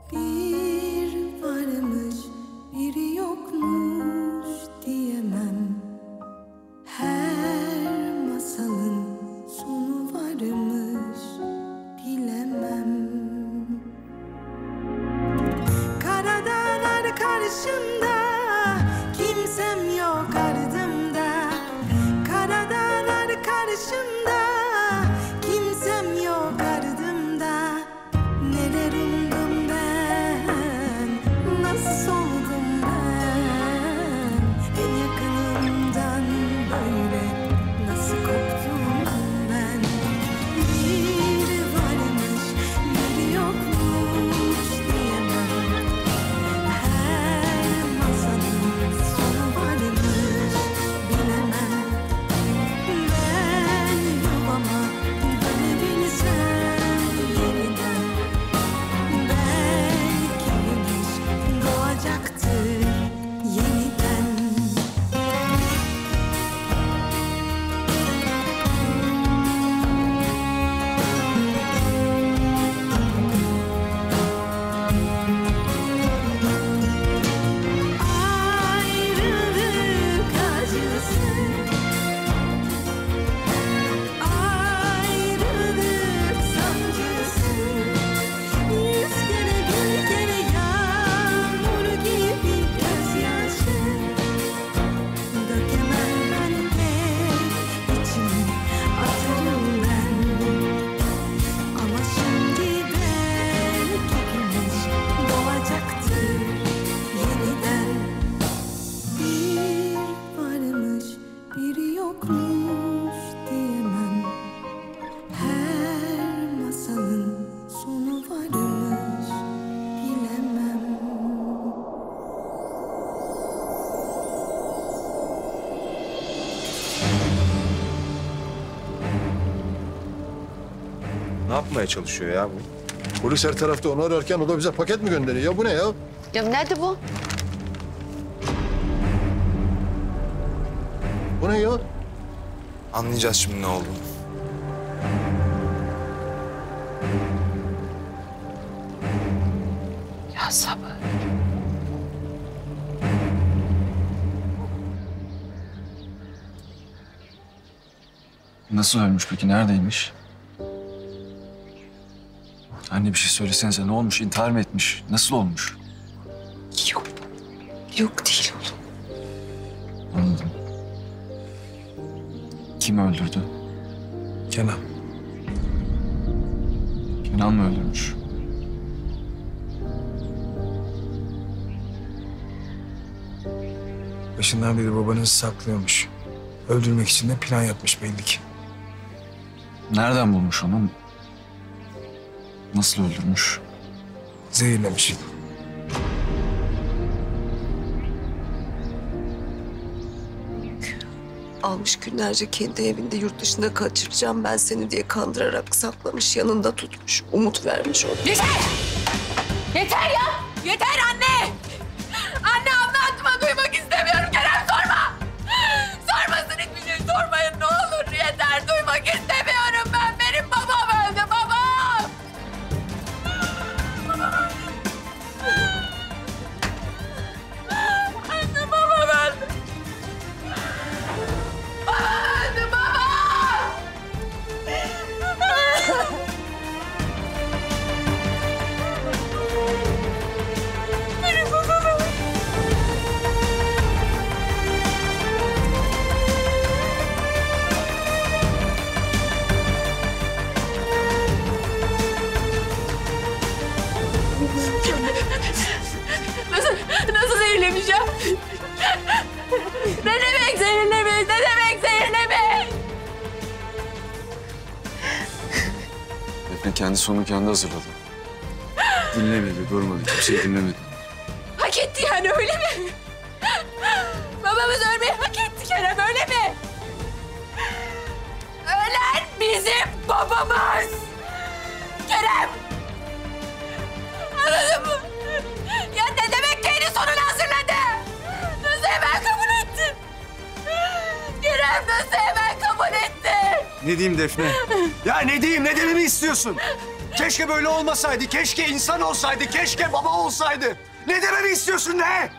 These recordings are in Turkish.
Bir varmış, biri yokmuş diyemem. Her masalın sonu varmış, bilemem. Kara dağlar karşımda, kimsem yok ardımda. Kara dağlar karşımda, kimsem yok ardımda. Neler umdum ben, nasıl oldum ben? En yakınımdan böyle nasıl koptum ben? Bir varmış, bir yokmuş diyemem. Her masalın sonu varmış, bilemem. Ben yuvama dönebilsem yeniden, belki güneş doğacaktır yeniden. Ayrılık acısı, ayrılık sancısı. 100 kere bir kere yağmur gibi gözyaşı. Dökemem ben pek içimi, atarım ben. Ama şimdi belki güneş doğacaktır yeniden. Bir varmış, biri yokmuş diyemem. Her masalın sonu varmış, bilemem. Ne yapmaya çalışıyor ya bu? Polis her tarafta onu ararken o da bize paket mi gönderiyor? Ya bu ne ya? Ya nerede bu? Bu ne ya? Anlayacağız şimdi ne olduğunu. Ya sabır. Nasıl ölmüş peki? Neredeymiş? Anne bir şey söylesenize. Ne olmuş? İntihar mı etmiş? Nasıl olmuş? Yok. Yok değil oğlum. Anladım. Kim öldürdü? Kenan. Kenan mı öldürmüş? Başından beri babanızı saklıyormuş. Öldürmek için de plan yapmış belli ki. Nereden bulmuş onu? Nasıl öldürmüş? Zehirlemiş. Almış günlerce kendi evinde yurt dışında kaçıracağım ben seni diye kandırarak saklamış, yanında tutmuş, umut vermiş ona. Yeter! Yeter ya! Yeter anne! Anne anlatma, duymak istemiyorum. Kerem sorma! Sormasın, hiçbir şey sormayın ne olur. Yeter, duymak istemiyorum ben. Benim babam öldü, babam! Anne, babam öldü. Babam öldü, babam! Benim babam öldü. Nasıl zehirlemeyeceğim? Ne demek zehirlemeyiz? Ne demek zehirlemeyiz? Defne kendi sonunu kendi hazırladı. Dinlemedi, durmadı. Kimseyi dinlemedi. Hak etti yani, öyle mi? Babamız ölmeyi hak etti Kerem, öyle mi? Ölen bizim babamız! Kerem! Anladın mı? Ya ne demek kendi sonunu hazırladı? Nasıl hemen kabul ettin? Kerem nasıl hemen kabul ettin? Ne diyeyim Defne? Ya ne diyeyim? Ne dememi istiyorsun? Keşke böyle olmasaydı, keşke insan olsaydı, keşke baba olsaydı. Ne dememi istiyorsun ne?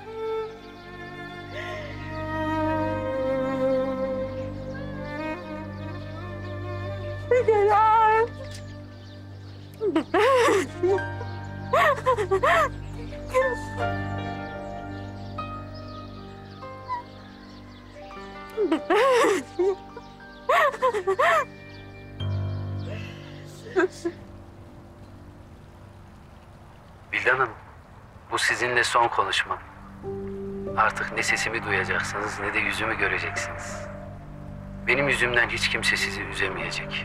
Bildan Hanım, bu sizinle son konuşmam. Artık ne sesimi duyacaksınız ne de yüzümü göreceksiniz. Benim yüzümden hiç kimse sizi üzemeyecek.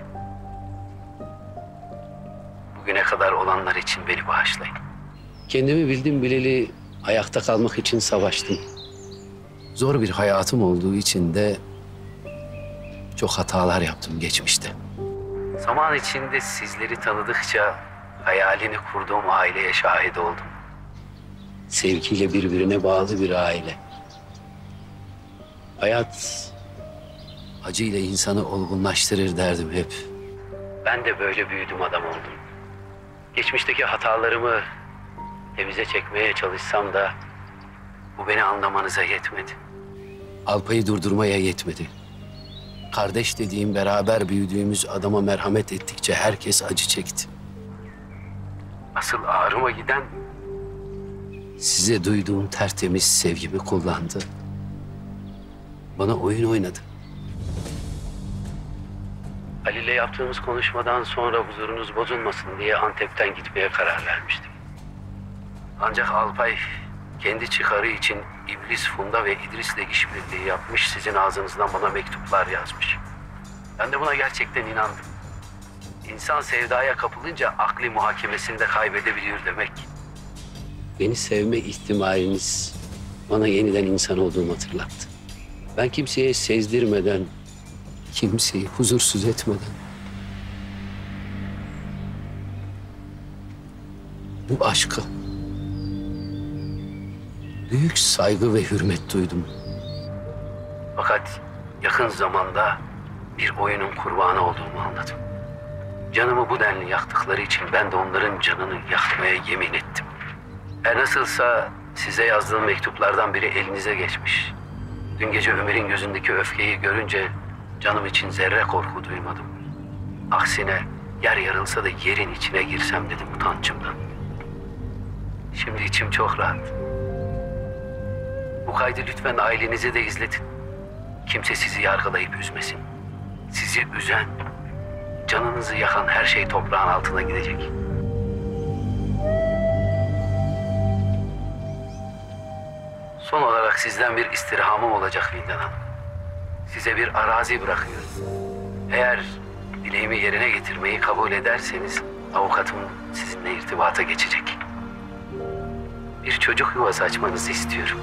Bugüne kadar olanlar için beni bağışlayın. Kendimi bildim bileli ayakta kalmak için savaştım. Zor bir hayatım olduğu için de çok hatalar yaptım geçmişte. Zaman içinde sizleri tanıdıkça hayalini kurduğum aileye şahit oldum. Sevgiyle birbirine bağlı bir aile. Hayat acıyla insanı olgunlaştırır derdim hep. Ben de böyle büyüdüm, adam oldum. Geçmişteki hatalarımı temize çekmeye çalışsam da bu beni anlamanıza yetmedi. Alpay'ı durdurmaya yetmedi. Kardeş dediğim, beraber büyüdüğümüz adama merhamet ettikçe herkes acı çekti. Asıl ağrıma giden size duyduğum tertemiz sevgimi kullandı. Bana oyun oynadı. Halil'le yaptığımız konuşmadan sonra huzurunuz bozulmasın diye Antep'ten gitmeye karar vermiştim. Ancak Alpay kendi çıkarı için İblis, Funda ve İdris'le işbirliği yapmış, sizin ağzınızdan bana mektuplar yazmış. Ben de buna gerçekten inandım. İnsan sevdaya kapılınca akli muhakemesini de kaybedebiliyor demek. Beni sevme ihtimaliniz bana yeniden insan olduğumu hatırlattı. Ben kimseye sezdirmeden, kimseyi huzursuz etmeden bu aşka büyük saygı ve hürmet duydum. Fakat yakın zamanda bir oyunun kurbanı olduğumu anladım. Canımı bu denli yaktıkları için ben de onların canını yakmaya yemin ettim. Her nasılsa size yazdığım mektuplardan biri elinize geçmiş. Dün gece Ömer'in gözündeki öfkeyi görünce canım için zerre korku duymadım. Aksine yer yarılsa da yerin içine girsem dedim utancımdan. Şimdi içim çok rahat. Bu kaydı lütfen ailenize de izletin. Kimse sizi yargılayıp üzmesin. Sizi üzen, canınızı yakan her şey toprağın altına gidecek. Son olarak sizden bir istirhamım olacak Vildan Hanım. Size bir arazi bırakıyorum. Eğer dileğimi yerine getirmeyi kabul ederseniz avukatım sizinle irtibata geçecek. Bir çocuk yuvası açmanızı istiyorum.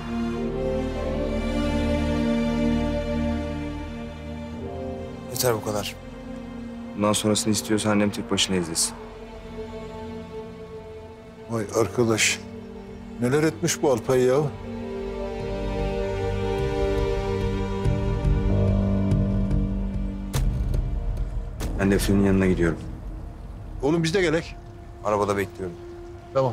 Yeter bu kadar. Bundan sonrasını istiyorsa annem tek başına izlesin. Vay arkadaş. Neler etmiş bu Alpay ya? Ben Defne'nin yanına gidiyorum. Oğlum biz de gelek. Arabada bekliyorum. Tamam.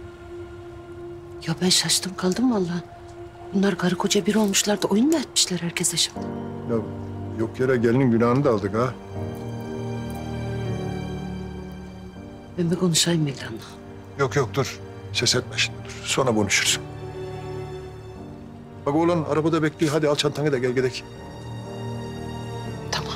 Ya ben şaştım kaldım vallahi. Bunlar karı koca bir olmuşlar da oyun mu etmişler herkese şimdi? Ya yok yere gelinin günahını da aldık ha. Ben bir konuşayım Mevlan'la. Yok dur. Ses etme şimdi dur. Sonra konuşuruz. Bak oğlan arabada bekliyor. Hadi al çantanı da gel gidelim. Tamam.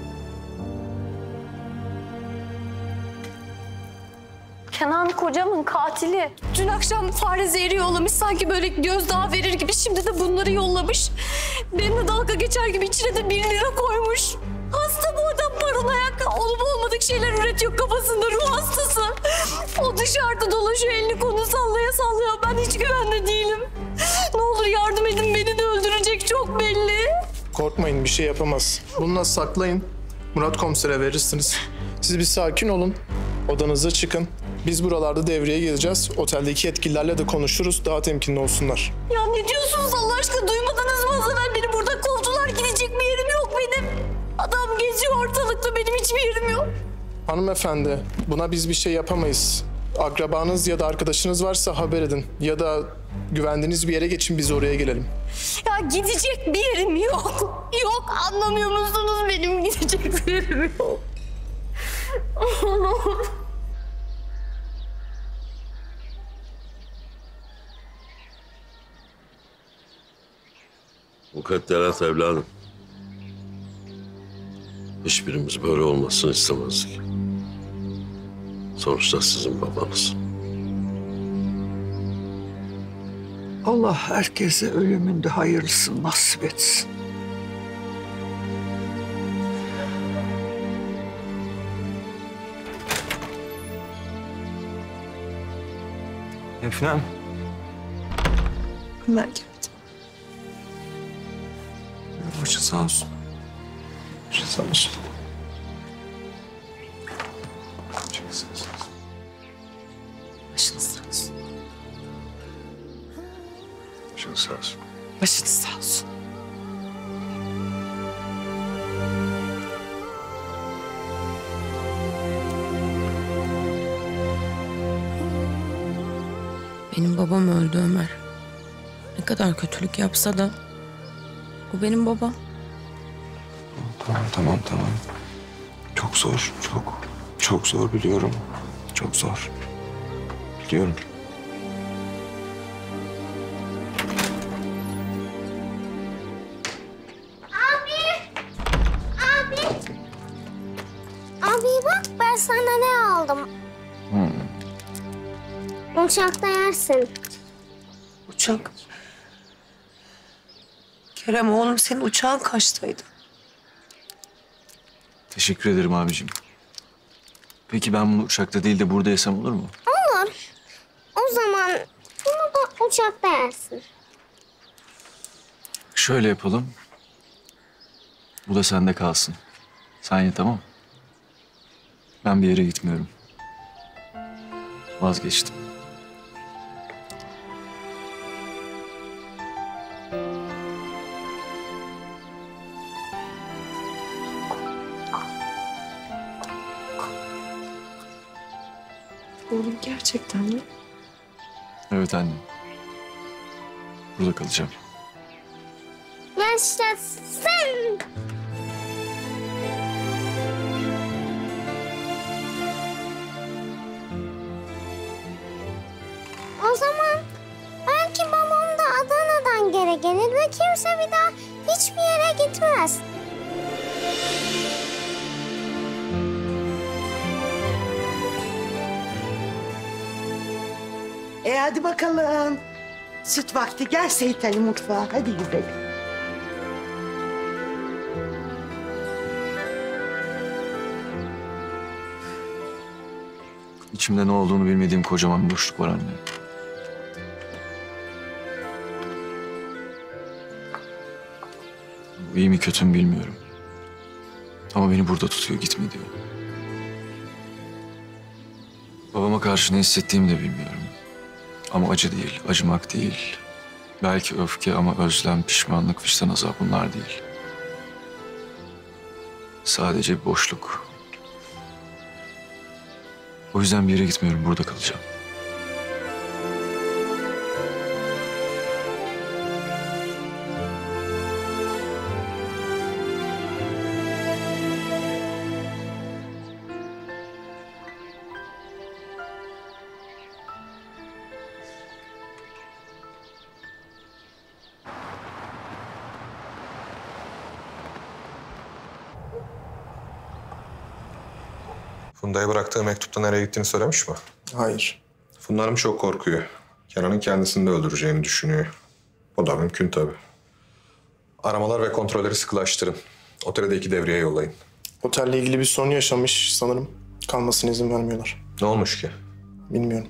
Kenan kocamın katili. Dün akşam fare zehri yollamış, sanki böyle gözdağı verir gibi şimdi de bunları yollamış. Benimle dalga geçer gibi içine de 1 lira koymuş. Hasta bu adam, paranoyak. Olup olmadık şeyler üretiyor kafasında, ruh hastası. O dışarıda dolaşıyor, elini kolunu sallaya sallaya. Ben hiç güvende değilim. Ne olur yardım edin, beni de öldürecek çok belli. Korkmayın, bir şey yapamaz. Bununla saklayın. Murat komisere verirsiniz. Siz bir sakin olun. Odanıza çıkın. Biz buralarda devreye gireceğiz. Oteldeki yetkililerle de konuşuruz. Daha temkinli olsunlar. Ya ne diyorsunuz Allah aşkına? Duymadınız mı az evvel? Beni burada kovdular. Gidecek bir yerim yok benim. Adam geziyor ortalıkta. Benim hiçbir yerim yok. Hanımefendi, buna biz bir şey yapamayız. Akrabanız ya da arkadaşınız varsa haber edin. Ya da güvendiğiniz bir yere geçin, biz oraya gelelim. Ya gidecek bir yerim yok. Yok, anlamıyor musunuz, benim gidecek bir yerim yok. Mukadderat evladım. Hiçbirimiz böyle olmasını istemezdik. Sonuçta sizin babanız. Allah herkese ölümünde hayırlısını nasip etsin. Efendim? Ömer geldi. Başın sağ olsun. Başın sağ olsun. Başınız sağ olsun. Başınız sağ olsun. Başınız sağ olsun. Benim babam öldü Ömer. Ne kadar kötülük yapsa da o benim babam. Tamam. Çok zor, çok zor biliyorum. Çok zor. Biliyorum. Abi bak, ben sana ne aldım. Uçakta yersin. Uçak. Kerem oğlum, senin uçağın kaçtaydı? Teşekkür ederim abicim. Peki ben bunu uçakta değil de burada yesem olur mu? Olur. O zaman bunu da uçakta yersin. Şöyle yapalım. Bu da sende kalsın. Sen ye, tamam mı? Ben bir yere gitmiyorum. Vazgeçtim. Oğlum gerçekten mi? Evet anne. Burada kalacağım. Yaşasın. O zaman belki babam da Adana'dan geri gelir ve kimse bir daha hiçbir yere gitmez. Hadi bakalım. Süt vakti, gel Seyit Ali mutfağa. Hadi gidelim. İçimde ne olduğunu bilmediğim kocaman bir boşluk var anne. Bu iyi mi kötü mü bilmiyorum. Ama beni burada tutuyor, gitme diyor. Babama karşı ne hissettiğimi de bilmiyorum. Ama acı değil, acımak değil. Belki öfke ama özlem, pişmanlık, vicdan azabı bunlar değil. Sadece bir boşluk. O yüzden bir yere gitmiyorum, burada kalacağım. Funda'ya bıraktığı mektupta nereye gittiğini söylemiş mi? Hayır. Funda Hanım çok korkuyor. Kenan'ın kendisini de öldüreceğini düşünüyor. O da mümkün tabii. Aramalar ve kontrolleri sıkılaştırın. Otele de 2 devreye yollayın. Otelle ilgili bir sorun yaşamış sanırım. Kalmasına izin vermiyorlar. Ne olmuş ki? Bilmiyorum.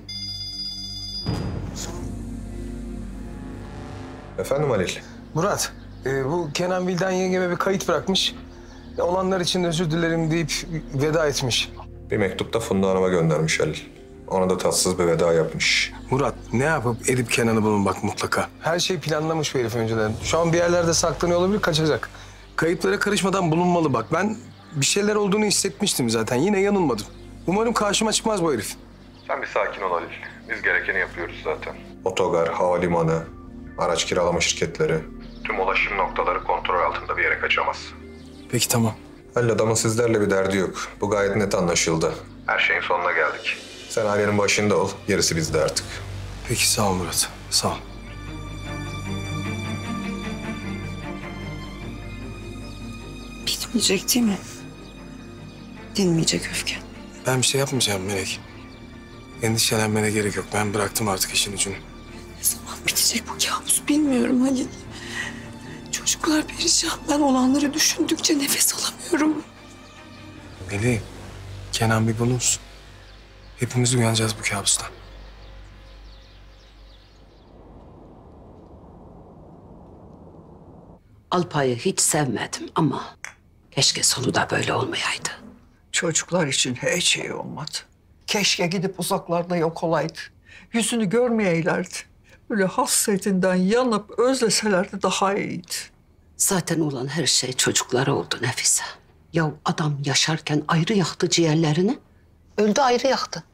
Efendim Halil? Murat, bu Kenan Vildan yengeme bir kayıt bırakmış. Olanlar için özür dilerim deyip veda etmiş. Bir mektup da Funda Hanım'a göndermiş Halil. Ona da tatsız bir veda yapmış. Murat, ne yapıp edip Kenan'ı bulun bak mutlaka. Her şey planlamış bu herif önceden. Şu an bir yerlerde saklanıyor olabilir, kaçacak. Kayıplara karışmadan bulunmalı bak. Ben bir şeyler olduğunu hissetmiştim zaten. Yine yanılmadım. Umarım karşıma çıkmaz bu herif. Sen bir sakin ol Halil. Biz gerekeni yapıyoruz zaten. Otogar, havalimanı, araç kiralama şirketleri, tüm ulaşım noktaları kontrol altında bir yere kaçamaz. Peki tamam. Halil, adamın sizlerle bir derdi yok. Bu gayet net anlaşıldı. Her şeyin sonuna geldik. Sen ailenin başında ol, gerisi bizde artık. Peki sağ ol Murat, sağ ol. Bitmeyecek değil mi? Dinmeyecek öfken. Ben bir şey yapmayacağım Melek. Endişelenmene gerek yok. Ben bıraktım artık işin ucunu. Ne zaman bitecek bu kabus bilmiyorum Halil. Çocuklar perişan. Ben olanları düşündükçe nefes alamıyorum. Melek, Kenan bir bulunsun. Hepimiz uyanacağız bu kabustan. Alpay'ı hiç sevmedim ama keşke sonu da böyle olmayaydı. Çocuklar için hiç şey olmadı. Keşke gidip uzaklarda yok olaydı. Yüzünü görmeyeylerdi. Böyle hasretinden yanıp özleselerdi daha iyiydi. Zaten olan her şey çocuklara oldu Nefise. Ya adam yaşarken ayrı yaktı ciğerlerini, öldü ayrı yaktı.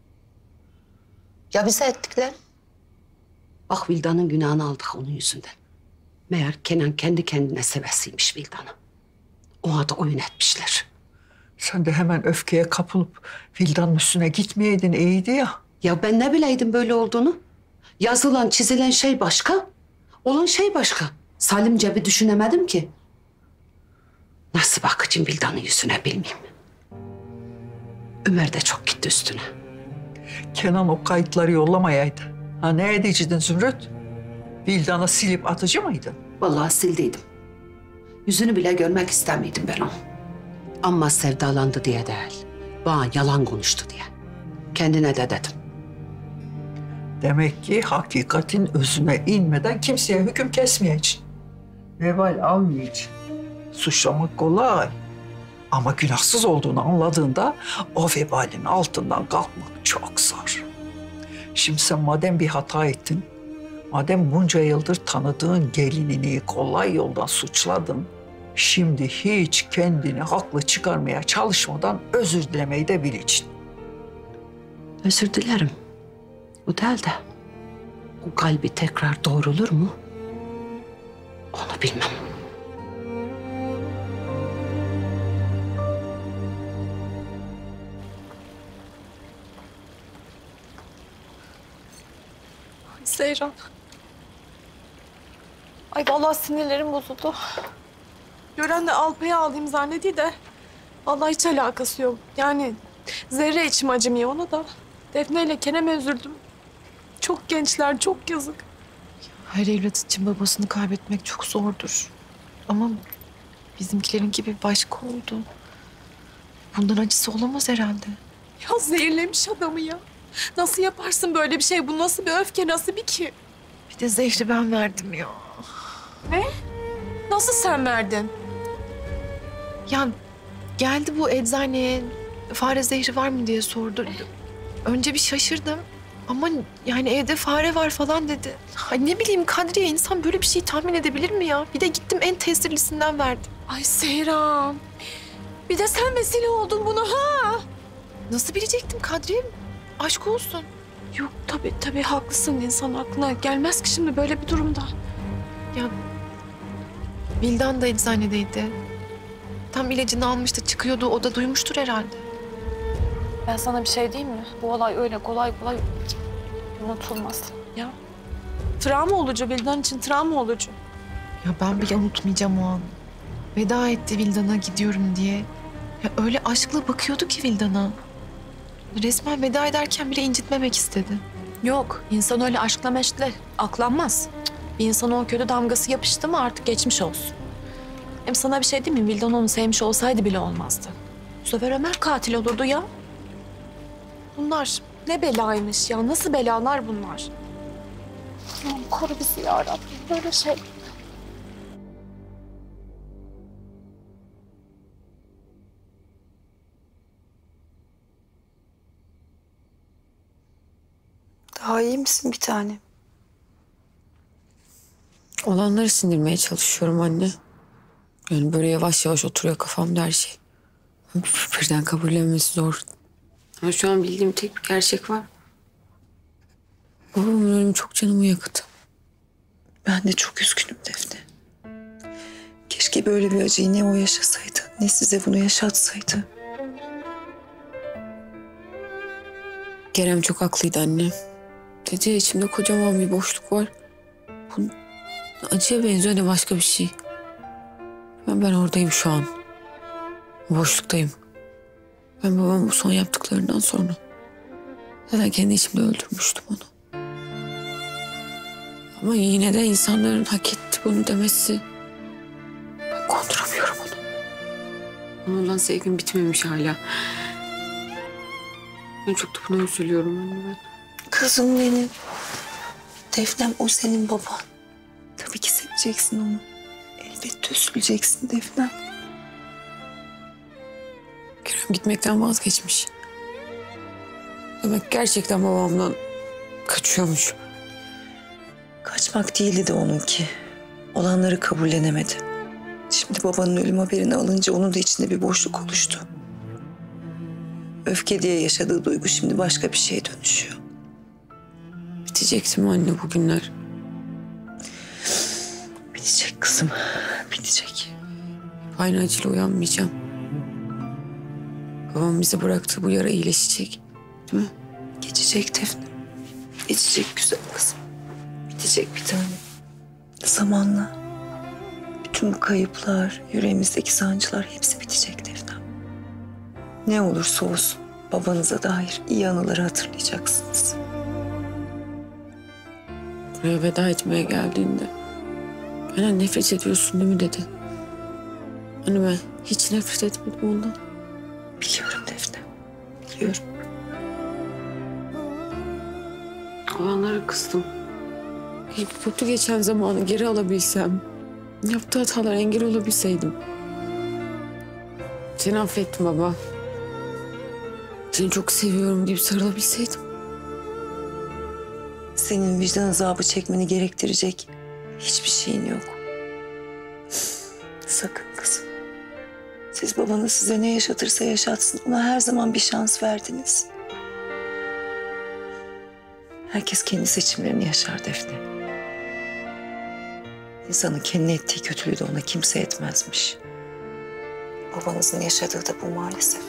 Ya bize ettikler? Bak Vildan'ın günahını aldık onun yüzünden. Meğer Kenan kendi kendine sevesiymiş Vildan'ı. Ona da oyun etmişler. Sen de hemen öfkeye kapılıp Vildan'ın üstüne gitmeyeydin iyiydi ya. Ya ben ne bileydim böyle olduğunu? Yazılan, çizilen şey başka, olan şey başka. Salimce bir düşünemedim ki. Nasıl bakacağım Vildan'ın yüzüne bilmeyeyim. Ömer de çok gitti üstüne. Kenan o kayıtları yollamayaydı. Ha ne ediciydin Zümrüt? Vildan'ı silip atıcı mıydın? Vallahi sildiydim. Yüzünü bile görmek istemiydim ben onu. Ama sevdalandı diye değil. Bana yalan konuştu diye. Kendine de dedim. Demek ki hakikatin özüne inmeden kimseye hüküm kesmeyeceksin. Vebal almayacaksın. Suçlamak kolay. Ama günahsız olduğunu anladığında o vebalin altından kalkmak çok zor. Şimdi sen madem bir hata ettin, madem bunca yıldır tanıdığın gelinini kolay yoldan suçladın, şimdi hiç kendini haklı çıkarmaya çalışmadan özür dilemeyi de bileceksin. Özür dilerim. O değil de o kalbi tekrar doğrulur mu? Onu bilmem. Zehra. Ay vallahi sinirlerim bozuldu. Gören de Alpay'ı alayım zannediyor de vallahi hiç alakası yok. Yani Zerre içim acımıyor ona da. Defne ile Kerem'e üzüldüm. Çok gençler, çok yazık. Her evlat için babasını kaybetmek çok zordur. Ama bizimkilerin gibi başka oldu. Bundan acısı olamaz herhalde. Ya zehirlemiş adamı ya. Nasıl yaparsın böyle bir şey? Bu nasıl bir öfke, nasıl bir ki? Bir de zehri ben verdim ya. Ne? Nasıl sen verdin? Ya geldi bu eczaneye fare zehri var mı diye sordu. Önce bir şaşırdım. Ama yani evde fare var falan dedi. Ay ne bileyim Kadriye, insan böyle bir şey tahmin edebilir mi ya? Bir de gittim en tesirlisinden verdim. Ay Seyran. Bir de sen vesile oldun buna ha? Nasıl bilecektim Kadriye? Aşk olsun. Yok tabii haklısın. İnsan aklına gelmez ki şimdi böyle bir durumda. Ya Vildan da eczanedeydi. Tam ilacını almıştı, çıkıyordu. O da duymuştur herhalde. Ben sana bir şey diyeyim mi? Bu olay öyle kolay unutulmaz. Ya travma olucu, Vildan için travma olucu. Ya ben bile unutmayacağım o an. Veda etti Vildan'a gidiyorum diye. Ya öyle aşkla bakıyordu ki Vildan'a. Resmen veda ederken bile incitmemek istedi. Yok, insan öyle aşkla meşkle aklanmaz. Bir insana o kötü damgası yapıştı mı artık geçmiş olsun. Hem sana bir şey diyeyim mi? Vildan onu sevmiş olsaydı bile olmazdı. Bu sefer Ömer katil olurdu ya. Bunlar ne belaymış ya. Nasıl belalar bunlar? Allah'ım koru bizi ya Rabbim. Böyle şey. Daha iyi misin bir tane? Olanları sindirmeye çalışıyorum anne. Yani böyle yavaş yavaş oturuyor kafamda her şey. Birden kabullenmesi zor. Ama şu an bildiğim tek bir gerçek var. Babamın ölümü çok canımı yakıttı. Ben de çok üzgünüm Defne. Keşke böyle bir acıyı ne o yaşasaydı, ne size bunu yaşatsaydı. Kerem çok haklıydı anne. Dedi içimde kocaman bir boşluk var. Bu acıya benziyor ne başka bir şey. Ben oradayım şu an. Boşluktayım. Ben babam bu son yaptıklarından sonra zaten kendi içimde öldürmüştüm onu. Ama yine de insanların hak etti bunu demesi. Ben konduramıyorum onu. Ona olan sevgim bitmemiş hala. Ben çok da buna üzülüyorum anne ben. Kızım benim. Defnem o senin baban. Tabii ki seveceksin onu. Elbette üzüleceksin Defnem. Kerem gitmekten vazgeçmiş. Demek gerçekten babamdan kaçıyormuş. Kaçmak değildi de onunki. Olanları kabullenemedi. Şimdi babanın ölüm haberini alınca onun da içinde bir boşluk oluştu. Öfke diye yaşadığı duygu şimdi başka bir şeye dönüşüyor. Bitecekti mi anne bugünler? Bitecek kızım, bitecek. Aynı acıyla uyanmayacağım. Babam bize bıraktığı bu yara iyileşecek. Değil mi? Geçecek Defne. Geçecek güzel kızım. Bitecek bir tane. Zamanla. Bütün bu kayıplar, yüreğimizdeki sancılar hepsi bitecek Defne. Ne olursa olsun babanıza dair iyi anıları hatırlayacaksınız. Buraya veda etmeye geldiğinde benden nefret ediyorsun değil mi dedi. Hani ben hiç nefret etmedim ondan. Biliyorum Defne, biliyorum. Olanlara kızdım. Kötü geçen zamanı geri alabilsem, yaptığı hatalara engel olabilseydim. Seni affettim baba. Seni çok seviyorum deyip sarılabilseydim. Senin vicdan azabı çekmeni gerektirecek hiçbir şeyin yok. Sakın kızım. Siz babanız size ne yaşatırsa yaşatsın. Ona her zaman bir şans verdiniz. Herkes kendi seçimlerini yaşar Defne. İnsanın kendi ettiği kötülüğü de ona kimse etmezmiş. Babanızın yaşadığı da bu maalesef.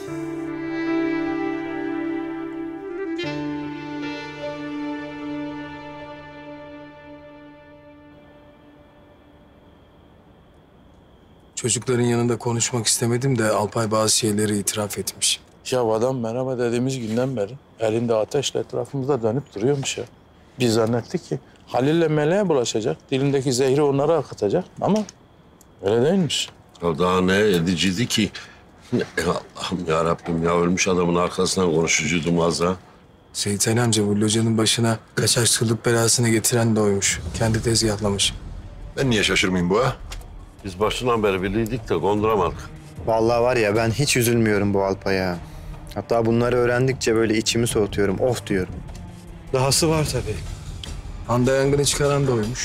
Çocukların yanında konuşmak istemedim de Alpay bazı şeyleri itiraf etmiş. Ya adam merhaba dediğimiz günden beri elinde ateşle etrafımızda dönüp duruyormuş ya. Biz zannettik ki Halil'le Meleğe bulaşacak, dilindeki zehri onlara akıtacak ama öyle değilmiş. Ya daha ne ediciydi ki? Allah'ım ya Rabbim ya ölmüş adamın arkasından konuşucuydum az daha. Seyit Ali amca bu locanın başına kaçakçılık belasını getiren de oymuş. Kendi tezgahlamış. Ben niye şaşırmayayım bu ha? Biz başından beri biliydik de konduramadık. Vallahi var ya ben hiç üzülmüyorum bu Alpay'a. Hatta bunları öğrendikçe böyle içimi soğutuyorum, of diyorum. Dahası var tabii. Handa yangını çıkaran da oymuş.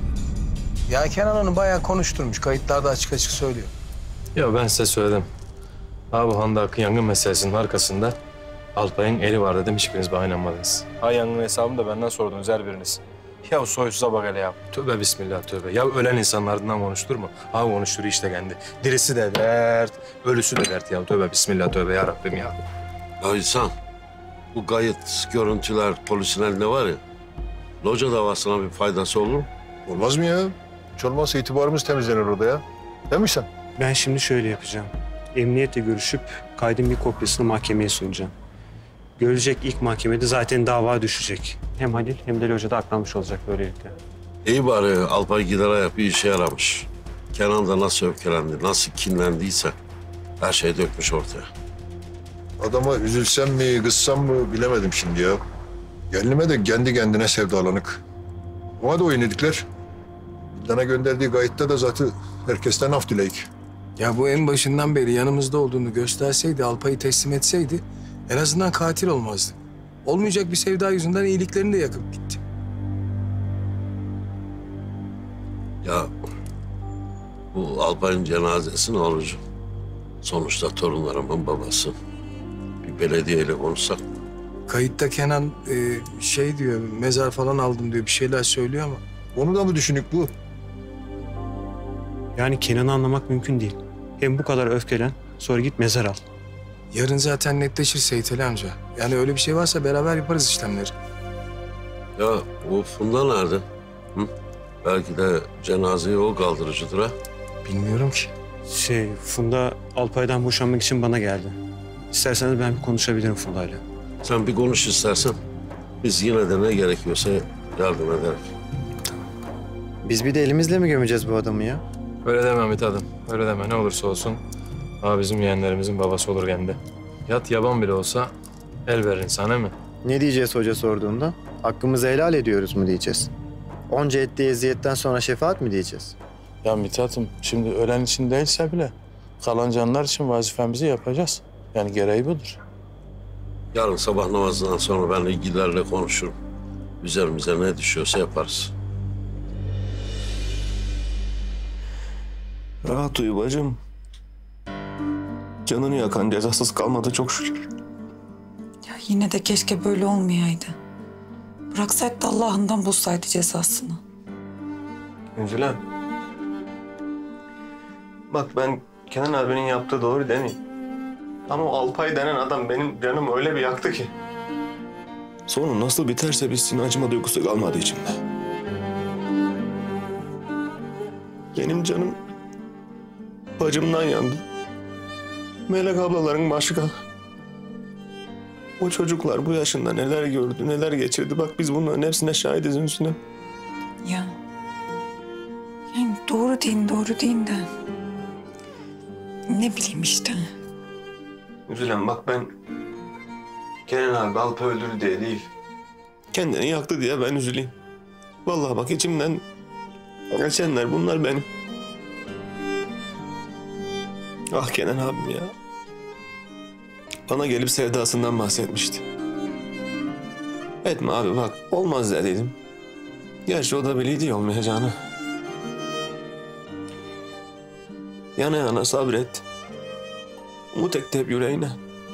Ya Kenan onu bayağı konuşturmuş. Kayıtlarda açık açık söylüyor. Ya ben size söyledim. Abi Handa Akın yangın meselesinin arkasında Alpay'ın eli var dedim. Hiçbiriniz bana inanmadınız. Ha yangın hesabını da benden sordunuz her biriniz. Ya soysuza bak hele ya. Tövbe bismillah tövbe. Ya ölen insanın ardından konuştur mu? Ha konuştur işte kendi. Dirisi de dert, ölüsü de dert ya. Tövbe bismillah tövbe ya Rabbim ya. Ya İhsan, bu kayıt, görüntüler polisin elinde var ya. Loca davasına bir faydası olur mu? Olmaz mı ya? Hiç olmazsa itibarımız temizlenir orada ya. Değil mi İhsan? Ben şimdi şöyle yapacağım. Emniyetle görüşüp kaydın bir kopyasını mahkemeye sunacağım. Görecek ilk mahkemede zaten dava düşecek. Hem Halil hem de locada aklanmış olacak böylelikle. İyi bari Alpay gider ayak bir işe yaramış. Kenan da nasıl öfkelendi, nasıl kinlendiyse her şeyi dökmüş ortaya. Adama üzülsem mi, kızsam mı bilemedim şimdi ya. Gelinime de kendi kendine sevdalanık. Ona da oyun edikler. Bildana gönderdiği kayıtta da zaten herkesten af dileyik. Ya bu en başından beri yanımızda olduğunu gösterseydi, Alpay'ı teslim etseydi en azından katil olmazdı. Olmayacak bir sevda yüzünden iyiliklerini de yakıp gitti. Ya bu Alpay'ın cenazesi ne olacak? Sonuçta torunlarımın babası. Bir belediyeyle konuşsak mı? Kayıtta Kenan şey diyor, mezar falan aldım diyor, bir şeyler söylüyor ama. Onu da mı düşünük bu? Yani Kenan'ı anlamak mümkün değil. Hem bu kadar öfkelen, sonra git mezar al. Yarın zaten netleşir Seyit Ali amca. Yani öyle bir şey varsa beraber yaparız işlemleri. Ya o Funda nerede? Hı? Belki de cenazeyi o kaldırıcıdır ha. Bilmiyorum ki. Funda Alpay'dan boşanmak için bana geldi. İsterseniz ben bir konuşabilirim Funda'yla. Sen bir konuş istersen. Biz yine de ne gerekiyorsa yardım ederiz. Biz bir de elimizle mi gömeceğiz bu adamı ya? Öyle deme Mithat'ım. Öyle deme. Ne olursa olsun. Ama bizim yeğenlerimizin babası olur kendi. Yat yaban bile olsa el verir insana mi? Ne diyeceğiz hoca sorduğunda? Hakkımızı helal ediyoruz mu diyeceğiz? Onca ettiği eziyetten sonra şefaat mi diyeceğiz? Ya Mithat'ım şimdi ölen için değilse bile kalan canlar için vazifemizi yapacağız. Yani gereği budur. Yarın sabah namazından sonra ben ilgililerle konuşurum. Üzerimize ne düşüyorsa yaparız. Rahat uyu bacım. Canını yakan cezasız kalmadı çok şükür. Ya yine de keşke böyle olmayaydı. Bıraksaydı da Allah'ından bulsaydı cezasını. Üzülen. Bak ben Kenan abinin yaptığı doğru demeyeyim. Ama o Alpay denen adam benim canımı öyle bir yaktı ki. Sonu nasıl biterse bitsin acıma duygusu kalmadı içimde. Benim canım bacımdan yandı. Melek ablaların başı kal. O çocuklar bu yaşında neler gördü, neler geçirdi. Bak biz bunların hepsine şahidiz üstüne. Ya. Yani doğru deyin de. Ne bileyim işte. Üzülen bak ben Kenan abi Alpay öldürdü diye değil. Kendini yaktı diye ben üzüleyim. Vallahi bak içimden geçenler bunlar benim. Ah Kenan abim ya. Bana gelip sevdasından bahsetmişti. Etme abi bak olmaz dedim. Gerçi o da biliydi olmayacağını. Yana yana sabret. Umut ekti hep yüreğine.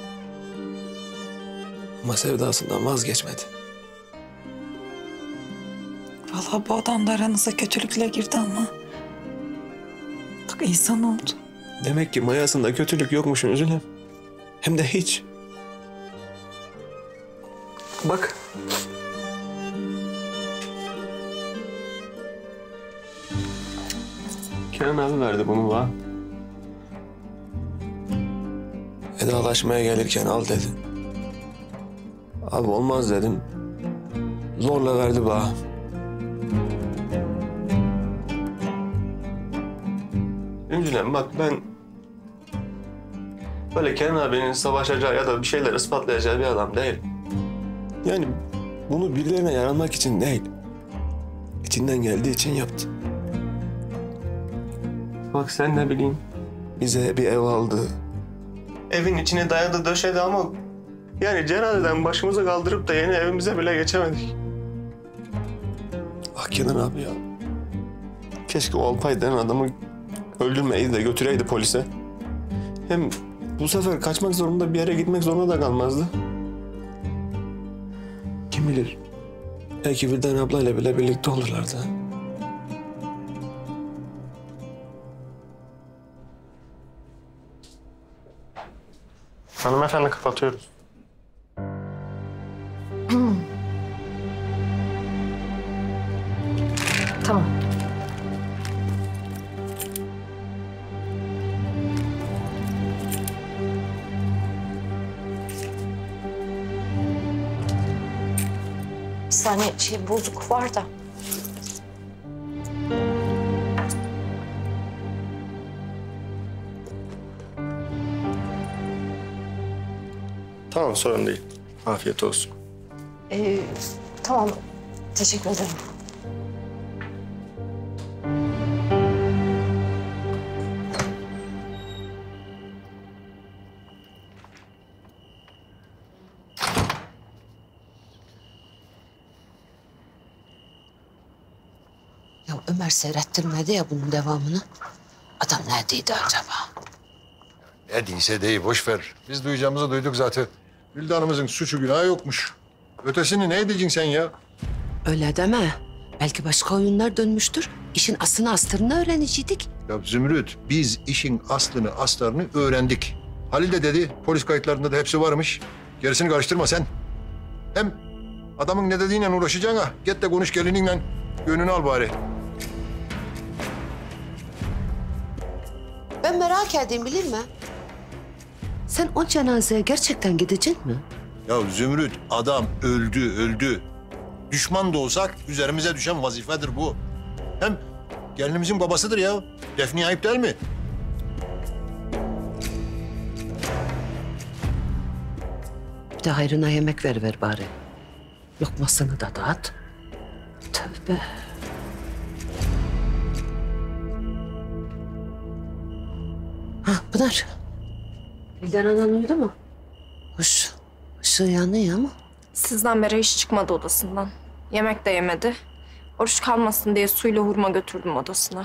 Ama sevdasından vazgeçmedi. Vallahi bu adam da aranıza kötülükle girdi ama. Bak insan oldu. Demek ki mayasında kötülük yokmuş Üzülem. Hem de hiç. Bak. Kenan abi verdi bunu bana. Vedalaşmaya gelirken al dedi. Abi olmaz dedim. Zorla verdi bana. Üzülem bak ben böyle Kenan abinin savaşacağı ya da bir şeyler ispatlayacağı bir adam değil. Yani bunu birilerine yaranmak için değil. İçinden geldiği için yaptı. Bak sen ne bileyim. Bize bir ev aldı. Evin içine dayadı döşedi ama yani cenazeden başımıza kaldırıp da yeni evimize bile geçemedik. Ah Kenan abi ya. Keşke o Alpay denen adamı öldürmeydi de götüreydi polise. Hem bu sefer kaçmak zorunda bir yere gitmek zorunda da kalmazdı. Kim bilir? Belki Vildan ablayla bile birlikte olurlardı. Hanımefendi kapatıyoruz. Tamam. Bir saniye bozuk var da. Tamam sorun değil. Afiyet olsun. Tamam. Teşekkür ederim. Ya Ömer seyrettirmedi ya bunun devamını. Adam neredeydi acaba? Ne değilse değil, boş ver. Biz duyacağımızı duyduk zaten. Vildanımızın suçu günahı yokmuş. Ötesini ne edeceksin sen ya? Öyle deme. Belki başka oyunlar dönmüştür. İşin aslını astırını öğrenecektik. Ya Zümrüt, biz işin aslını astarını öğrendik. Halil de dedi, polis kayıtlarında da hepsi varmış. Gerisini karıştırma sen. Hem adamın ne dediğiyle uğraşacaksın ha. Git de konuş gelininle, gönlünü al bari. Ben merak edeyim bilir mi? Sen o cenazeye gerçekten gidecek mi? Ya Zümrüt, adam öldü. Düşman da olsak üzerimize düşen vazifedir bu. Hem gelinimizin babasıdır ya. Defne ayıp değil mi? Bir de hayrına yemek ver bari. Lokmasını da dağıt. Tövbe. Ha Pınar. Vildan anan uyudu mu? Hoş. Işığı yanıyor ama. Sizden beri hiç çıkmadı odasından. Yemek de yemedi. Oruç kalmasın diye suyla hurma götürdüm odasına.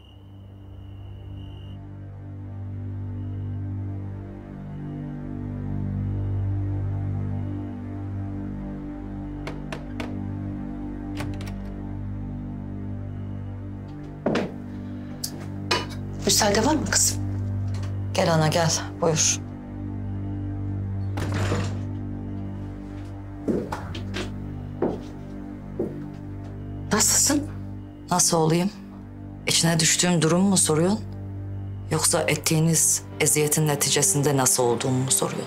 Müsaade var mı kızım? Gel ana gel, buyur. Nasılsın? Nasıl olayım? İçine düştüğüm durum mu soruyorsun? Yoksa ettiğiniz eziyetin neticesinde nasıl olduğumu mu soruyorsun?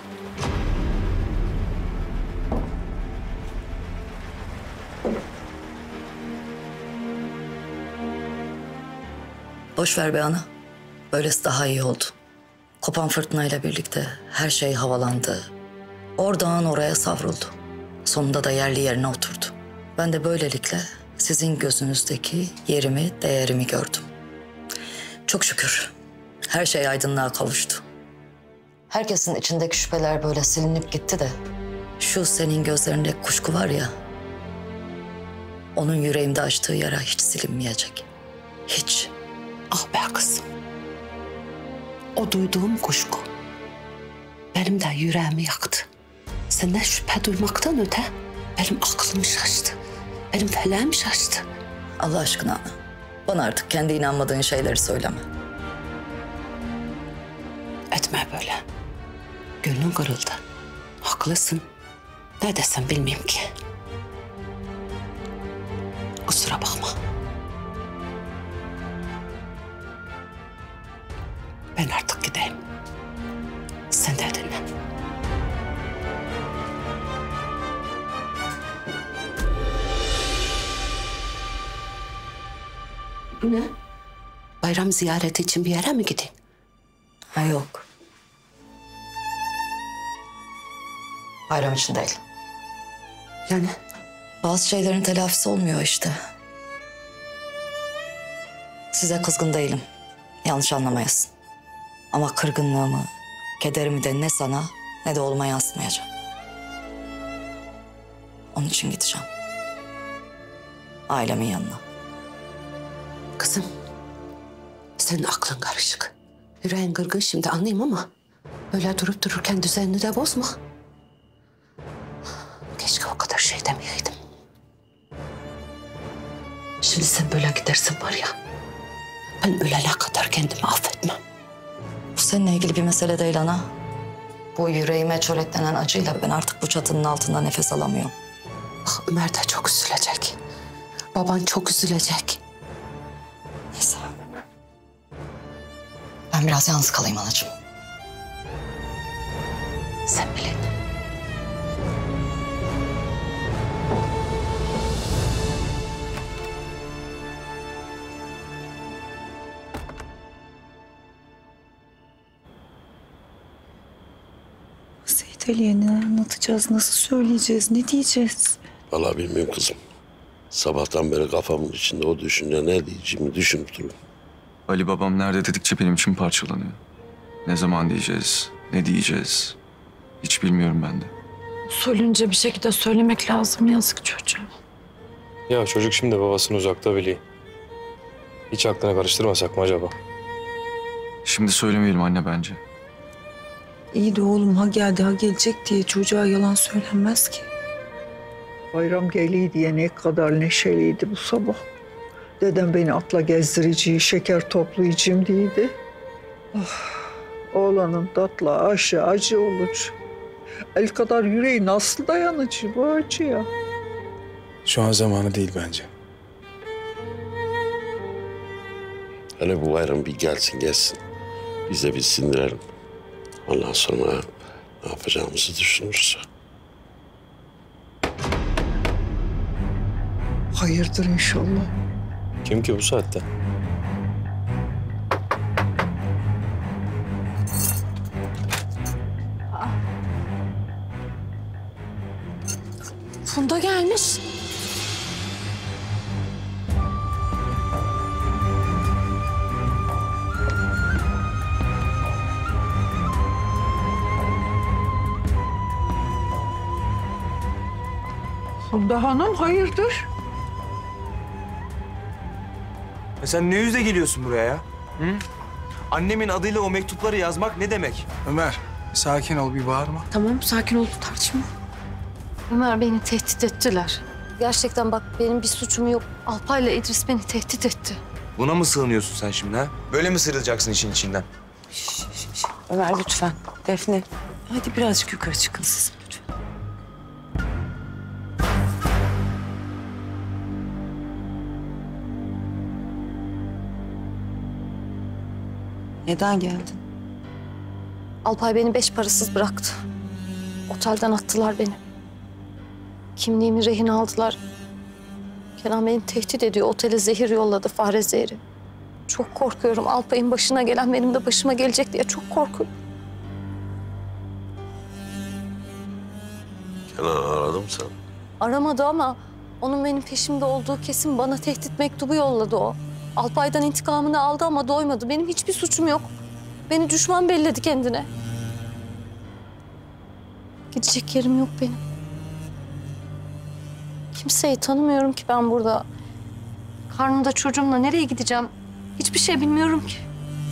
Boş ver be ana. Böylesi daha iyi oldu. Kopan fırtınayla birlikte her şey havalandı. Oradan oraya savruldu. Sonunda da yerli yerine oturdu. Ben de böylelikle sizin gözünüzdeki yerimi, değerimi gördüm. Çok şükür. Her şey aydınlığa kavuştu. Herkesin içindeki şüpheler böyle silinip gitti de... şu senin gözlerindeki kuşku var ya... onun yüreğimde açtığı yara hiç silinmeyecek. Hiç. Ah be kızım. O duyduğum kuşku benim de yüreğimi yaktı. Senden şüphe duymaktan öte benim aklım şaştı. Benim feleğim şaştı. Allah aşkına ana. Bana artık kendi inanmadığın şeyleri söyleme. Etme böyle. Gönlün kırıldı. Haklısın. Ne desem bilmiyorum ki. Kusura bakma. Ben artık gideyim. Sen de dinle. Bu ne? Bayram ziyareti için bir yere mi gideyim? Ha yok. Bayram için değil. Yani? Bazı şeylerin telafisi olmuyor işte. Size kızgın değilim. Yanlış anlamayasın. Ama kırgınlığımı, kederimi de ne sana ne de oğluma yansıtmayacağım. Onun için gideceğim. Ailemin yanına. Kızım, senin aklın karışık. Yüreğin kırgın şimdi anlayayım ama... böyle durup dururken düzenini de bozma. Keşke o kadar şey demeyeydim. Şimdi sen böyle gidersin var ya... ben ölene kadar kendimi affetmem. Bu seninle ilgili bir mesele değil ana. Bu yüreğime çöreklenen acıyla ben artık bu çatının altında nefes alamıyorum. Bak Ömer de çok üzülecek. Baban çok üzülecek. Neyse. Ben biraz yalnız kalayım anacığım. Sen bilin. Seyit Ali'ye ne anlatacağız, nasıl söyleyeceğiz, ne diyeceğiz? Vallahi bilmiyorum kızım. Sabahtan beri kafamın içinde o düşünce ne diyeceğimi düşünüp duruyorum. Ali babam nerede dedikçe benim için parçalanıyor. Ne zaman diyeceğiz, ne diyeceğiz hiç bilmiyorum ben de. Usulünce bir şekilde söylemek lazım, yazık çocuğa. Ya çocuk şimdi babasını uzakta biliyor. Hiç aklına karıştırmasak mı acaba? Şimdi söylemeyelim anne bence. İyi de oğlum ha geldi ha gelecek diye çocuğa yalan söylenmez ki. Bayram geliyor diye ne kadar neşeliydi bu sabah. Dedem beni atla gezdireceği, şeker toplayacağım diydi. Ah, oğlanın tatlı aşı acı olucu. El kadar yüreği nasıl dayanıcı bu acıya? Şu an zamanı değil bence. Hele bu bayram bir gelsin geçsin. Biz de bir sindirelim. Ondan sonra ne yapacağımızı düşünürüz. Hayırdır inşallah. Kim ki bu saatte? Funda gelmiş. Funda Hanım hayırdır? Sen ne yüzle geliyorsun buraya ya? Hı? Annemin adıyla o mektupları yazmak ne demek? Ömer, sakin ol, bir bağırma. Tamam sakin ol, tartışma. Ömer beni tehdit ettiler. Gerçekten bak benim bir suçum yok. Alpay'la İdris beni tehdit etti. Buna mı sığınıyorsun sen şimdi ha? Böyle mi sıyrılacaksın işin içinden? Ömer lütfen. Defne. Hadi birazcık yukarı çıkın siz lütfen. Neden geldin? Alpay beni 5 parasız bıraktı. Otelden attılar beni. Kimliğimi rehin aldılar. Kenan beni tehdit ediyor. Otele zehir yolladı, fare zehri. Çok korkuyorum. Alpay'ın başına gelen benim de başıma gelecek diye çok korkuyorum. Kenan aradım sen. Aramadı ama onun benim peşimde olduğu kesin, bana tehdit mektubu yolladı o. Alpay'dan intikamını aldı ama doymadı. Benim hiçbir suçum yok. Beni düşman belledi kendine. Gidecek yerim yok benim. Kimseyi tanımıyorum ki ben burada. Karnımda çocuğumla nereye gideceğim? Hiçbir şey bilmiyorum ki.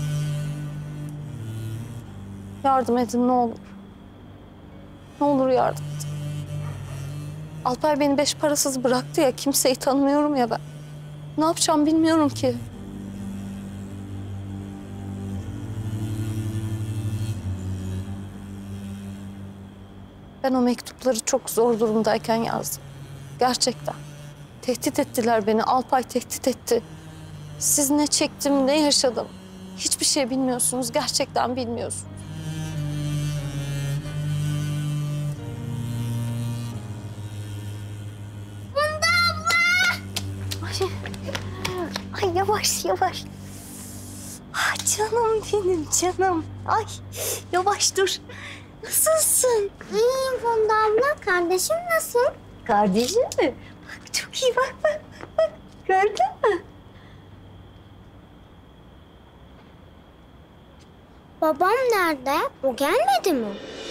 Yardım edin ne olur. Ne olur yardım edin. Alpay beni 5 parasız bıraktı ya, kimseyi tanımıyorum ya ben. Ne yapacağım bilmiyorum ki. Ben o mektupları çok zor durumdayken yazdım. Gerçekten. Tehdit ettiler beni. Alpay tehdit etti. Siz ne çektim, ne yaşadım. Hiçbir şey bilmiyorsunuz. Gerçekten bilmiyorsunuz. Funda abla! Ay yavaş yavaş. Ay canım benim canım. Ay yavaş dur. Nasılsın? İyiyim Funda abla. Kardeşim nasıl? Kardeşin mi? Bak çok iyi bak bak bak. Gördün mü? Babam nerede? O gelmedi mi?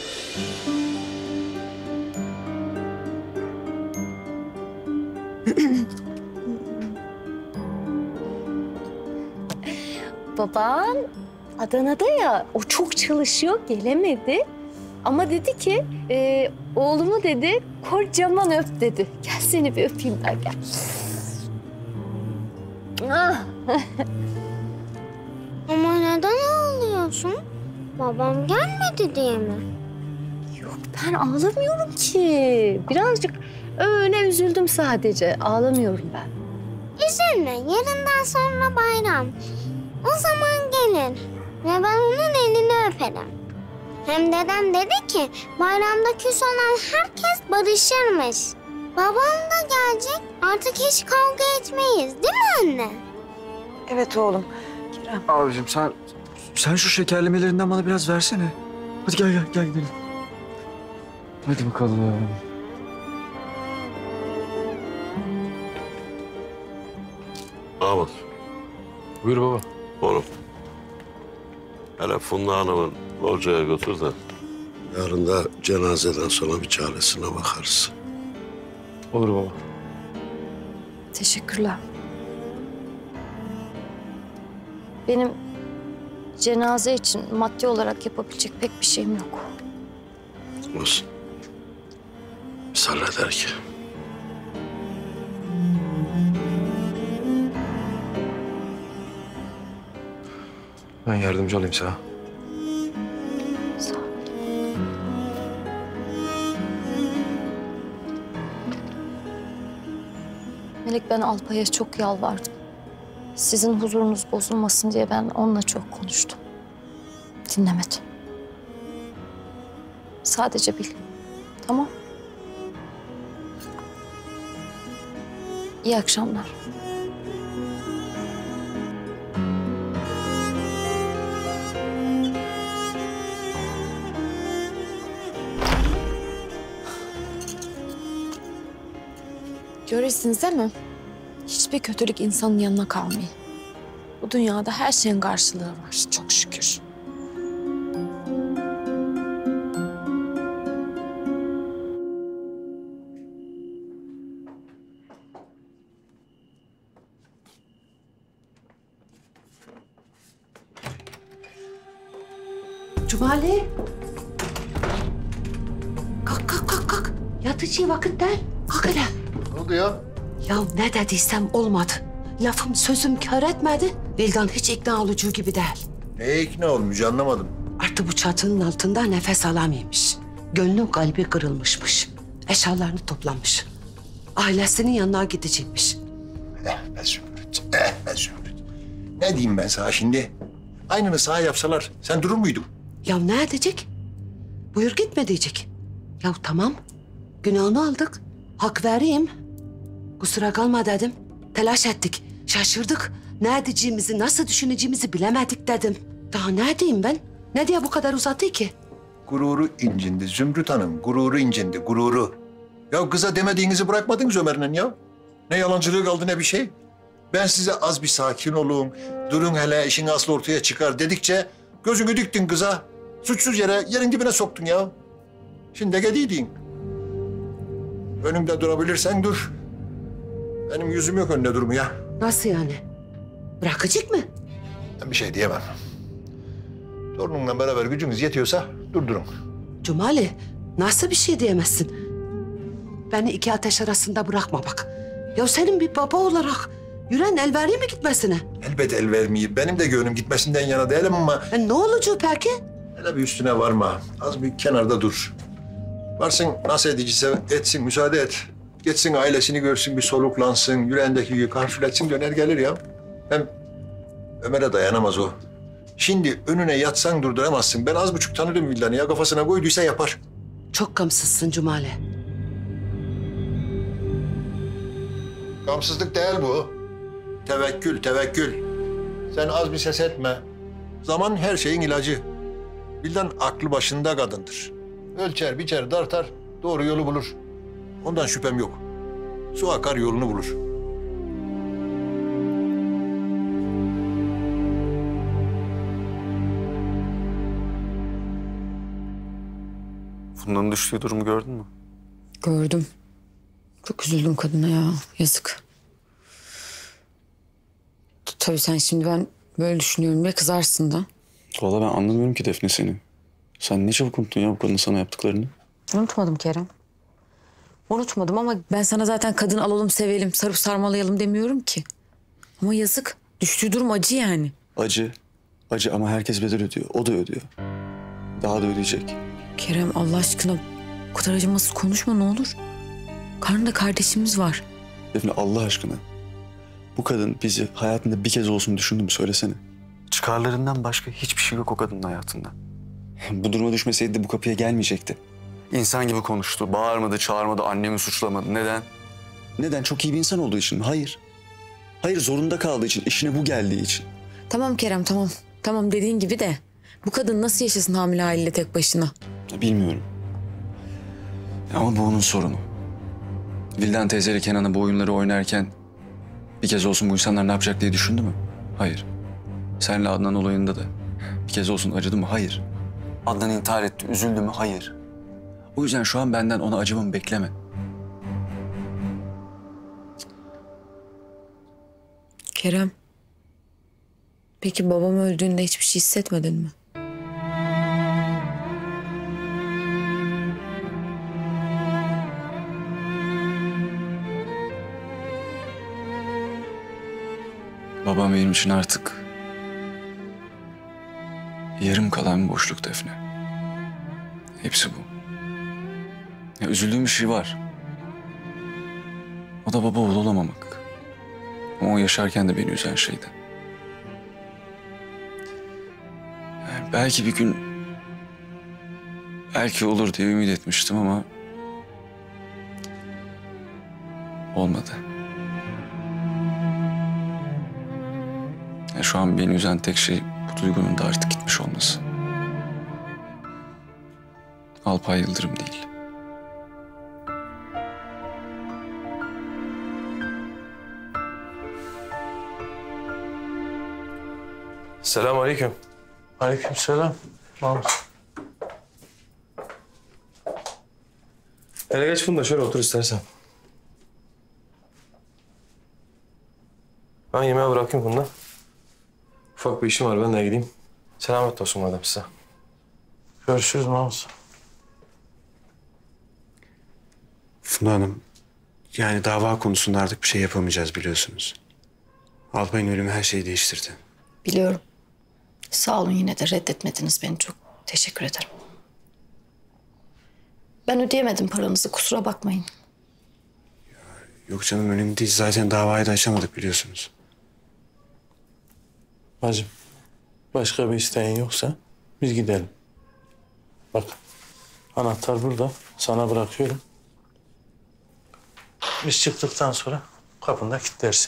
Baban Adana'da ya, o çok çalışıyor, gelemedi. Ama dedi ki, oğlumu dedi, kocaman öp dedi. Gel seni bir öpeyim ben, gel. Ah. Ama neden ağlıyorsun? Babam gelmedi diye mi? Yok, ben ağlamıyorum ki. Birazcık öyle üzüldüm sadece. Ağlamıyorum ben. Üzülme, yarından sonra bayram. O zaman gelir ve ben onun elini öperim. Hem dedem dedi ki bayramda küs olan herkes barışırmış. Babam da gelecek, artık hiç kavga etmeyiz değil mi anne? Evet oğlum. Kerem. Abicim sen şu şekerlemelerinden bana biraz versene. Hadi gel gidelim. Hadi bakalım. Mahmut. Buyur baba. Oğlum. Hele Funda Hanım'ın locaya götür de yarın da cenazeden sonra bir çaresine bakarız. Olur baba. Teşekkürler. Benim cenaze için maddi olarak yapabilecek pek bir şeyim yok. Olsun. Biz halleder ki. Ben yardımcı olayım sana. Sağ ol. Melek, ben Alpay'a çok yalvardım. Sizin huzurunuz bozulmasın diye ben onunla çok konuştum. Dinlemedi. Sadece bil. Tamam. İyi akşamlar. Görürsünüz değil mi? Hiçbir kötülük insanın yanına kalmıyor. Bu dünyada her şeyin karşılığı var. Çok şükür. Cumali. Kalk kalk kalk kalk. Yatıcı vakit değil. Kalk hele. Ne oldu ya? Ya ne dediysem olmadı. Lafım sözüm kör etmedi. Vildan hiç ikna olucu gibi değil. Neye ikna olmuş anlamadım. Artık bu çatının altında nefes alamıyormuş. Gönlü kalbi kırılmışmış. Eşyalarını toplamış. Ailesinin yanına gidecekmiş. Be Zümrüt, be Zümrüt. Ne diyeyim ben sana şimdi? Aynını sana yapsalar sen durur muydun? Ya ne edecek? Buyur gitme diyecek. Ya tamam. Günahını aldık. Hak vereyim. Kusura kalma dedim. Telaş ettik. Şaşırdık. Ne edeceğimizi, nasıl düşüneceğimizi bilemedik dedim. Daha ne diyeyim ben? Ne diye bu kadar uzattı ki? Gururu incindi Zümrüt Hanım. Gururu incindi, gururu. Ya kıza demediğinizi bırakmadınız Ömer'le ya. Ne yalancılığı kaldı ne bir şey. Ben size az bir sakin olun. Durun hele işin aslı ortaya çıkar dedikçe gözünü diktin kıza. Suçsuz yere yerin dibine soktun ya. Şimdi de gidiydin. Önümde durabilirsen dur. Benim yüzüm yok önünde durmaya. Nasıl yani? Bırakacak mı? Ben bir şey diyemem. Torununla beraber gücünüz yetiyorsa durdurun. Cumali, nasıl bir şey diyemezsin? Beni iki ateş arasında bırakma bak. Ya senin bir baba olarak yüren el veriyor mi gitmesine? Elbet el vermeyeyim. Benim de gönlüm gitmesinden yana değilim ama... Ne olacak peki? Hele bir üstüne varma. Az bir kenarda dur. Varsın nasıl ediciyse etsin, müsaade et. Geçsin ailesini görsün, bir soluklansın. Yüreğindeki yükü hafifletsin, döner gelir ya. Hem Ömer'e dayanamaz o. Şimdi önüne yatsan durduramazsın. Ben az buçuk tanırım Vildan'ı ya. Kafasına koyduysa yapar. Çok gamsızsın Cumali. Gamsızlık değil bu. Tevekkül, tevekkül. Sen az bir ses etme. Zaman her şeyin ilacı. Vildan aklı başında kadındır. Ölçer, biçer, dartar, doğru yolu bulur. Ondan şüphem yok. Su akar yolunu bulur. Funda'nın düştüğü durumu gördün mü? Gördüm. Çok üzüldüm kadına ya. Yazık. Tabii sen şimdi ben böyle düşünüyorum diye kızarsın da. Vallahi ben anlamıyorum ki Defne seni. Sen ne çabuk unuttun ya bu kadının sana yaptıklarını. Unutmadım Kerem. Unutmadım ama ben sana zaten kadın alalım, sevelim, sarıp sarmalayalım demiyorum ki. Ama yazık. Düştüğü durum acı yani. Acı. Acı ama herkes bedel ödüyor. O da ödüyor. Daha da ödeyecek. Kerem Allah aşkına bu kadar acımasız konuşma ne olur. Karnında kardeşimiz var. Defne Allah aşkına. Bu kadın bizi hayatında bir kez olsun düşündü mü söylesene. Çıkarlarından başka hiçbir şey yok o kadının hayatında. Bu duruma düşmeseydi de bu kapıya gelmeyecekti. İnsan gibi konuştu, bağırmadı, çağırmadı, annemi suçlamadı. Neden? Neden? Çok iyi bir insan olduğu için mi? Hayır. Hayır zorunda kaldığı için, işine bu geldiği için. Tamam Kerem tamam. Tamam dediğin gibi de bu kadın nasıl yaşasın hamile haliyle tek başına? Bilmiyorum. Ama bu onun sorunu. Vildan teyzeyle Kenan'a bu oyunları oynarken bir kez olsun bu insanlar ne yapacak diye düşündü mü? Hayır. Senle Adnan olayında da bir kez olsun acıdı mı? Hayır. Adnan intihar etti, üzüldü mü? Hayır. O yüzden şu an benden ona acımamı bekleme. Kerem. Peki babam öldüğünde hiçbir şey hissetmedin mi? Babam benim için artık yarım kalan bir boşluk Defne. Hepsi bu. Ya üzüldüğüm bir şey var. O da baba oğlu olamamak. Ama o yaşarken de beni üzen şeydi. Yani belki bir gün belki olur diye ümit etmiştim ama olmadı. Ya şu an beni üzen tek şey bu duygunun da artık gitmiş olması. Alpay Yıldırım değil. Selamünaleyküm. Aleykümselam. Mahmut. Hele geç bunu da şöyle otur istersen. Ben yemeğe bırakayım bunu da. Ufak bir işim var, ben de gideyim. Selamet olsun madem size. Görüşürüz Mahmut. Funda Hanım, yani dava konusunda artık bir şey yapamayacağız biliyorsunuz. Alpay'ın ölümü her şeyi değiştirdi. Biliyorum. Sağ olun, yine de reddetmediniz beni. Çok teşekkür ederim. Ben ödeyemedim paranızı, kusura bakmayın. Yok canım, önemli değil. Zaten davayı da açamadık biliyorsunuz. Bacım, başka bir isteğin yoksa biz gidelim. Bak, anahtar burada. Sana bırakıyorum. Biz çıktıktan sonra kapında kilitlersin.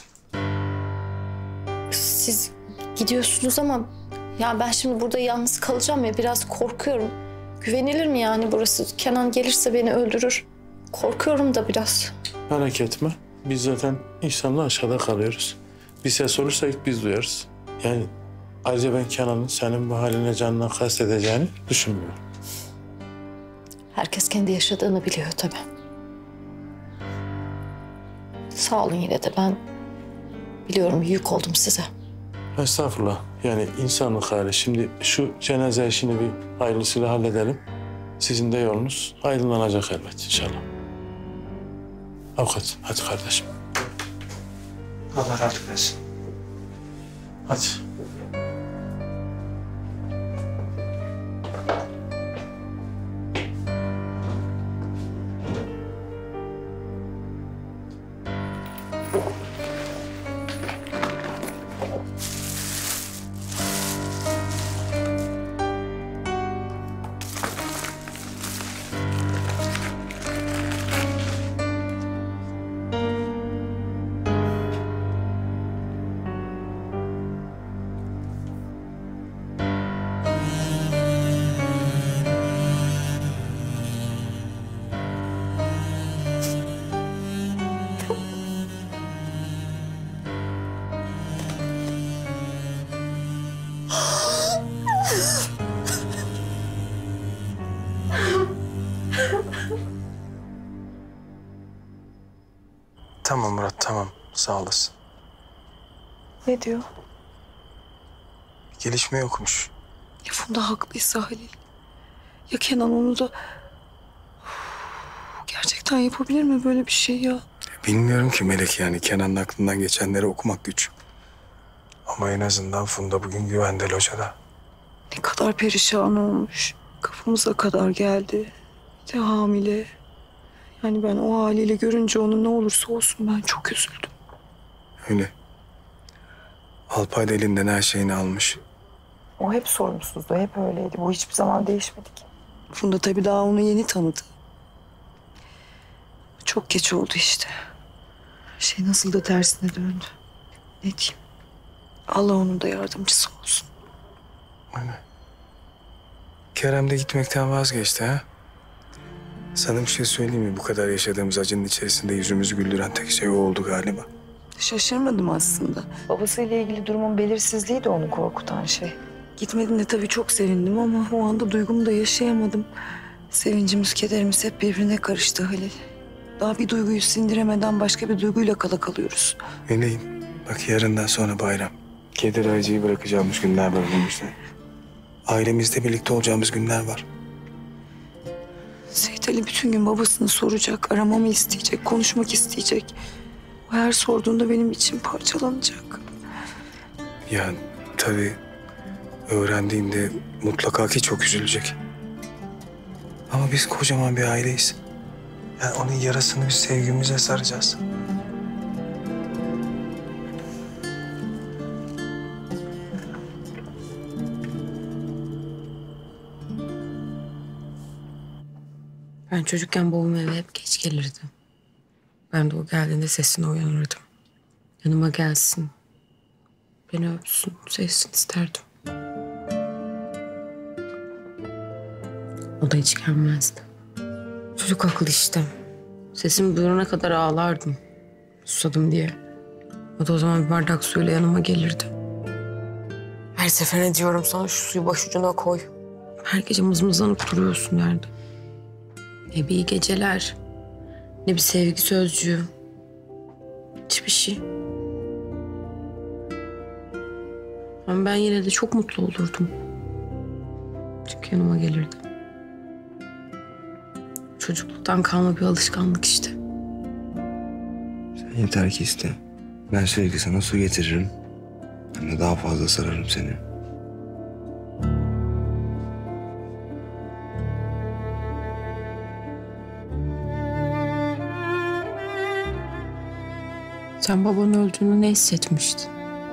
Siz gidiyorsunuz ama ya ben şimdi burada yalnız kalacağım ya, biraz korkuyorum. Güvenilir mi yani burası? Kenan gelirse beni öldürür. Korkuyorum da biraz. Merak etme. Biz zaten İhsan'la aşağıda kalıyoruz. Bir ses olursa ilk biz duyarız. Yani ayrıca ben Kenan'ın senin bu haline canına kastedeceğini düşünmüyorum. Herkes kendi yaşadığını biliyor tabii. Sağ olun yine de, ben biliyorum yük oldum size. Estağfurullah. Yani insanlık hali. Şimdi şu cenaze işini bir hayırlısıyla halledelim. Sizin de yolunuz aydınlanacak elbet inşallah. Avukat, hadi kardeşim. Allah razı olsun. Hadi. Tamam Murat, tamam. Sağ olasın. Ne diyor? Bir gelişme yokmuş. Ya Funda haklıysa Halil. Ya Kenan onu da... Gerçekten yapabilir mi böyle bir şey ya? Bilmiyorum ki Melek, yani Kenan'ın aklından geçenleri okumak güç. Ama en azından Funda bugün güvende locada. Ne kadar perişan olmuş. Kafamıza kadar geldi. Bir de hamile. Yani ben o haliyle görünce onu ne olursa olsun ben çok üzüldüm. Öyle. Alpay da elinden her şeyini almış. O hep sorumsuzdu, hep öyleydi. Bu hiçbir zaman değişmedi ki. Funda tabii daha onu yeni tanıdı. Çok geç oldu işte. Şey nasıl da tersine döndü. Ne diyeyim? Allah onun da yardımcısı olsun. Öyle. Kerem de gitmekten vazgeçti ha. Sana bir şey söyleyeyim mi? Bu kadar yaşadığımız acının içerisinde yüzümüzü güldüren tek şey o oldu galiba. Şaşırmadım aslında. Babasıyla ilgili durumun belirsizliği de onu korkutan şey. Gitmediğinde tabii çok sevindim ama o anda duygumu da yaşayamadım. Sevincimiz, kederimiz hep birbirine karıştı Halil. Daha bir duyguyu sindiremeden başka bir duyguyla kala kalıyoruz. Meleğim, bak yarından sonra bayram. Keder acıyı bırakacağımız günler var önümüzde. Ailemizle birlikte olacağımız günler var. Seyit Ali bütün gün babasını soracak, aramamı isteyecek, konuşmak isteyecek. O her sorduğunda benim içim parçalanacak. Ya tabii öğrendiğinde mutlaka ki çok üzülecek. Ama biz kocaman bir aileyiz. Yani onun yarasını biz sevgimize saracağız. Ben çocukken babam eve hep geç gelirdi. Ben de o geldiğinde sesine uyanırdım. Yanıma gelsin, beni öpsün, sevsin isterdim. O da hiç gelmezdi. Çocuk aklı işte. Sesimi duyurana kadar ağlardım. Susadım diye. O da o zaman bir bardak suyla yanıma gelirdi. Her seferinde diyorum sana şu suyu başucuna koy. Her gece mızmızlanıp duruyorsun derdi. Ne bir iyi geceler, ne bir sevgi sözcüğü. Hiçbir şey. Ama ben yine de çok mutlu olurdum. Çünkü yanıma gelirdi. Çocukluktan kalma bir alışkanlık işte. Sen yeter ki iste. Ben sürekli sana su getiririm. Hem de daha fazla sararım seni. Sen babanın öldüğünü ne hissetmiştin?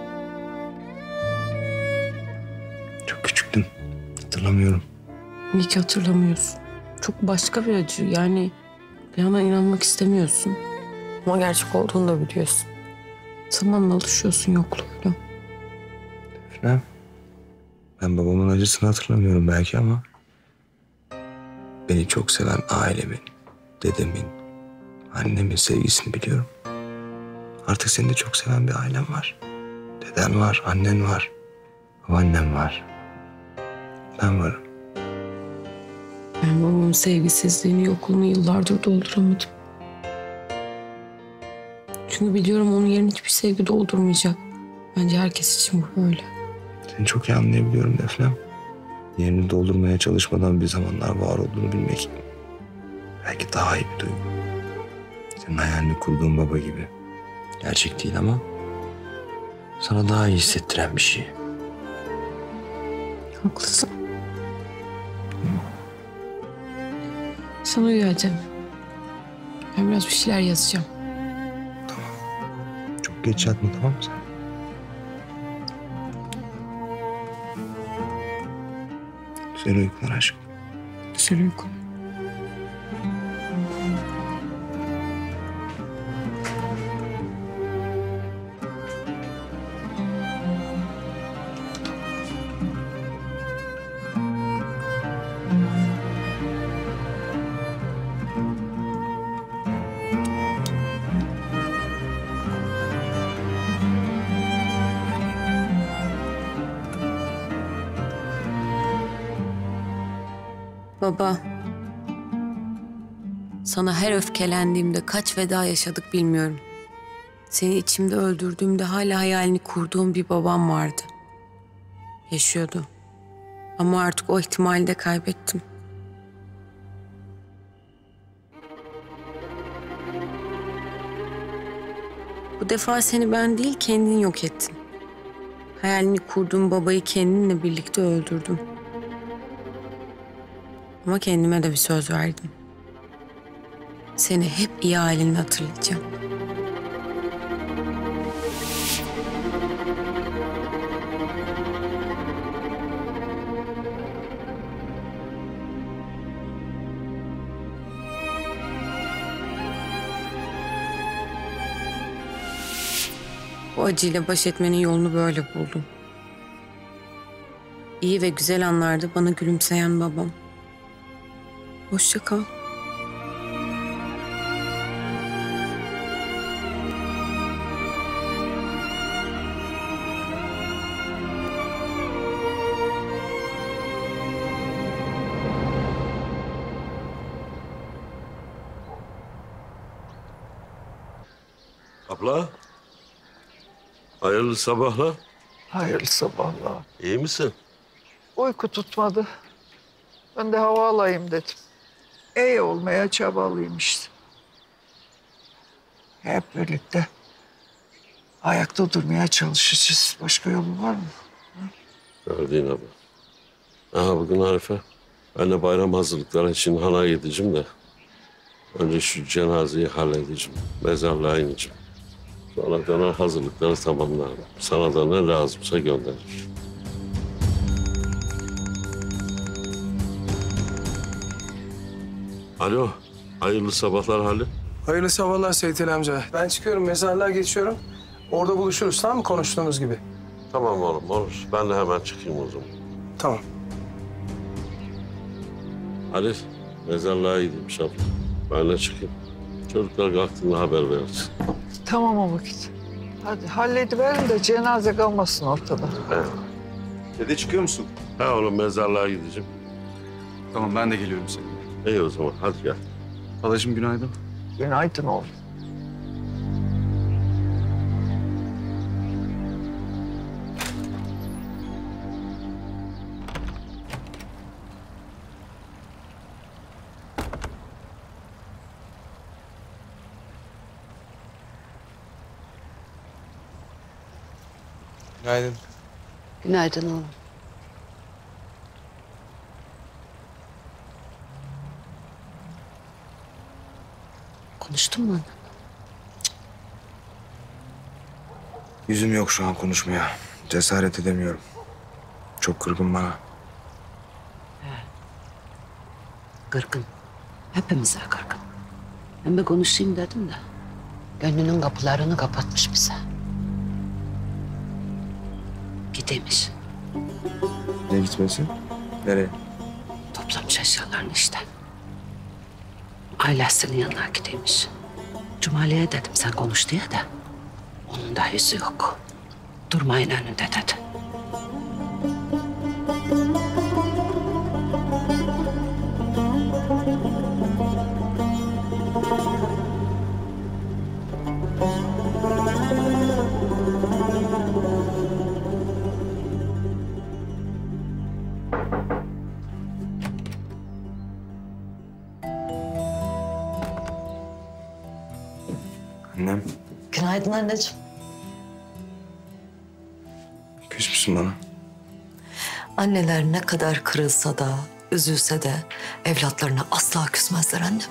Çok küçüktüm. Hatırlamıyorum. İyi ki hatırlamıyorsun. Çok başka bir acı. Yani bir yana inanmak istemiyorsun. Ama gerçek olduğunu da biliyorsun. Zamanla alışıyorsun yokluğuyla. Efendim? Ben babamın acısını hatırlamıyorum belki ama... beni çok seven ailemin, dedemin, annemin sevgisini biliyorum. Artık seni de çok seven bir ailem var. Deden var, annen var, babaannem var. Ben varım. Ben babamın sevgisizliğini, yokluğunu yıllardır dolduramadım. Çünkü biliyorum onun yerini hiçbir sevgi doldurmayacak. Bence herkes için bu böyle. Seni çok iyi anlayabiliyorum Defnem. Yerini doldurmaya çalışmadan bir zamanlar var olduğunu bilmek belki daha iyi bir duygu. Senin hayalini kurduğun baba gibi. Gerçek değil ama sana daha iyi hissettiren bir şey. Haklısın. Sana uyuyacağım. Ben biraz bir şeyler yazacağım. Çok geç yatma, tamam mı sen? Güzel uykular aşkım. Güzel uykular. Baba, sana her öfkelendiğimde kaç veda yaşadık bilmiyorum. Seni içimde öldürdüğümde hala hayalini kurduğum bir babam vardı. Yaşıyordu. Ama artık o ihtimali de kaybettim. Bu defa seni ben değil kendin yok ettin. Hayalini kurduğum babayı kendinle birlikte öldürdüm. Ama kendime de bir söz verdim. Seni hep iyi halinle hatırlayacağım. Bu acıyla baş etmenin yolunu böyle buldum. İyi ve güzel anlarda bana gülümseyen babam. Hoşça kal. Abla. Hayırlı sabahlar. Hayırlı sabahlar. İyi misin? Uyku tutmadı. Ben de hava alayım dedim. İyi olmaya çabalıyım işte. Hep birlikte ayakta durmaya çalışacağız. Başka yolu var mı? Gördüğün abi. Aha bugün Arife. Ben de bayram hazırlıkları için hanaya gideceğim de. Önce şu cenazeyi halledeceğim. Mezarlığa ineceğim. Sonra döner hazırlıkları tamamlarım. Sana da ne lazımsa gönderirim. Alo. Hayırlı sabahlar Halil. Hayırlı sabahlar Seyit'in amca. Ben çıkıyorum, mezarlığa geçiyorum. Orada buluşuruz, tamam mı? Konuştuğumuz gibi. Tamam oğlum olur. Ben de hemen çıkayım o zaman. Tamam. Halil, mezarlığa gideyim şap. Ben de çıkayım. Çocuklar kalktığında haber veririz. Tamam o vakit. Hadi hallediverin de cenaze kalmasın ortada. Evet. Dede çıkıyor musun? Ha oğlum mezarlığa gideceğim. Tamam ben de geliyorum seninle. İyi o zaman hadi gel. Halacığım günaydın. Günaydın oğlum. Günaydın. Günaydın oğlum. Konuştun mu? Yüzüm yok şu an konuşmaya. Cesaret edemiyorum. Çok kırgın bana. Kırgın. Hepimize kırgın. Ben bir konuşayım dedim de. Gönlünün kapılarını kapatmış bize. Gidemiş. Ne gitmesi? Nereye? Toplamış eşyalarını işte. Ailesinin yanına gideymiş. Cumali'ye dedim sen konuş diye de. Onun da yüzü yok. Durmayın önünde dedi. Annem, Günaydın anneciğim. küs müsün bana? Anneler ne kadar kırılsa da, üzülse de evlatlarına asla küsmezler annem.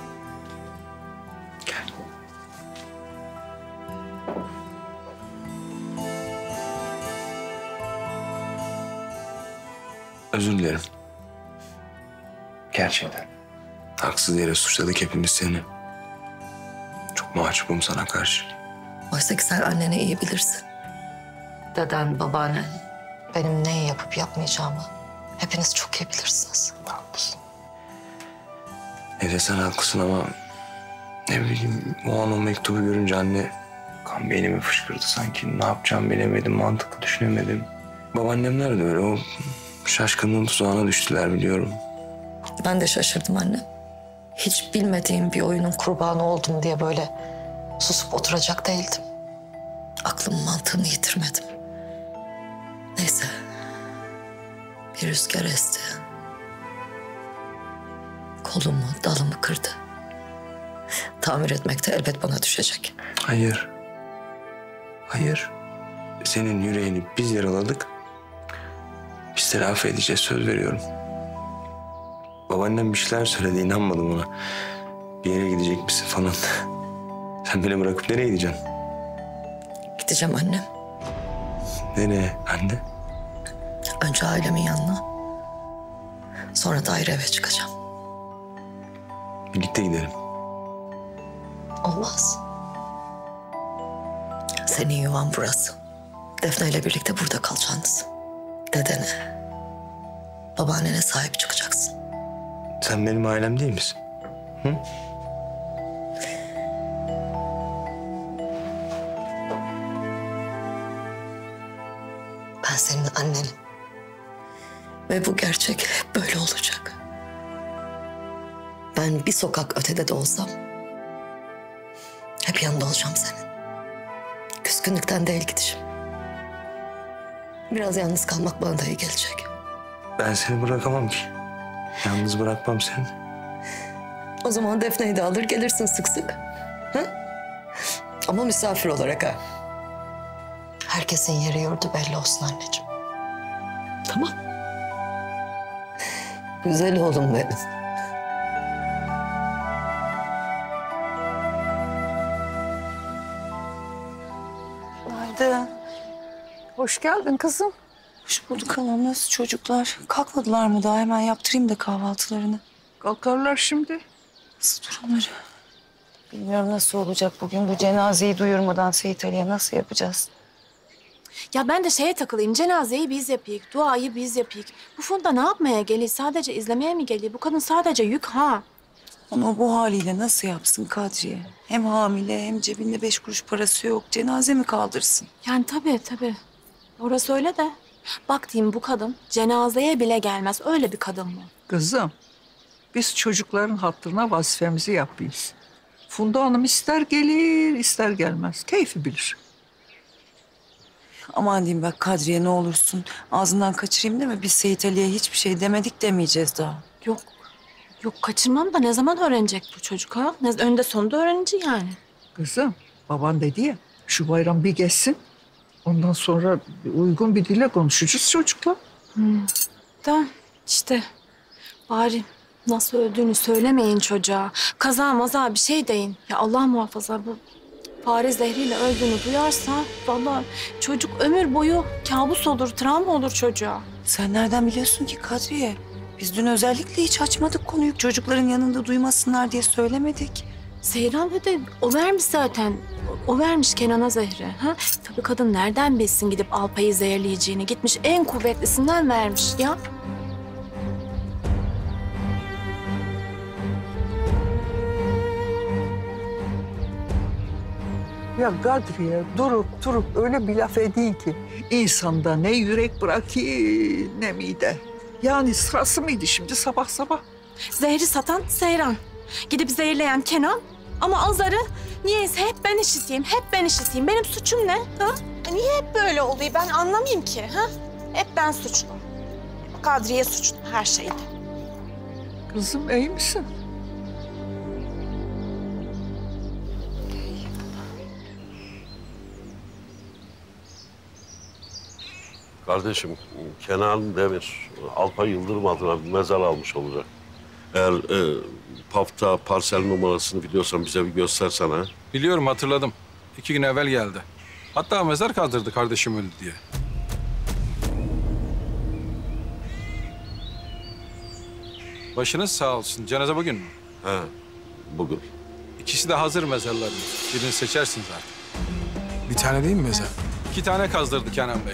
Özür dilerim. Gerçekten. Haksız yere suçladık hepimiz seni. Çok mahcubum sana karşı. Oysa ki sen anneni iyi bilirsin. Deden, babaannen, benim neyi yapıp yapmayacağımı hepiniz çok iyi bilirsiniz. Haklısın. Evet sen haklısın ama ne bileyim o an o mektubu görünce anne kan beynime fışkırdı sanki. Ne yapacağımı bilemedim, mantıklı düşünemedim. Babaannemler de öyle o şaşkınlığın tuzağına düştüler biliyorum. Ben de şaşırdım anne. Hiç bilmediğim bir oyunun kurbanı oldum diye böyle susup oturacak değildim. Aklım mantığımı yitirmedim. Neyse. Bir rüzgar esti. Kolumu, dalımı kırdı. Tamir etmek de elbet bana düşecek. Hayır. Hayır. Senin yüreğini biz yaraladık. Biz telafi edeceğiz, söz veriyorum. Babaannem bir şeyler söyledi, inanmadım ona. Bir yere gidecek misin falan. Sen beni bırakıp nereye gideceksin? Gideceğim annem. Nereye anne? Önce ailemin yanına. Sonra da ayrı eve çıkacağım. Birlikte gidelim. Olmaz. Senin yuvan burası. Defne ile birlikte burada kalacaksınız. Dedene, babaannene sahip çıkacaksın. Sen benim ailem değil misin? Hı? Ben senin annenim. Ve bu gerçek hep böyle olacak. Ben bir sokak ötede de olsam hep yanında olacağım senin. Küskünlükten değil gidişim. Biraz yalnız kalmak bana da iyi gelecek. Ben seni bırakamam ki. Yalnız bırakmam seni. O zaman Defne'yi de alır gelirsin sık sık. Ha? Ama misafir olarak ha. Herkesin yeri yurdu belli olsun anneciğim. Tamam. Güzel oğlum benim. Günaydın. Hoş geldin kızım. Hoş bulduk halam. Nasıl çocuklar? Kalkmadılar mı daha? Hemen yaptırayım da kahvaltılarını. Kalkarlar şimdi. Nasıl durumları? Bilmiyorum nasıl olacak bugün. Bu cenazeyi duyurmadan Seyit Ali'ye nasıl yapacağız? Ya ben de şeye takılayım. Cenazeyi biz yapayım. Duayı biz yapayım. Bu Funda ne yapmaya geliyor? Sadece izlemeye mi geliyor? Bu kadın sadece yük ha. Ama bu haliyle nasıl yapsın Kadriye? Hem hamile hem cebinde 5 kuruş parası yok. Cenaze mi kaldırsın? Yani tabii. Orası öyle de. Bak diyeyim bu kadın cenazeye bile gelmez. Öyle bir kadın mı? Kızım, biz çocukların hatırına vazifemizi yapıyoruz. Funda Hanım ister gelir, ister gelmez. Keyfi bilir. Aman diyeyim bak Kadriye ne olursun. Ağzından kaçırayım değil mi? Biz Seyit Ali'ye hiçbir şey demedik demeyeceğiz daha. Yok kaçırmam da ne zaman öğrenecek bu çocuk ha? Önde sonunda öğrenecek yani. Kızım, baban dedi ya, şu bayram bir geçsin. Ondan sonra uygun bir dille konuşacağız çocukla. Tamam işte bari nasıl öldüğünü söylemeyin çocuğa. Kaza maza bir şey deyin. Ya Allah muhafaza bu fare zehriyle öldüğünü duyarsa vallahi çocuk ömür boyu kabus olur, travma olur çocuğa. Sen nereden biliyorsun ki Kadriye? Biz dün özellikle hiç açmadık konuyu. Çocukların yanında duymasınlar diye söylemedik. Seyran dedi, o vermiş zaten. O vermiş Kenan'a zehri. Ha? Tabii kadın nereden bilsin gidip Alpay'ı zehirleyeceğini? Gitmiş en kuvvetlisinden vermiş ya. Ya Kadriye durup öyle bir laf edin ki insanda ne yürek bırakıyor ne mide. Yani sırası mıydı şimdi sabah sabah? Zehri satan Seyran. Gidip zehirleyen Kenan. Ama azarı niyeyse hep ben işiteyim. Benim suçum ne? Ha? Niye hep böyle oluyor? Ben anlamayayım ki. Ha? Hep ben suçlu. Kadriye suçlu her şeyde. Kızım iyi misin? Kardeşim Kenan Demir Alpay Yıldırım adına bir mezar almış olacak. Eğer PAF'ta parsel numarasını biliyorsan bize bir göstersene. Biliyorum, hatırladım. 2 gün evvel geldi. Hatta mezar kaldırdı kardeşim öldü diye. Başınız sağ olsun. Cenaze bugün mü? He, bugün. İkisi de hazır mezarlarımız. Birini seçersiniz artık. Bir tane değil mi mezar? 2 tane kazdırdı Kenan Bey.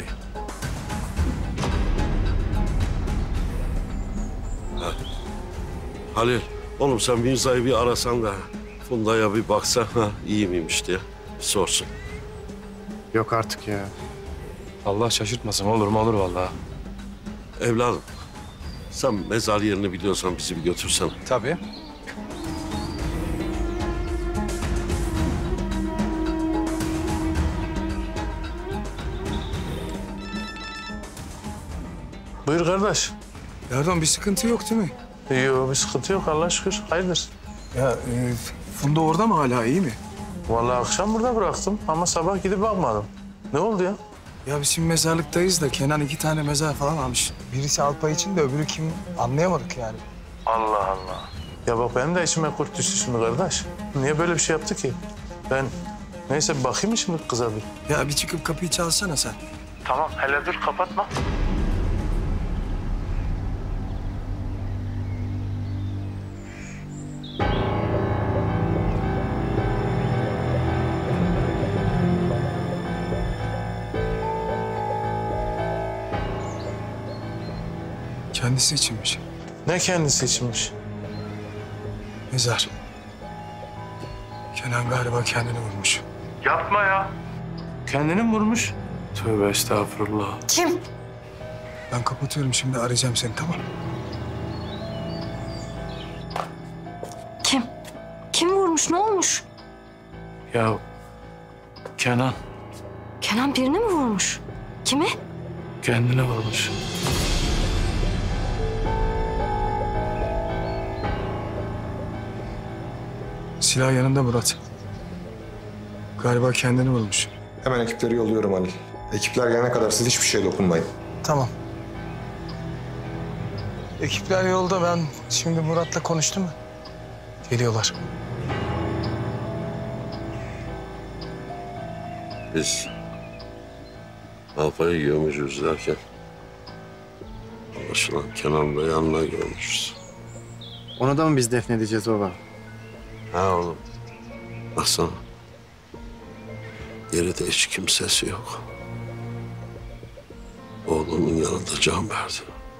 Halil, oğlum sen Mirza'yı bir arasan da Funda'ya bir baksa iyi miymiş diye bir sorsun. Yok artık ya. Allah şaşırtmasın, olur mu olur vallahi. Evladım, sen mezar yerini biliyorsan bizi bir götürsene. Tabii. Buyur kardeş. Erdoğan bir sıkıntı yok değil mi? Yok bir sıkıntı yok Allah'a şükür. Hayırdır? Ya Funda orada mı hala, iyi mi? Vallahi akşam burada bıraktım ama sabah gidip bakmadım. Ne oldu ya? Ya biz şimdi mezarlıktayız da Kenan 2 tane mezar falan almış. Birisi Alpay için de öbürü kim anlayamadık yani. Allah Allah. Ya bak benim de içime kurt düştü şimdi kardeş. Niye böyle bir şey yaptı ki? Ben neyse bir bakayım mı şimdi kıza bir? Ya bir çıkıp kapıyı çalsana sen. Tamam hele dur kapatma. Kendisi içinmiş. Ne kendisi içinmiş? Mezar. Kenan galiba kendini vurmuş. Yapma ya. Kendini mi vurmuş? Tövbe estağfurullah. Kim? Ben kapatıyorum şimdi, arayacağım seni, tamam? Kim? Kim vurmuş? Ne olmuş? Ya Kenan. Kenan birini mi vurmuş? Kimi? kendine vurmuş. Silah yanında Murat. Galiba kendini vurmuş. Hemen ekipleri yolluyorum Halil. Ekipler gelene kadar siz hiçbir şeye dokunmayın. Tamam. Ekipler yolda. Ben şimdi Murat'la konuştum mu? Geliyorlar. Biz Alpay'ı gömücüz derken anlaşılan Kenan'la yanına görmüşüz. Onu da mı biz defnedeceğiz baba? Ha oğlum. Baksana. Geride hiç kimsesi yok. Oğlunun yanında can verdi.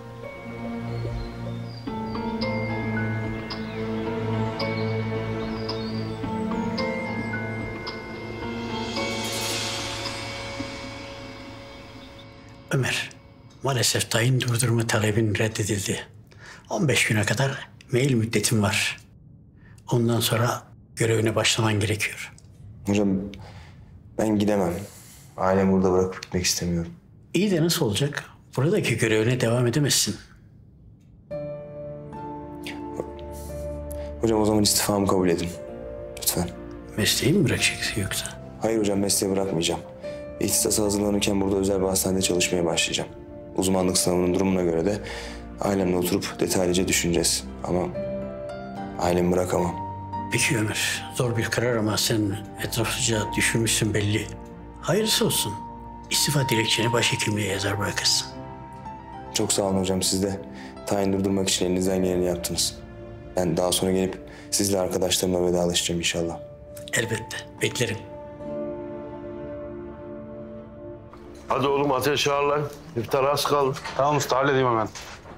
Ömer, maalesef tayin durdurma talebin reddedildi. 15 güne kadar mail müddetim var. Ondan sonra görevine başlaman gerekiyor. Hocam ben gidemem. Ailemi burada bırakıp gitmek istemiyorum. İyi de nasıl olacak? Buradaki görevine devam edemezsin. Hocam o zaman istifamı kabul edin. Lütfen. Mesleği mi bırakacaksın yoksa? Hayır hocam, mesleği bırakmayacağım. İhtisasa hazırlanırken burada özel bir hastanede çalışmaya başlayacağım. Uzmanlık sınavının durumuna göre de ailemle oturup detaylıca düşüneceğiz. Ama ailemi bırakamam. Peki Ömer, zor bir karar ama sen etraflıca düşünmüşsün belli. Hayırlısı olsun. İstifa dilekçeni başhekimliğe yazar bırakırsın. Çok sağ olun hocam, siz de tayin durdurmak için elinizden geleni yaptınız. Ben daha sonra gelip sizle arkadaşlarımla vedalaşacağım inşallah. Elbette, beklerim. Hadi oğlum ateş ağır lan. İftar az kaldı. Tamam usta, halledeyim hemen.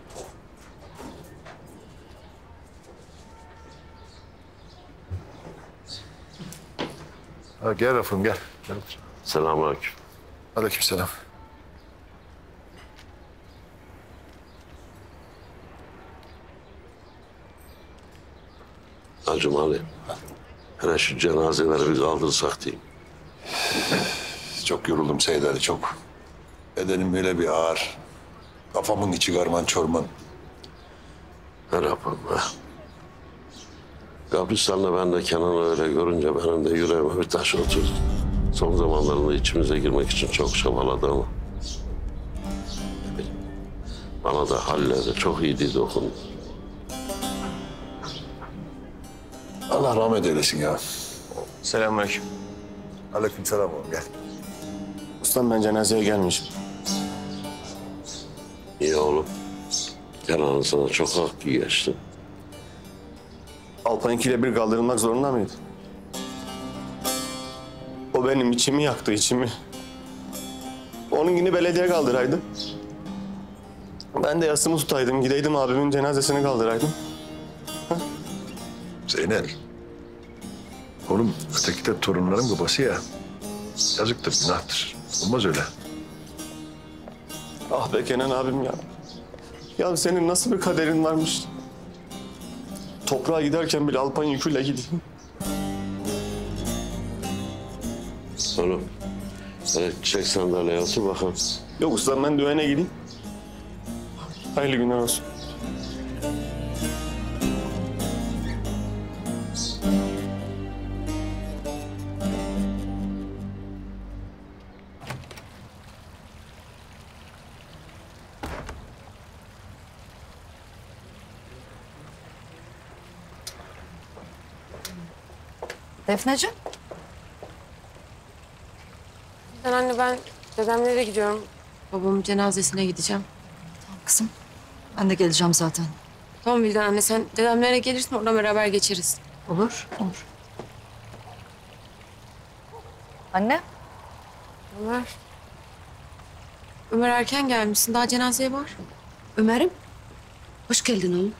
Ha, gel Rafım gel. Selamünaleyküm. Aleykümselam. Hacım Ali. Hele şu cenazeleri bir kaldırsak diyeyim. Çok yoruldum Seyit Ali, çok. Bedenim böyle bir ağır. Kafamın içi karman çorman. Ne yapalım be? Kabristan'la ben de Kenan'ı öyle görünce benim de yüreğime bir taş oturdu. Son zamanlarında içimize girmek için çok çabaladı ama. Ne bileyim, bana da Halil'e çok iyi dokundu. Allah rahmet eylesin ya. Selamünaleyküm. Aleykümselam oğlum, gel. Ustam ben cenazeye gelmeyeceğim. İyi oğlum. Kenan'ın sana çok hakkı geçti. Alpay'ınkiyle bir kaldırılmak zorunda mıydı? O benim içimi yaktı, içimi. Onunkini belediye kaldıraydı. Ben de yasımı tutaydım, gideydim abimin cenazesini kaldıraydım. Zeynel. Oğlum öteki de torunların babası ya. Yazıktır, günahtır. Olmaz öyle. Ah be Kenan abim ya. Ya senin nasıl bir kaderin varmış? Toprağa giderken bile Alpay'ın yüküyle gideyim. Oğlum, çek sandalyeye otur bakalım. Yok ustam ben düğüne gideyim. Hayırlı günler olsun. Defneciğim. Anne ben dedemlere gidiyorum. Babamın cenazesine gideceğim. Tamam kızım. Ben de geleceğim zaten. Tamam Vildan anne sen dedemlere gelirsin oradan beraber geçeriz. Olur, olur. Anne. Ömer. Ömer erken gelmişsin. Daha cenazeye var. Ömer'im, hoş geldin oğlum.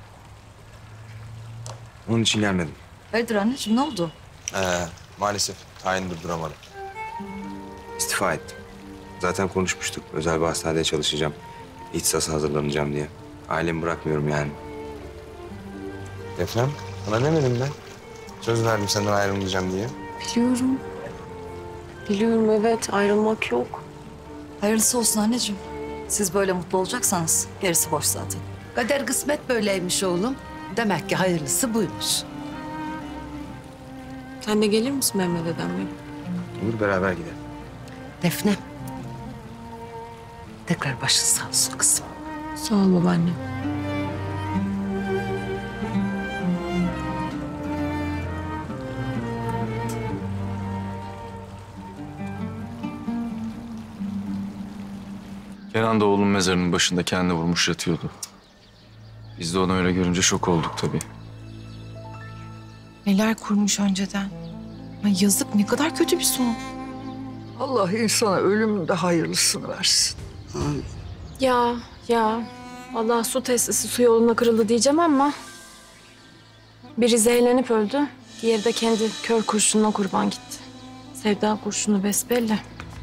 Onun için gelmedim. Hayırdır anneciğim, ne oldu? Maalesef tayin durduramadım. İstifa ettim. Zaten konuşmuştuk. Özel bir hastanede çalışacağım. İhtisasa hazırlanacağım diye. Ailemi bırakmıyorum yani. Defnem, sana demedim ben. Söz verdim senden ayrılmayacağım diye. Biliyorum. Biliyorum evet ayrılmak yok. Hayırlısı olsun anneciğim. Siz böyle mutlu olacaksanız gerisi boş zaten. Kader kısmet böyleymiş oğlum. Demek ki hayırlısı buymuş. Sen de gelir misin Mehmet dedemle? Olur, beraber gidelim. Defne. Tekrar başın sağ olsun kızım. Sağ ol babaanne. Kenan da oğlun mezarının başında kendini vurmuş yatıyordu. Biz de onu öyle görünce şok olduk tabii. Neler kurmuş önceden. Ay yazık, ne kadar kötü bir son. Allah insana ölümün de hayırlısını versin. Ya. Allah su testisi su yoluna kırıldı diyeceğim ama... Biri zehirlenip öldü. Diğeri de kendi kör kurşununa kurban gitti. Sevda kurşunu besbelli.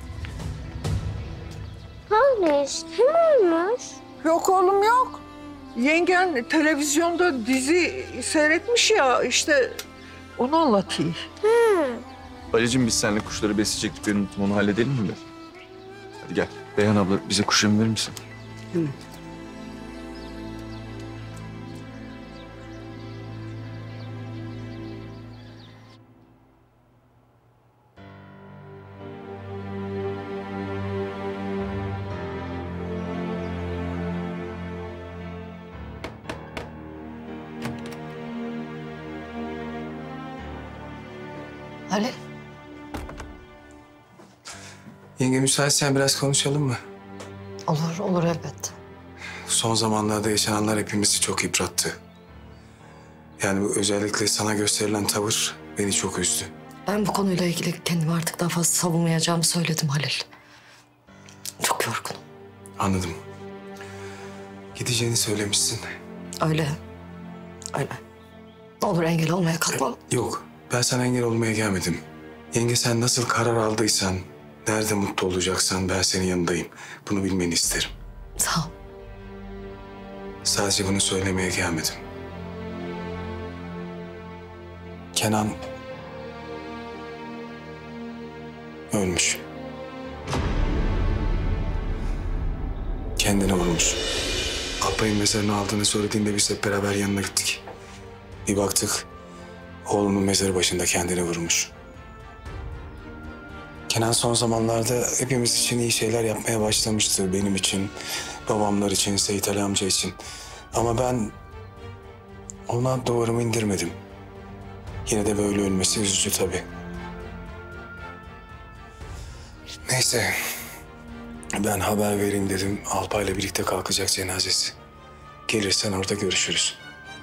Kardeş kim ölmüş? Yok oğlum yok. Yengen televizyonda dizi seyretmiş ya, işte onu anlatıyor. Ali'cim biz seninle kuşları besleyecektik. Ben unuttum, onu halledelim mi? Hadi gel. Beyhan abla bize kuş yemi verir misin? Halil. Yenge müsaitsen biraz konuşalım mı? Olur elbette. Son zamanlarda yaşananlar hepimizi çok yıprattı. Yani bu özellikle sana gösterilen tavır beni çok üzdü. Ben bu konuyla ilgili kendimi artık daha fazla savunmayacağımı söyledim Halil. Çok yorgunum. Anladım. Gideceğini söylemişsin. Öyle. Ne olur engel olmaya kalkma. Yok, ben sana engel olmaya gelmedim. Yenge sen nasıl karar aldıysan, nerede mutlu olacaksan ben senin yanındayım. Bunu bilmeni isterim. Sağ ol. Sadece bunu söylemeye gelmedim. Kenan ölmüş. Kendini vurmuş. Alpay'ın mezarını aldığını söylediğinde biz hep beraber yanına gittik. Bir baktık, oğlunun mezarı başında kendini vurmuş. Kenan son zamanlarda hepimiz için iyi şeyler yapmaya başlamıştı. Benim için, babamlar için, Seyit Ali amca için. Ama ben ona duvarımı indirmedim. Yine de böyle ölmesi üzücü tabii. Neyse, ben haber vereyim dedim. Alpay'la birlikte kalkacak cenazesi. Gelirsen orada görüşürüz.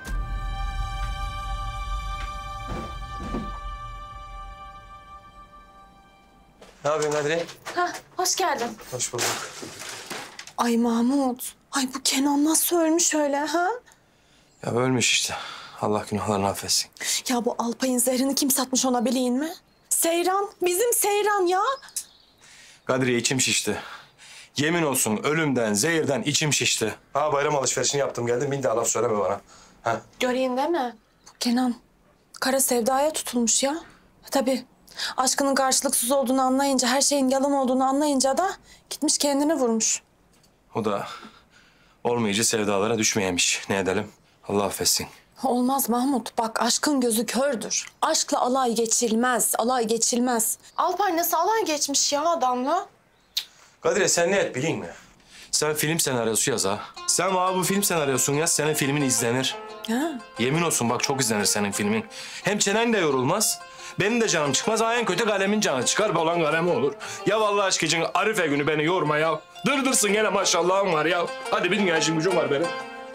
Ne yapıyorsun Kadri? Hoş geldin. Hoş bulduk. Ay Mahmut. Ay bu Kenan nasıl ölmüş öyle ha? Ya ölmüş işte. Allah günahlarını affetsin. Ya bu Alpay'ın zehrini kim satmış ona bileyim mi? Seyran. Bizim Seyran ya. Kadriye içim şişti. Yemin olsun ölümden, zehirden içim şişti. Ha bayram alışverişini yaptım geldim. Bir daha laf söyleme bana. Ha? Göreyim değil mi? Bu Kenan kara sevdaya tutulmuş ya. Tabii aşkının karşılıksız olduğunu anlayınca, her şeyin yalan olduğunu anlayınca da gitmiş kendini vurmuş. O da olmayıcı sevdalara düşmeyemiş. Ne edelim? Allah affetsin. Olmaz Mahmut. Bak aşkın gözü kördür. Aşkla alay geçilmez, alay geçilmez. Alpay nasıl alay geçmiş ya adamla? Kadriye sen ne et bileyim mi? Sen film senaryosu yaz ha. Sen bana bu film senaryosunu yaz, senin filmin izlenir. Ha. Yemin olsun bak çok izlenir senin filmin. Hem çenen de yorulmaz. Benim de canım çıkmaz. Ha en kötü kalemin canı çıkar. Olan kalemi olur. Ya vallahi aşk için Arife günü beni yorma ya. Dırdırsın gene maşallahım var ya. Hadi bir dünya işim gücüm var benim.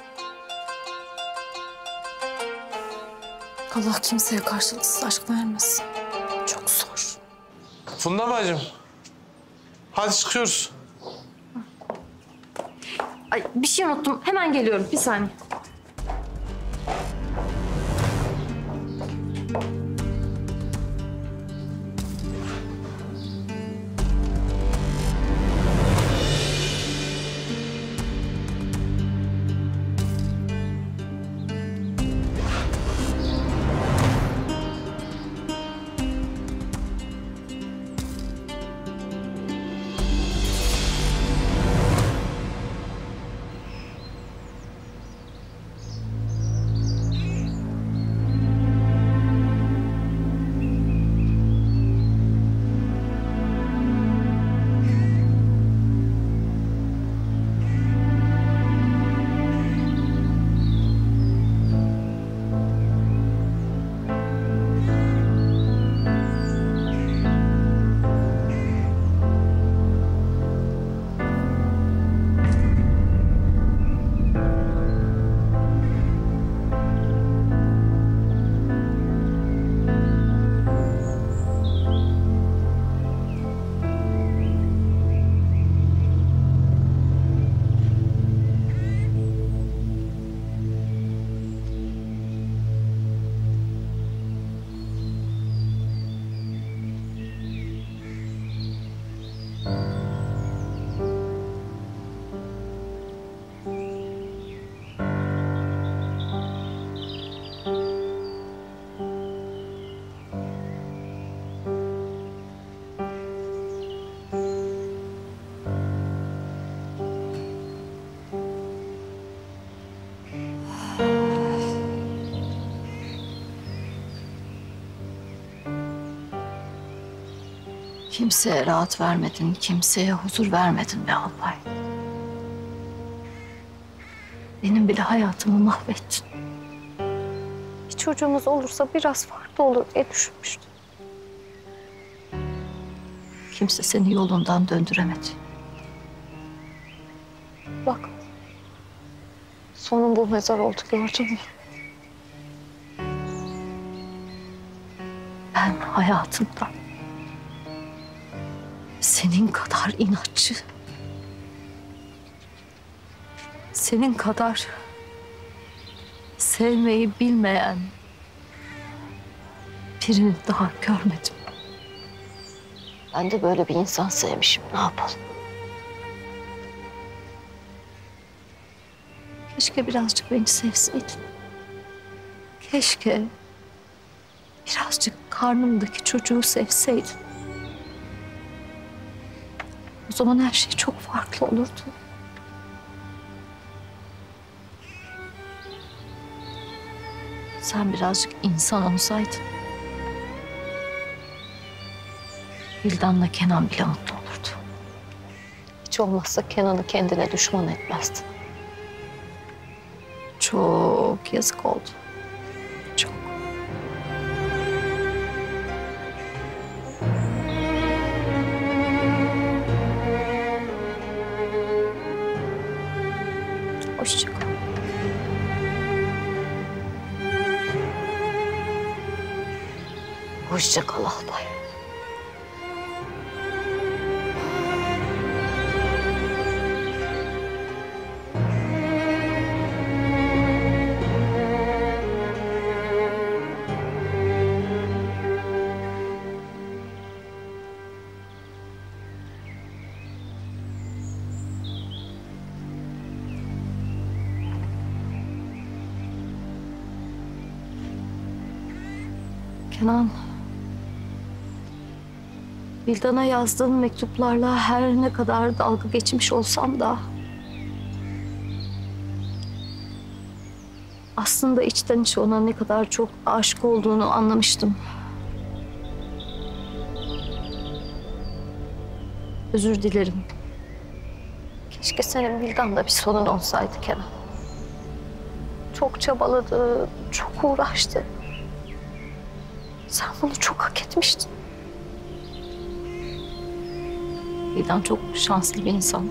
Allah kimseye karşılıksız aşk vermesin. Çok zor. Funda bacım. Hadi çıkıyoruz. Ay bir şey unuttum. Hemen geliyorum. Bir saniye. Kimseye rahat vermedin, kimseye huzur vermedin be Alpay. Benim bile hayatımı mahvettin. Bir çocuğumuz olursa biraz farklı olur diye düşünmüştüm. Kimse seni yolundan döndüremedi. Bak, sonun bu mezar oldu, gördün mü? Ben hayatımda senin kadar inatçı, senin kadar sevmeyi bilmeyen birini daha görmedim. Ben de böyle bir insan sevmişim, ne yapalım? Keşke birazcık beni sevseydin. Keşke birazcık karnımdaki çocuğu sevseydin. O zaman her şey çok farklı olurdu. Sen birazcık insan olsaydın, Vildan'la Kenan bile mutlu olurdu. Hiç olmazsa Kenan'ı kendine düşman etmezdin. Çok yazık oldu. Çok. Hoşça kal. Hoşça kal Alpay. Kenan, Vildan'a yazdığın mektuplarla her ne kadar dalga geçmiş olsam da aslında içten içe ona ne kadar çok aşık olduğunu anlamıştım. Özür dilerim. Keşke senin Vildan'la bir sorun olsaydı Kenan. Çok çabaladı, çok uğraştı. Sen bunu çok hak etmiştin. Vildan çok şanslı bir insan.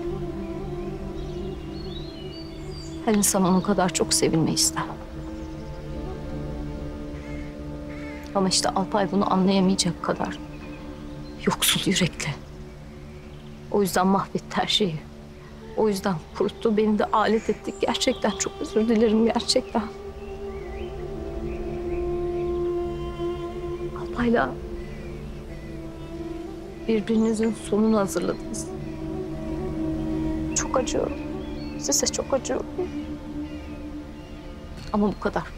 Her insan onun kadar çok sevilmeyi ister. Ama işte Alpay bunu anlayamayacak kadar yoksul yürekli. O yüzden mahvetti her şeyi. O yüzden kuruttu, beni de alet etti. Gerçekten çok özür dilerim, gerçekten. Alpay'la birbirinizin sonunu hazırladınız. Çok acıyorum. Size çok acıyorum. Ama bu kadar.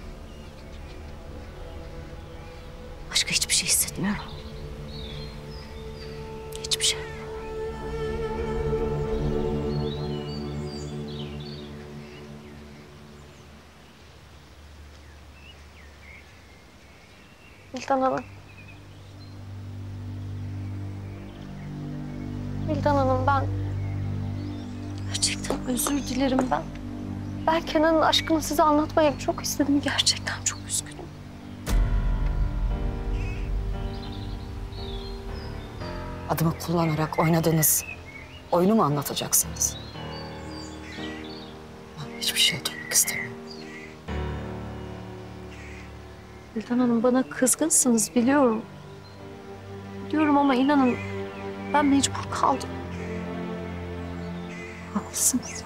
Başka hiçbir şey hissetmiyorum. Hiçbir şey. Vildan Hanım. Vildan Hanım, ben gerçekten özür dilerim ben. Ben Kenan'ın aşkını size anlatmayı çok istedim. Gerçekten çok üzgünüm. Adımı kullanarak oynadığınız oyunu mu anlatacaksınız? Ben hiçbir şey duymak istemiyorum. Vildan Hanım, bana kızgınsınız biliyorum. Biliyorum ama inanın ben mecbur kaldım. Haklısınız.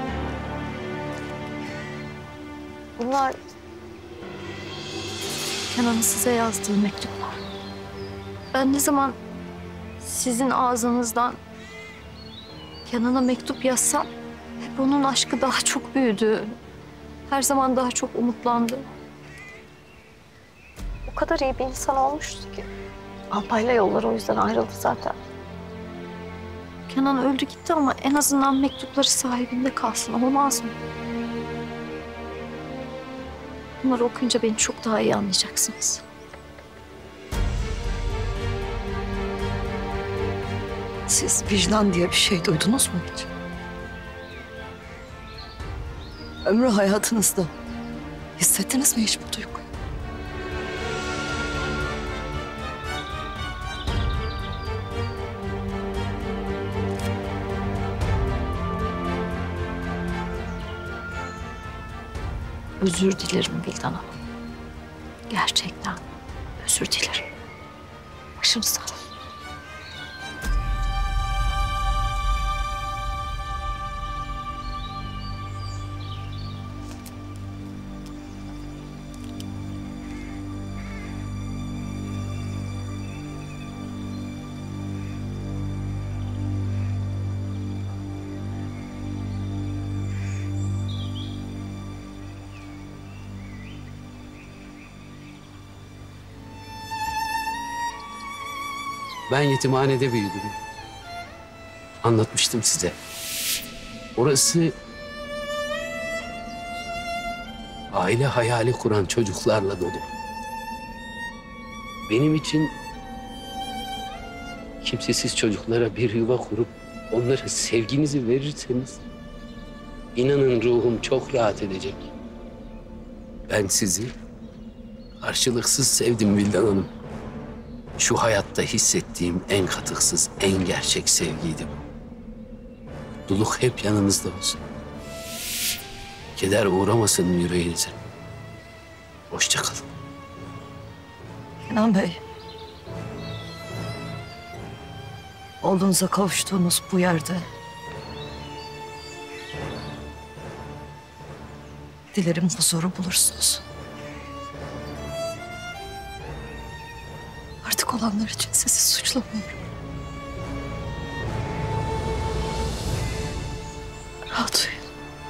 Bunlar Kenan'ın size yazdığı mektuplar. Ben ne zaman sizin ağzınızdan Kenan'a mektup yazsam hep onun aşkı daha çok büyüdü. Her zaman daha çok umutlandı. O kadar iyi bir insan olmuştu ki. Alpay'la yolları o yüzden ayrıldı zaten. Kenan öldü gitti ama en azından mektupları sahibinde kalsın, olmaz mı? Bunları okuyunca beni çok daha iyi anlayacaksınız. Siz vicdan diye bir şey duydunuz mu hiç? Ömrü hayatınızda hissettiniz mi hiç bu duyguyu? Özür dilerim Vildan Hanım. Gerçekten özür dilerim. Başım sağ olun. Ben yetimhanede büyüdüm. Anlatmıştım size. Orası aile hayali kuran çocuklarla dolu. Benim için kimsesiz çocuklara bir yuva kurup onlara sevginizi verirseniz inanın ruhum çok rahat edecek. Ben sizi karşılıksız sevdim Vildan Hanım. Şu hayatta hissettiğim en katıksız, en gerçek sevgiydi bu. Mutluluk hep yanınızda olsun. Keder uğramasın yüreğinize. Hoşça kalın. Kenan Bey. Oğlunuza kavuştuğunuz bu yerde dilerim huzuru bulursunuz. Artık olanlar için sizi suçlamıyorum. Rahat uyuyun.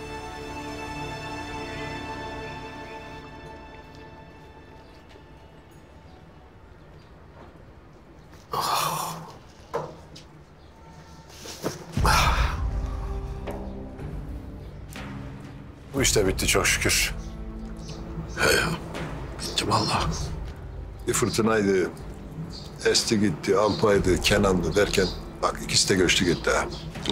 Bu iş de bitti çok şükür. Bitti vallahi. Bir fırtınaydı. Esti gitti, Alpay'dı, Kenan'dı derken bak ikisi de göçtü gitti ha.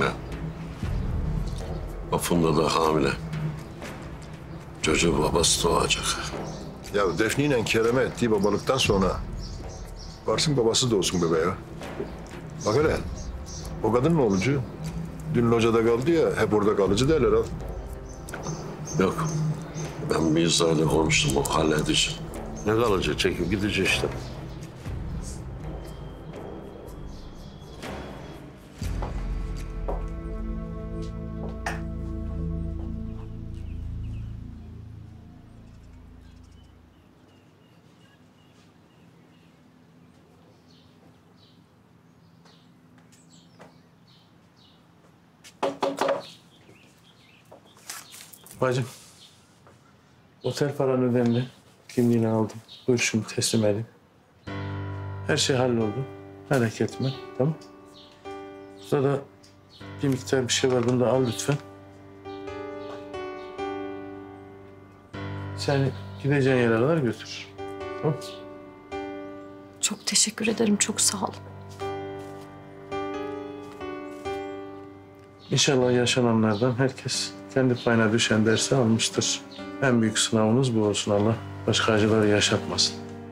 O Funda da hamile. Çocuğu babası doğacak. Ya Defne ile Kerem'e ettiği babalıktan sonra varsın babası da olsun bebeğe. Bak hele, o kadın ne olucu? Dün locada kaldı ya, hep orada kalıcı derler al. Yok, ben Mirza'yla konuştum, o halledici. Ne kalacak, çekip gidecek işte. Bacım, otel paran ödendi. Kimliğini aldım. Buyur şunu teslim edeyim. Her şey halloldu. Merak etme, tamam? Burada bir miktar bir şey var, bunu da al lütfen. Seni gideceğin yere kadar götür. Tamam? Çok teşekkür ederim, çok sağ olun. İnşallah yaşananlardan herkes kendi payına düşen dersi almıştır. En büyük sınavınız bu olsun, Allah başka acıları yaşatmasın.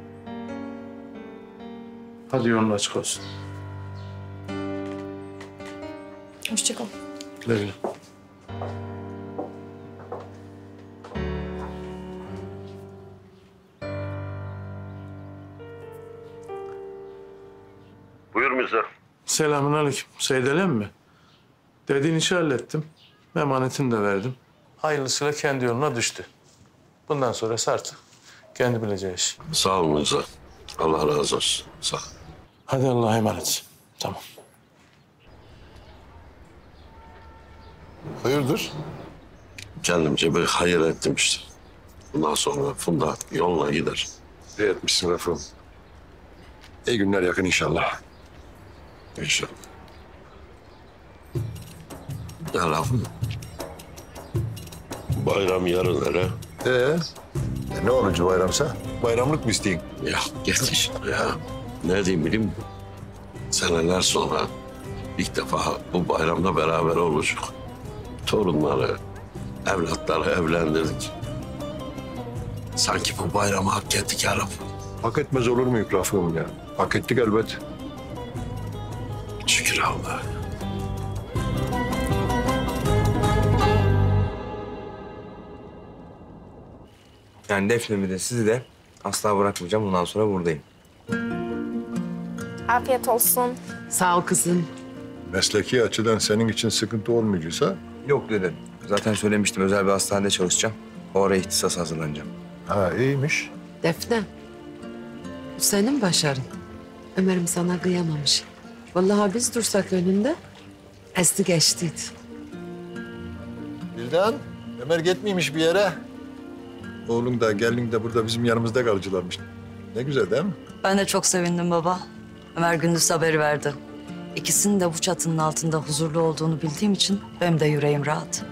Hadi yolun açık olsun. Hoşça kalın. Güle güle. Buyur Mirza. Selamünaleyküm. Seydelem mi? Dediğin işi hallettim. Emanetini de verdim. Hayırlısıyla kendi yoluna düştü. Bundan sonrası artık Kendi bileceği iş. Sağ olun Rıza. Allah razı olsun. Sağ ol. Hadi Allah'a emanet. Tamam. Hayırdır? Kendimce bir hayır ettim işte. Bundan sonra Funda yoluna gider. İyi etmişsin Rafım. İyi günler yakın inşallah. İnşallah. Ya lafım. Bayram yarın hele. Ne orucu bayramsa? Bayramlık mı isteyin? Ya geç işte ya. Ne diyeyim bileyim mi? Seneler sonra ilk defa bu bayramda beraber olacak. Torunları, evlatları evlendirdik. Sanki bu bayramı hak ettik ya Rabbim. Hak etmez olur muyum Rafım ya? Hak ettik elbet. Şükür Allah'a. Yani Defne'mi de sizi de asla bırakmayacağım. Bundan sonra buradayım. Afiyet olsun. Sağ ol kızım. Mesleki açıdan senin için sıkıntı olmayacaksa... Yok dedim. Zaten söylemiştim. Özel bir hastanede çalışacağım. Oraya ihtisas hazırlanacağım. Ha iyiymiş. Defne, bu senin başarın. Ömer'im sana kıyamamış. Vallahi biz dursak önünde esti geçtiydi. Bildan, Ömer gitmeymiş bir yere. Oğlun da gelin de burada bizim yanımızda kalıcılarmış. Ne güzel değil mi? Ben de çok sevindim baba. Ömer gündüz haberi verdi. İkisinin de bu çatının altında huzurlu olduğunu bildiğim için benim de yüreğim rahat.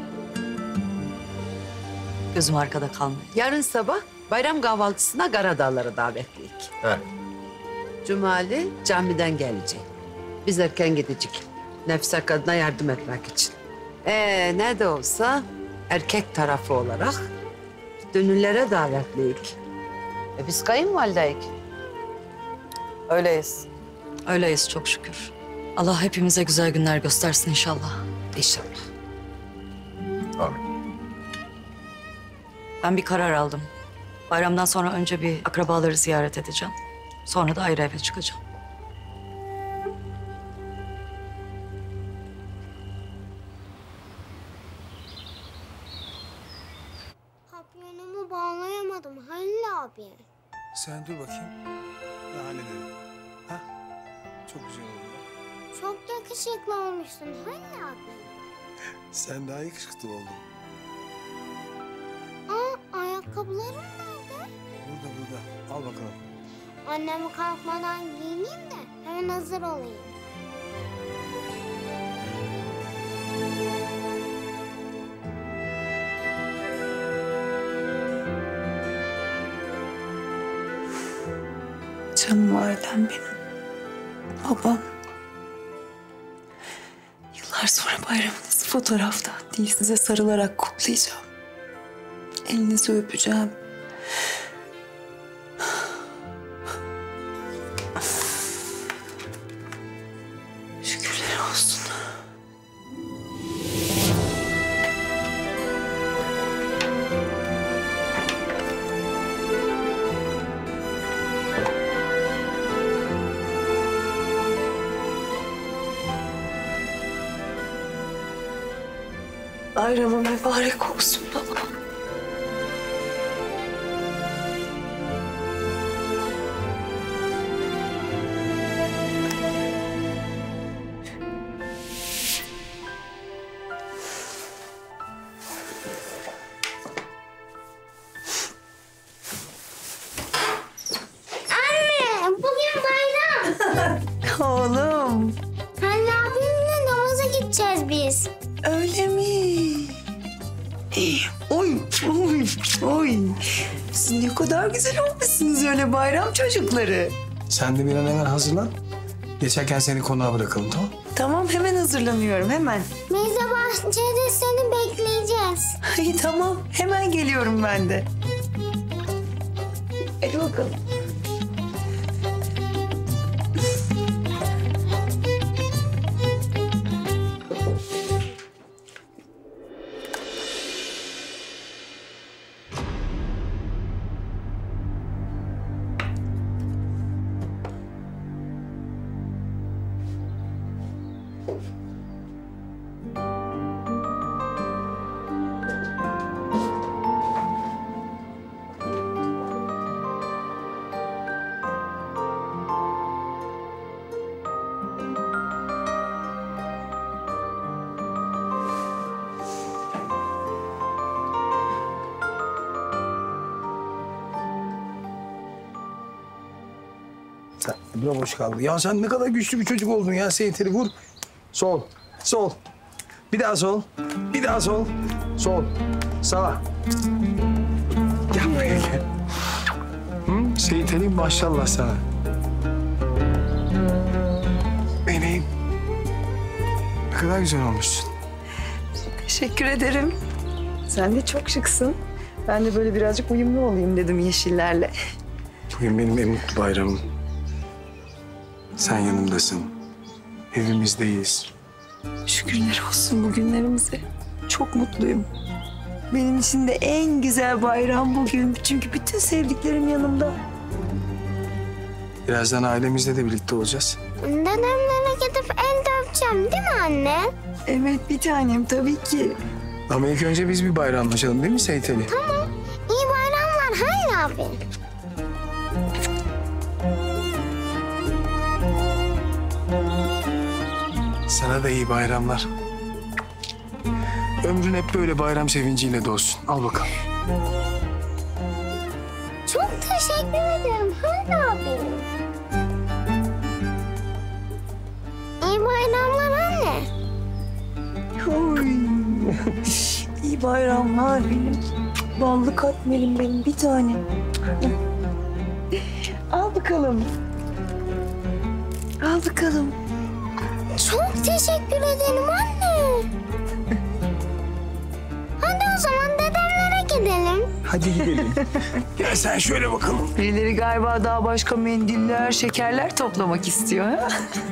Gözüm arkada kalmıyor. Yarın sabah bayram kahvaltısına Karadağlara davetliyik. He. Cumali camiden gelecek. Biz erken gidecek. Nefse kadına yardım etmek için. Ne de olsa erkek tarafı olarak dönürlere davetliyik. Biz kayınvalideyik. Öyleyiz. Öyleyiz çok şükür. Allah hepimize güzel günler göstersin inşallah. İnşallah. Amin. Ben bir karar aldım. Bayramdan sonra önce bir akrabaları ziyaret edeceğim. Sonra da ayrı eve çıkacağım. Papyonumu bağlayamadım Halil abi. Sen dur bakayım. Ben hallederim. Ha? Çok güzel oldu. Çok yakışıklı olmuşsun Halil abi. Sen daha yakışıklı oldun. Ayakkabılarım nerede? Burada. Al bakalım. Annemi kalkmadan giyineyim de hemen hazır olayım. Canım ailem benim. Babam. Yıllar sonra bayramınızı fotoğraftan değil size sarılarak kutlayacağım. Elinizi öpeceğim. Şükürler olsun. Bayramın mübarek olsun baba. Anne, bugün bayram. Oğlum. Halil abimle namaza gideceğiz biz. Öyle mi? Oy, oy, oy. Siz ne kadar güzel olmuşsunuz öyle bayram çocukları. Sen de bir an evvel hazırlan. Geçerken seni konağa bırakalım, tamam? Tamam, hemen hazırlanıyorum, hemen. Meyze bahçede seni bekleyeceğiz. İyi tamam, hemen geliyorum ben de. Hadi bakalım. Sen bura boş kaldı. Ya sen ne kadar güçlü bir çocuk oldun ya Seyiteli. Vur. Sol. Sol. Bir daha sol. Bir daha sol. Sol. Sağ. Gel buraya gel. Hı? Seyiteli maşallah sana. Benim. Ne kadar güzel olmuşsun. Teşekkür ederim. Sen de çok şıksın. Ben de böyle birazcık uyumlu olayım dedim yeşillerle. Bugün benim en mutlu bayramım. Sen yanımdasın. Evimizdeyiz. Şükürler olsun bugünlerimize. Çok mutluyum. Benim için de en güzel bayram bugün. Çünkü bütün sevdiklerim yanımda. Birazdan ailemizle de birlikte olacağız. Dedemlere gidip el de öpeceğim değil mi anne? Evet bir tanem tabii ki. Ama ilk önce biz bir bayramlaşalım değil mi Seyiteli? Tamam. İyi bayramlar Hayri abi. Sana da iyi bayramlar. Ömrün hep böyle bayram sevinciyle dolsun. Al bakalım. Çok teşekkür ederim Hayri abi. İyi bayramlar anne. Oy. İyi bayramlar benim. Ballı katmerim benim bir tane. Al bakalım. Al bakalım. Çok teşekkür ederim anne. Hadi o zaman dedemlere gidelim. Hadi gidelim. Gel sen şöyle bakalım. Birileri galiba daha başka mendiller, şekerler toplamak istiyor. Ha?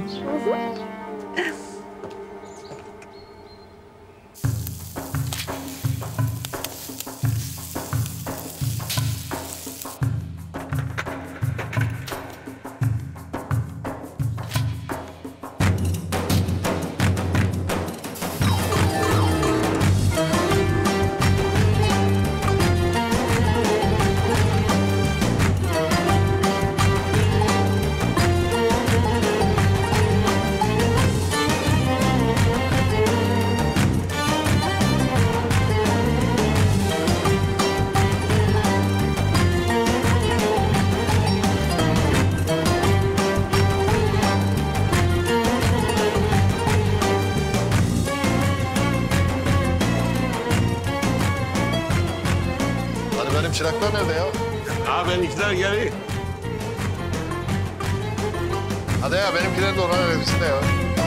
Hani benim çıraklar nerede ya? Ha benimkiler geliyor. Hadi ya benimkiler de oranın evlisinde ya.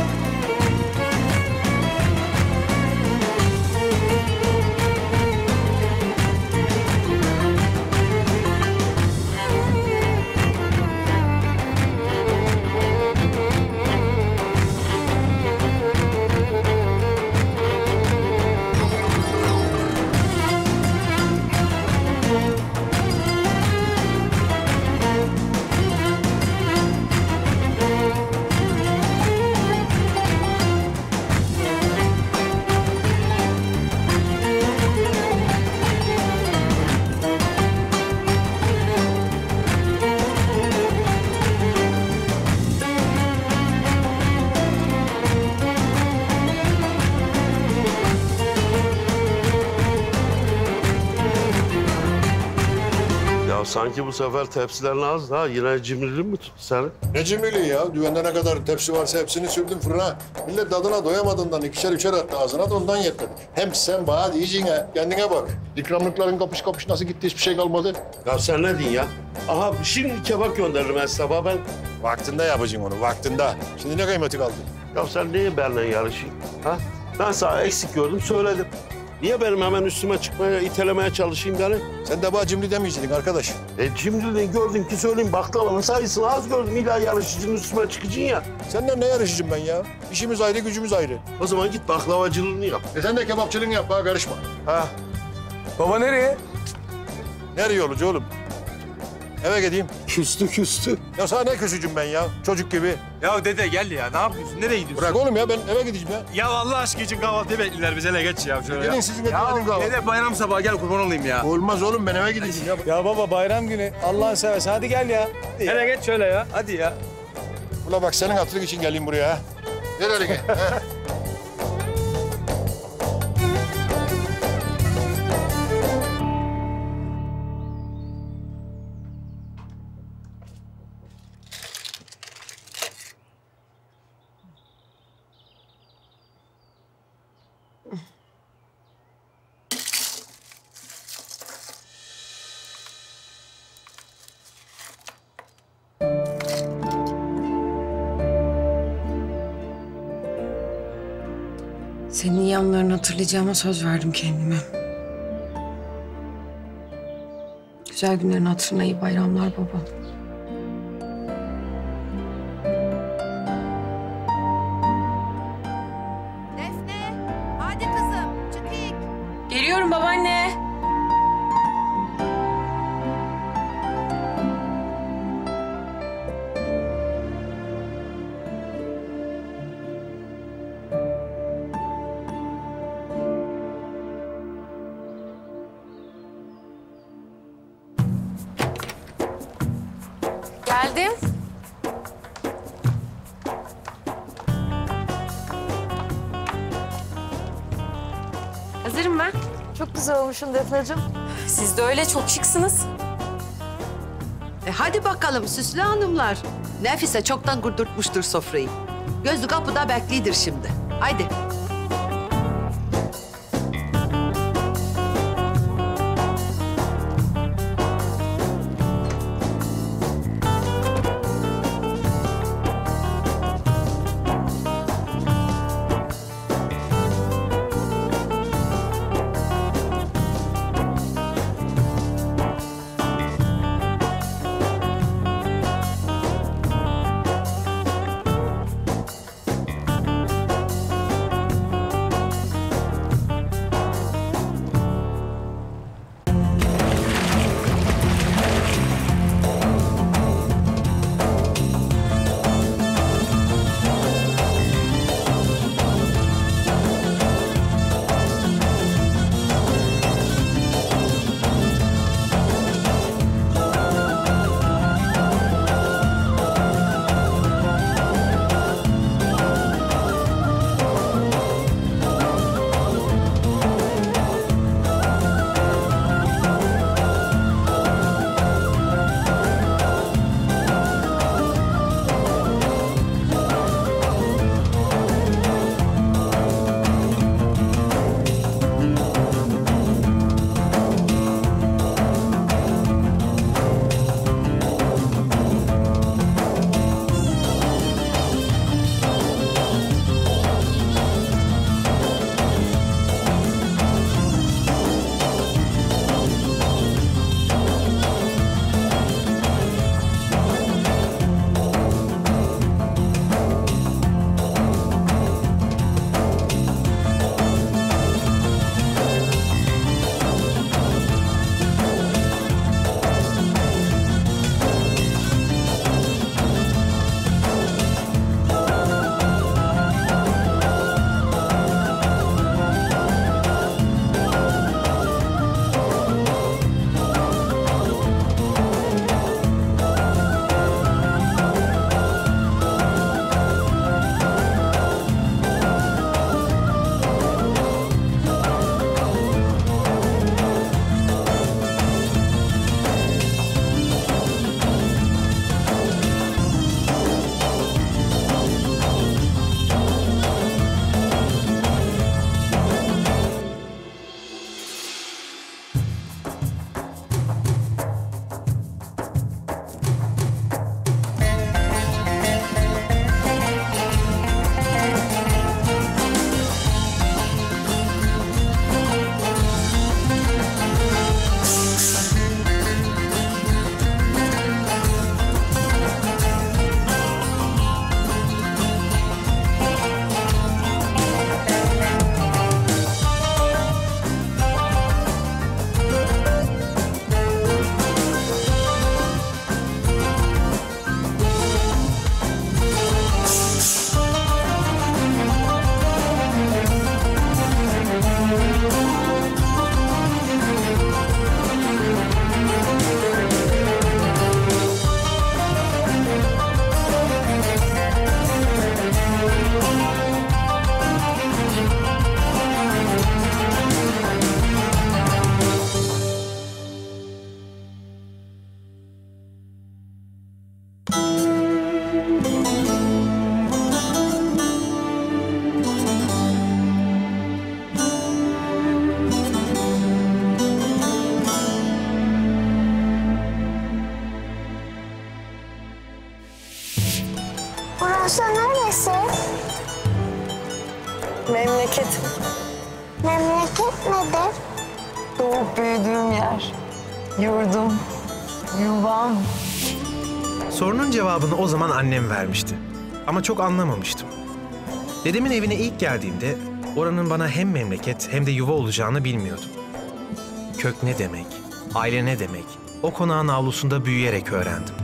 Ya sanki bu sefer tepsilerin az ha. Yine cimrili mi tuttu seni? Ne cimriliği ya? Düvende ne kadar tepsi varsa hepsini sürdüm fırına. Millet tadına doyamadığından ikişer üçer attı ağzına da ondan yetti. Hem sen bana diyeceksin ha, kendine bak. İkramlıkların kapış kapış nasıl gitti hiçbir şey kalmadı. Ya sen ne diyorsun ya? Aha şimdi kebap gönderirim ben sabah ben. Vaktinde yapacaksın onu, vaktinde. Şimdi ne kıymeti kaldı? Ya sen niye benimle yarışıyorsun? Ha? Ben sana eksik gördüm söyledim. Niye benim hemen üstüme çıkmaya, itelemeye çalışayım yani? Sen de bana cimri demeyecektin arkadaş. Cimriliği gördüm ki söyleyeyim baklavanın sayısını az gördüm. İlla yarışıcının üstüme çıkacaksın ya. Senden ne yarışacağım ben ya? İşimiz ayrı, gücümüz ayrı. O zaman git baklavacılığını yap. Sen de kebapçılığını yap, bana karışma. Ha. Baba nereye? Nereye olacak oğlum? Eve gideyim. Küstü. Ya sana ne küsücüm ben ya? Çocuk gibi. Ya dede gel ya. Ne yapıyorsun? Nereye gidiyorsun? Bırak oğlum ya, ben eve gideceğim ya. Ya Allah aşkı için kahvaltıyı bekliyorlar. Bize hele geç ya. Şöyle Gidin sizin getirin kahvaltı. Dede bayram sabahı gel kurban olayım ya. Olmaz oğlum, ben eve gideceğim ya. Ya baba bayram günü. Allah'ını seversen hadi gel ya. Hele geç şöyle ya. Hadi ya. Ula bak senin hatırlık için geleyim buraya ha. Ver elini. ha. Senin iyi anlarını hatırlayacağıma söz verdim kendime. Güzel günlerin hatırına iyi bayramlar baba. Hadi kızım, çıkık. Geliyorum babaanne. Geldim. Hazırım ben. Çok güzel olmuşsun Defneciğim. Siz de öyle çok şıksınız. Hadi bakalım süslü hanımlar. Nefise çoktan kurdurtmuştur sofrayı. Gözlü kapıda beklidir şimdi. Haydi. Burası neresi? Memleketim. Memleket nedir? Doğup büyüdüğüm yer. Yurdum, yuvam. Sorunun cevabını o zaman annem vermişti. Ama çok anlamamıştım. Dedemin evine ilk geldiğimde oranın bana hem memleket hem de yuva olacağını bilmiyordum. Kök ne demek, aile ne demek, o konağın avlusunda büyüyerek öğrendim.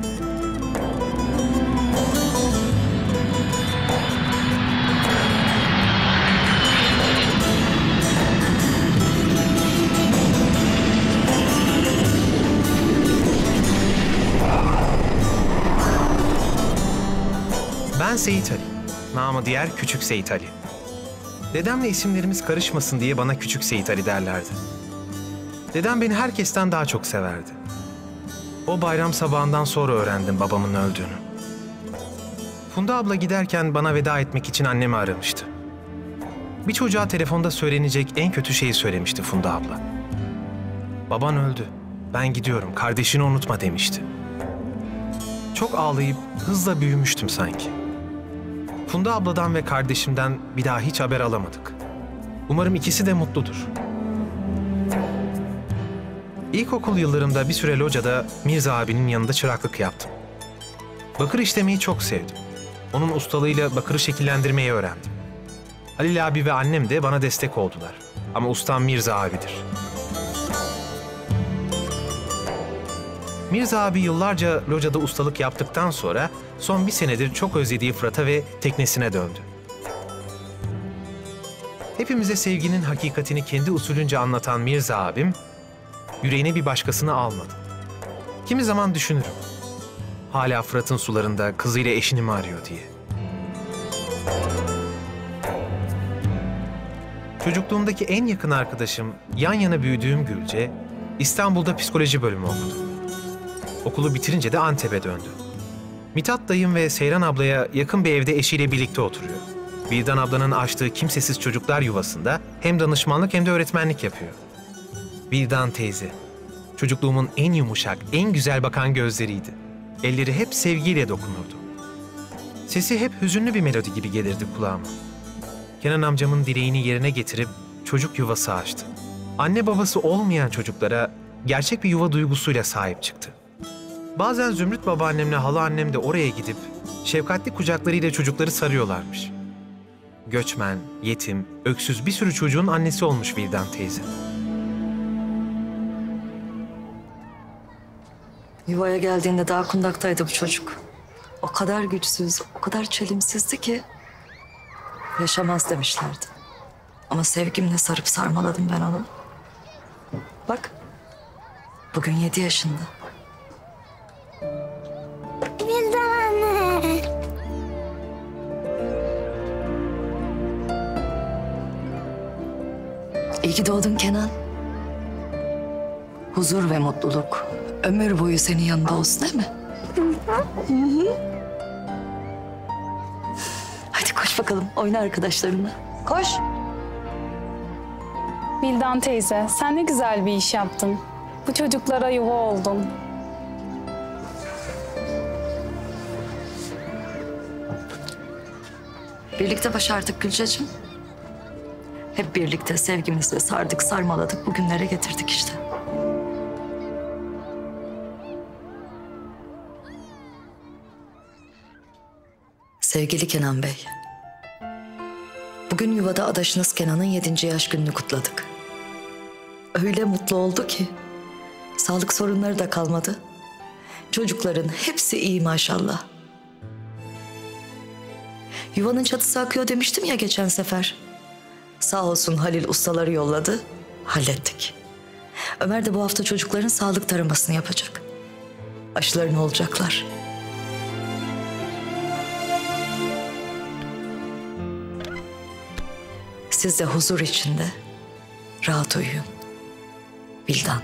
Ben Seyit Ali, namı diğer Küçük Seyit Ali. Dedemle isimlerimiz karışmasın diye bana Küçük Seyit Ali derlerdi. Dedem beni herkesten daha çok severdi. O bayram sabahından sonra öğrendim babamın öldüğünü. Funda abla giderken bana veda etmek için annemi aramıştı. Bir çocuğa telefonda söylenecek en kötü şeyi söylemişti Funda abla. Baban öldü, ben gidiyorum, kardeşini unutma demişti. Çok ağlayıp hızla büyümüştüm sanki. Funda abladan ve kardeşimden bir daha hiç haber alamadık. Umarım ikisi de mutludur. İlkokul yıllarımda bir süre locada Mirza abinin yanında çıraklık yaptım. Bakır işlemeyi çok sevdim. Onun ustalığıyla bakırı şekillendirmeyi öğrendim. Halil abi ve annem de bana destek oldular. Ama ustam Mirza abidir. Mirza abi yıllarca locada ustalık yaptıktan sonra son bir senedir çok özlediği Fırat'a ve teknesine döndü. Hepimize sevginin hakikatini kendi usulünce anlatan Mirza abim, yüreğine bir başkasını almadı. Kimi zaman düşünürüm, hala Fırat'ın sularında kızıyla eşini mi arıyor diye. Çocukluğumdaki en yakın arkadaşım, yan yana büyüdüğüm Gülce, İstanbul'da psikoloji bölümü okudu. Okulu bitirince de Antep'e döndü. Mithat dayım ve Seyran ablaya yakın bir evde eşiyle birlikte oturuyor. Vildan ablanın açtığı kimsesiz çocuklar yuvasında hem danışmanlık hem de öğretmenlik yapıyor. Vildan teyze, çocukluğumun en yumuşak, en güzel bakan gözleriydi. Elleri hep sevgiyle dokunurdu. Sesi hep hüzünlü bir melodi gibi gelirdi kulağıma. Kenan amcamın dileğini yerine getirip çocuk yuvası açtı. Anne babası olmayan çocuklara gerçek bir yuva duygusuyla sahip çıktı. Bazen Zümrüt babaannemle hala annem de oraya gidip şefkatli kucaklarıyla çocukları sarıyorlarmış. Göçmen, yetim, öksüz bir sürü çocuğun annesi olmuş Vildan teyze. Yuvaya geldiğinde daha kundaktaydı bu çocuk. O kadar güçsüz, o kadar çelimsizdi ki yaşamaz demişlerdi. Ama sevgimle sarıp sarmaladım ben onu. Bak, bugün 7 yaşında. Vildan anne. İyi ki doğdun Kenan. Huzur ve mutluluk ömür boyu senin yanında olsun değil mi? Hı hı. Hadi koş bakalım, oyna arkadaşlarınla. Koş. Vildan teyze, sen ne güzel bir iş yaptın. Bu çocuklara yuva oldun. Birlikte başardık Gülceciğim. Hep birlikte sevgimizle sardık, sarmaladık, bugünlere getirdik işte. Sevgili Kenan Bey, bugün yuvada adaşınız Kenan'ın 7. yaş gününü kutladık. Öyle mutlu oldu ki sağlık sorunları da kalmadı. Çocukların hepsi iyi maşallah. Yuvanın çatısı akıyor demiştim ya geçen sefer. Sağ olsun Halil ustaları yolladı, hallettik. Ömer de bu hafta çocukların sağlık taramasını yapacak. Aşılarını olacaklar. Siz de huzur içinde rahat uyuyun. Vildan.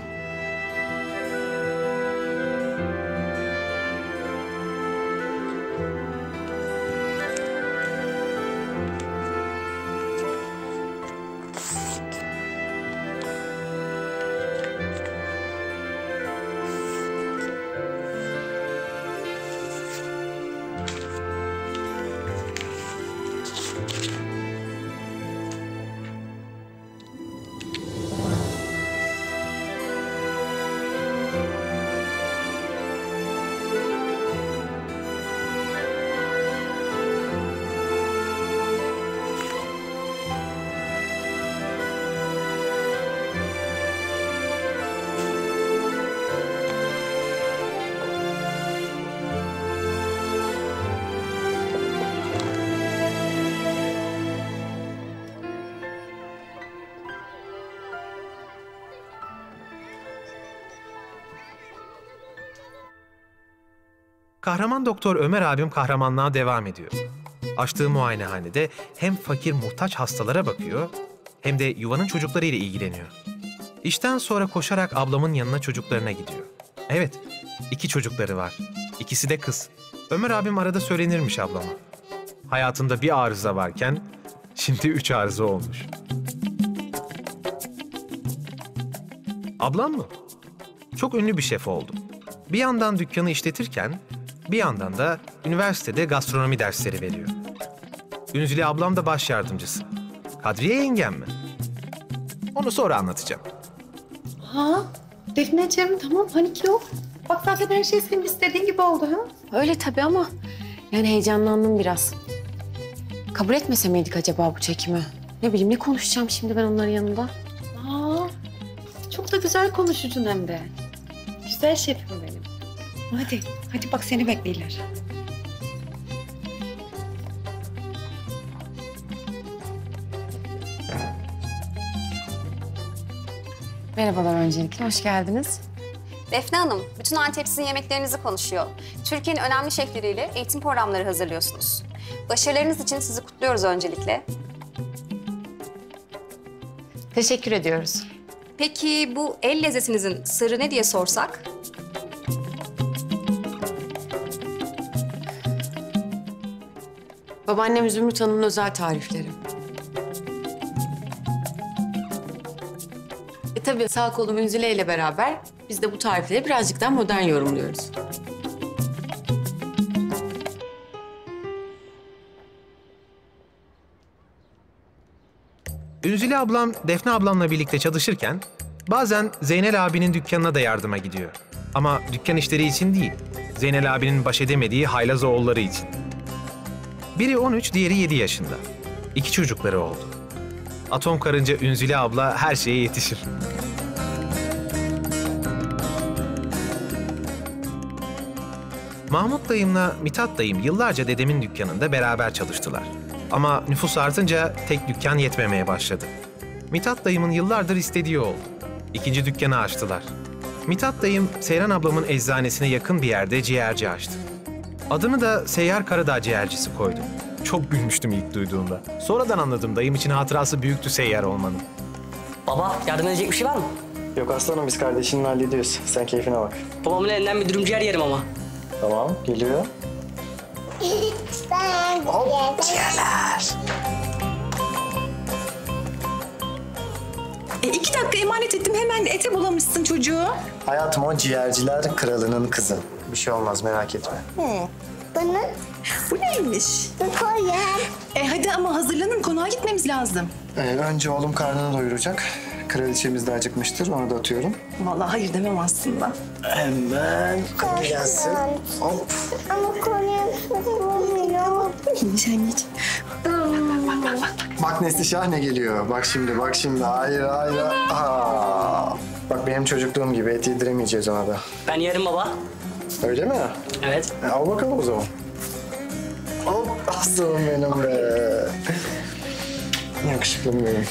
Kahraman doktor Ömer abim kahramanlığa devam ediyor. Açtığı muayenehanede hem fakir muhtaç hastalara bakıyor hem de yuvanın çocuklarıyla ilgileniyor. İşten sonra koşarak ablamın yanına çocuklarına gidiyor. Evet, 2 çocukları var. İkisi de kız. Ömer abim arada söylenirmiş ablama. Hayatında bir arıza varken şimdi 3 arıza olmuş. Ablam mı? Çok ünlü bir şef oldu. Bir yandan dükkanı işletirken bir yandan da üniversitede gastronomi dersleri veriyor. Ünzile ablam da baş yardımcısı. Kadriye yengem mi? Onu sonra anlatacağım. Ha, Defneciğim tamam panik yok. Bak zaten her şey senin istediğin gibi oldu ha. Öyle tabii ama yani heyecanlandım biraz. Kabul etmese miydik acaba bu çekimi? Ne bileyim ne konuşacağım şimdi ben onların yanında? Aa, çok da güzel konuşucun hem de. Güzel şefim benim. Hadi bak seni bekliyorlar. Merhabalar öncelikle, hoş geldiniz. Defne Hanım, bütün Antep sizin yemeklerinizi konuşuyor. Türkiye'nin önemli şefleriyle eğitim programları hazırlıyorsunuz. Başarılarınız için sizi kutluyoruz öncelikle. Teşekkür ediyoruz. Peki bu el lezzetinizin sırrı ne diye sorsak? Babaannem Zümrüt Hanım'ın özel tarifleri. Tabii sağ kolum Ünzile ile beraber biz de bu tarifleri birazcık daha modern yorumluyoruz. Ünzile ablam Defne ablamla birlikte çalışırken bazen Zeynel abinin dükkanına da yardıma gidiyor. Ama dükkan işleri için değil, Zeynel abinin baş edemediği haylaz oğulları için. Biri 13, diğeri 7 yaşında. 2 çocukları oldu. Atom karınca Ünzile abla her şeye yetişir. Mahmut dayımla Mithat dayım yıllarca dedemin dükkanında beraber çalıştılar. Ama nüfus artınca tek dükkan yetmemeye başladı. Mithat dayımın yıllardır istediği oldu. 2. dükkanı açtılar. Mithat dayım Seyran ablamın eczanesine yakın bir yerde ciğerci açtı. Adını da Seyyar Karadağ ciğercisi koydu. Çok gülmüştüm ilk duyduğumda. Sonradan anladım dayım için hatırası büyüktü seyyar olmanın. Baba, yardım edecek bir şey var mı? Yok aslanım, biz kardeşinle hallediyoruz. Sen keyfine bak. Babamın elinden bir dürüm ciğer yerim ama. Tamam, geliyor. Ciğerler. 2 dakika emanet ettim hemen ete bulamışsın çocuğu. Hayatım, o ciğerciler kralının kızı. Bir şey olmaz, merak etme. Bunu? Bu neymiş? Bu kolye. Hadi ama hazırlanın, konağa gitmemiz lazım. Önce oğlum karnını doyuracak. Kraliçemiz de acıkmıştır, onu da atıyorum. Vallahi hayır demem aslında. Hemen kolye gelsin. Hop. Ama kolye olmuyor. İyiymiş anneciğim. Bak Neslişah ne geliyor. Bak şimdi, bak şimdi. Hayır, hayır. Aa. Bak benim çocukluğum gibi et yediremeyeceğiz ona da. Ben yerim baba. Öyle mi? Evet. Al bakalım o zaman. Hop, aslanım benim be. Yakışıklım benim.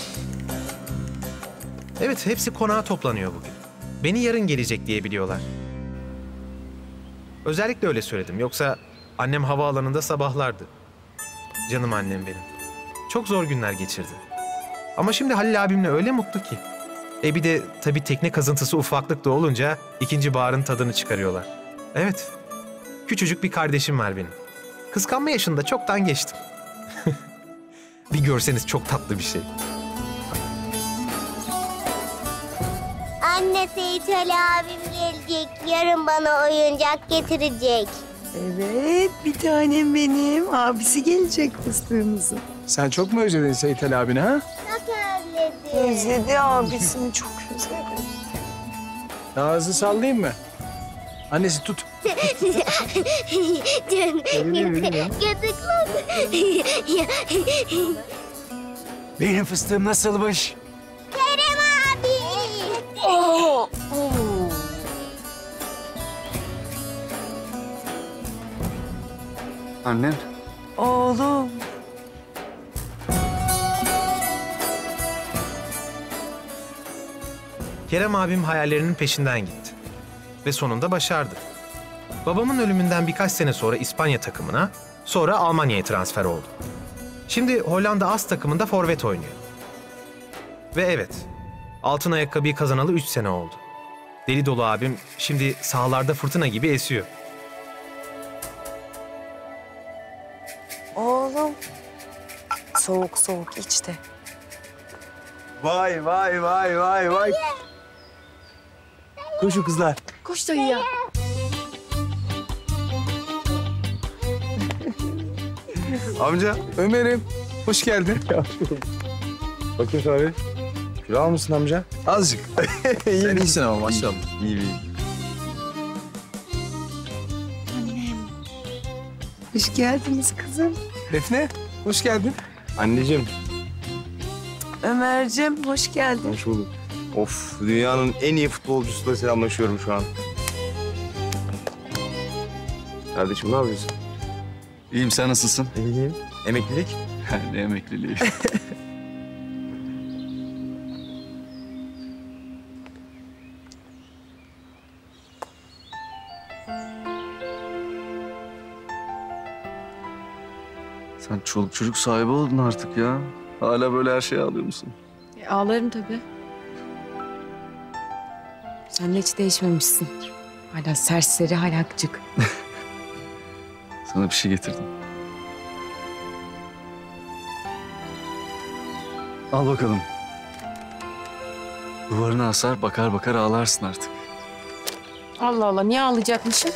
Evet, hepsi konağa toplanıyor bugün. Beni yarın gelecek diye biliyorlar. Özellikle öyle söyledim. Yoksa annem havaalanında sabahlardı. Canım annem benim. Çok zor günler geçirdi. Ama şimdi Halil abimle öyle mutlu ki. Bir de tabii tekne kazıntısı ufaklıkta olunca 2. baharın tadını çıkarıyorlar. Evet, küçücük bir kardeşim var benim. Kıskanma yaşında çoktan geçtim. Bir görseniz çok tatlı bir şey. Anne, Seyit Ali abim gelecek. Yarın bana oyuncak getirecek. Evet, bir tanem benim. Abisi gelecek fıstığımızın. Sen çok mu özledin Seyit Ali abini ha? Çok özledim. Özledi abisini, çok özledi. Ağzı sallayayım mı? Annesi tut. Benim fıstığım nasılmış? Kerem abi. Annem. Oğlum. Kerem abim hayallerinin peşinden gitti. Ve sonunda başardı. Babamın ölümünden birkaç sene sonra İspanya takımına, sonra Almanya'ya transfer oldu. Şimdi Hollanda As takımında forvet oynuyor. Ve evet, altın ayakkabıyı kazanalı 3 sene oldu. Deli dolu abim şimdi sahalarda fırtına gibi esiyor. Oğlum. Soğuk soğuk iç de. Vay vay vay vay vay. Koşun kızlar. Koş dayı ya. Amca. Ömer'im, hoş geldin. Bakayım sana bir. Kilo almışsın amca. Azıcık. Sen iyisin ama maşallah. İyi. Hoş geldiniz kızım. Defne, hoş geldin. Anneciğim. Ömerciğim hoş geldin. Hoş bulduk. Of, dünyanın en iyi futbolcusuyla selamlaşıyorum şu an. Kardeşim ne yapıyorsun? İyiyim, sen nasılsın? İyiyim. Emeklilik? Ne emekliliği? Sen çoluk çocuk sahibi oldun artık ya. Hala böyle her şeye ağlıyor musun? Ağlarım tabii. Sen de hiç değişmemişsin. Hala serseri, hala gıcık. Sana bir şey getirdim. Al bakalım. Duvarına asar, bakar bakar ağlarsın artık. Allah Allah, niye ağlayacakmışım?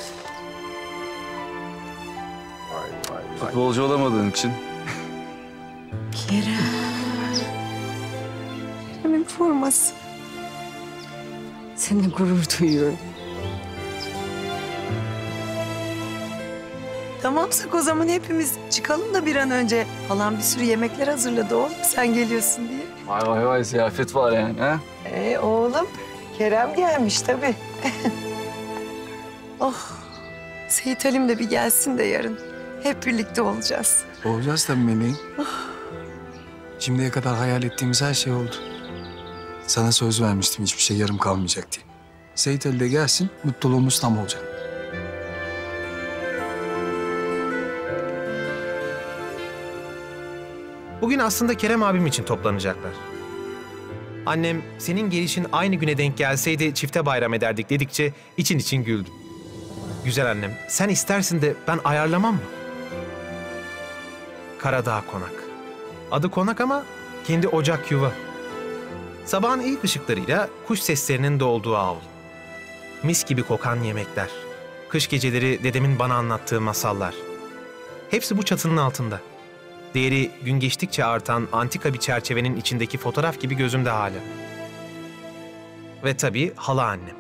Futbolcu olamadığın için. Kerem'in forması. Seninle gurur duyuyorum. Tamamsak o zaman hepimiz çıkalım da bir an önce. Halam bir sürü yemekler hazırladı oğlum sen geliyorsun diye. Vay vay vay, ziyafet var yani ha? Oğlum Kerem gelmiş tabii. Oh Seyit Halim de bir gelsin de yarın. Hep birlikte olacağız. Olacağız tabii meleğim. Şimdiye kadar hayal ettiğimiz her şey oldu. Sana söz vermiştim hiçbir şey yarım kalmayacak diye. Seyit Ali de gelsin, mutluluğumuz tam olacak. Bugün aslında Kerem abim için toplanacaklar. Annem senin gelişin aynı güne denk gelseydi çifte bayram ederdik dedikçe için için güldü. Güzel annem, sen istersin de ben ayarlamam mı? Karadağ Konak. Adı konak ama kendi ocak yuva. Sabahın ilk ışıklarıyla kuş seslerinin doğduğu avlu. Mis gibi kokan yemekler. Kış geceleri dedemin bana anlattığı masallar. Hepsi bu çatının altında. Değeri gün geçtikçe artan antika bir çerçevenin içindeki fotoğraf gibi gözümde hala. Ve tabii hala annem.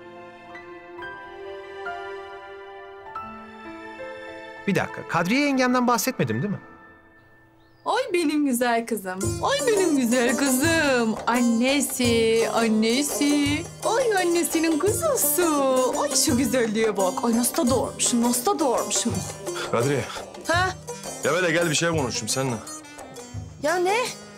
Bir dakika, Kadriye yengemden bahsetmedim değil mi? Oy benim güzel kızım. Oy benim güzel kızım. Annesi, annesi. Oy annesinin kuzusu. Oy şu güzelliğe bak. Ay nasıl da doğurmuşum, nasıl da doğurmuşum. Kadriye. Ha? Ya böyle gel bir şey konuşayım seninle. Ya ne?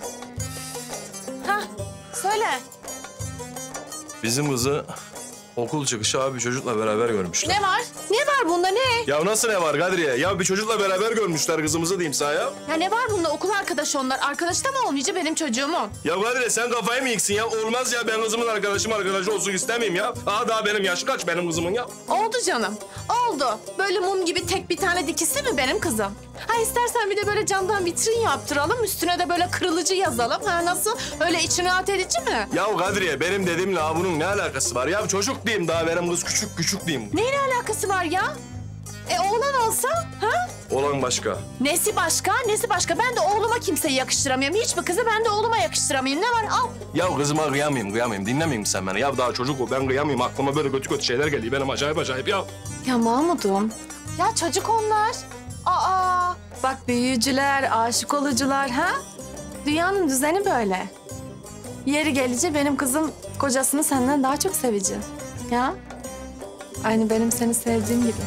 Ha? Söyle. Bizim kızı okul çıkışı abi bir çocukla beraber görmüşler. Ne var? Ne var bunda ne? Ya nasıl ne var Kadriye? Ya bir çocukla beraber görmüşler kızımızı diyeyim sana ya. Ya ne var bunda? Okul arkadaşı onlar. Arkadaş da mı olmayacak benim çocuğumun? Ya Kadriye sen kafayı mı yıksın ya? Olmaz ya ben kızımın arkadaşı olsun istemeyeyim ya. Aa daha benim yaşı kaç benim kızımın ya? Oldu canım. Oldu. Böyle mum gibi tek bir tane dikisi mi benim kızım? Ha istersen bir de böyle camdan vitrin yaptıralım. Üstüne de böyle kırılıcı yazalım. Ha nasıl? Öyle için rahat edici mi? Ya Kadriye benim dediğimle bunun ne alakası var? Ya çocuk diyeyim daha benim kız küçük diyeyim. Neyle alakası var ya? Oğlan olsa ha? Olan başka. Nesi başka? Nesi başka? Ben de oğluma kimseyi yakıştıramıyorum. Hiçbir kızı ben de oğluma yakıştıramayayım. Ne var? Al. Ya kızıma kıyamayayım. Dinlemeyeyim sen beni. Ya daha çocuk o. Ben kıyamayayım. Aklıma böyle kötü şeyler geliyor. Benim acayip ya. Ya Mahmut'um. Ya çocuk onlar. Aa, bak büyücüler, aşık olucular ha? Dünyanın düzeni böyle. Yeri gelince benim kızım kocasını senden daha çok sevecek. Ya? Aynı benim seni sevdiğim gibi.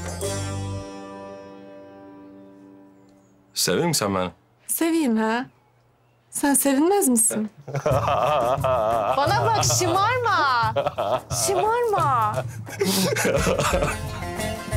Seviyor musun sen beni? Seveyim ha? Sen sevinmez misin? Bana bak şımarma. Şımarma.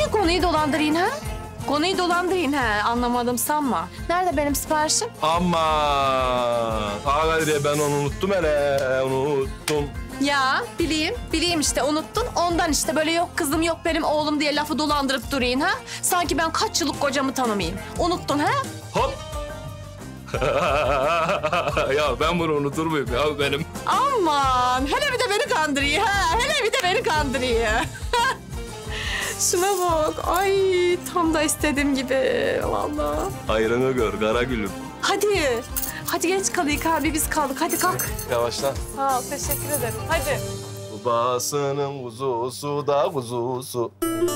Niye konuyu dolandırayım ha? Konuyu dolandırayım ha, anlamadım sanma. Nerede benim siparişim? Aman. Ağabey ben onu unuttum hele. Unuttum. Ya bileyim işte unuttun. Ondan işte böyle yok kızım yok benim oğlum diye lafı dolandırıp durayım ha. Sanki ben kaç yıllık kocamı tanımayayım. Unuttun ha? Hop. Ya ben bunu unutur muyum ya benim? Aman hele bir de beni kandırıyor ha. Hele bir de beni kandırıyor. Şuna bak. Ay tam da istediğim gibi vallahi. Ayrını gör Karagül'üm. Hadi. Hadi geç kalıyık abi biz kaldık. Hadi kalk. Yavaşla. Sağ ol teşekkür ederim. Hadi. Babasının kuzusu da kuzusu.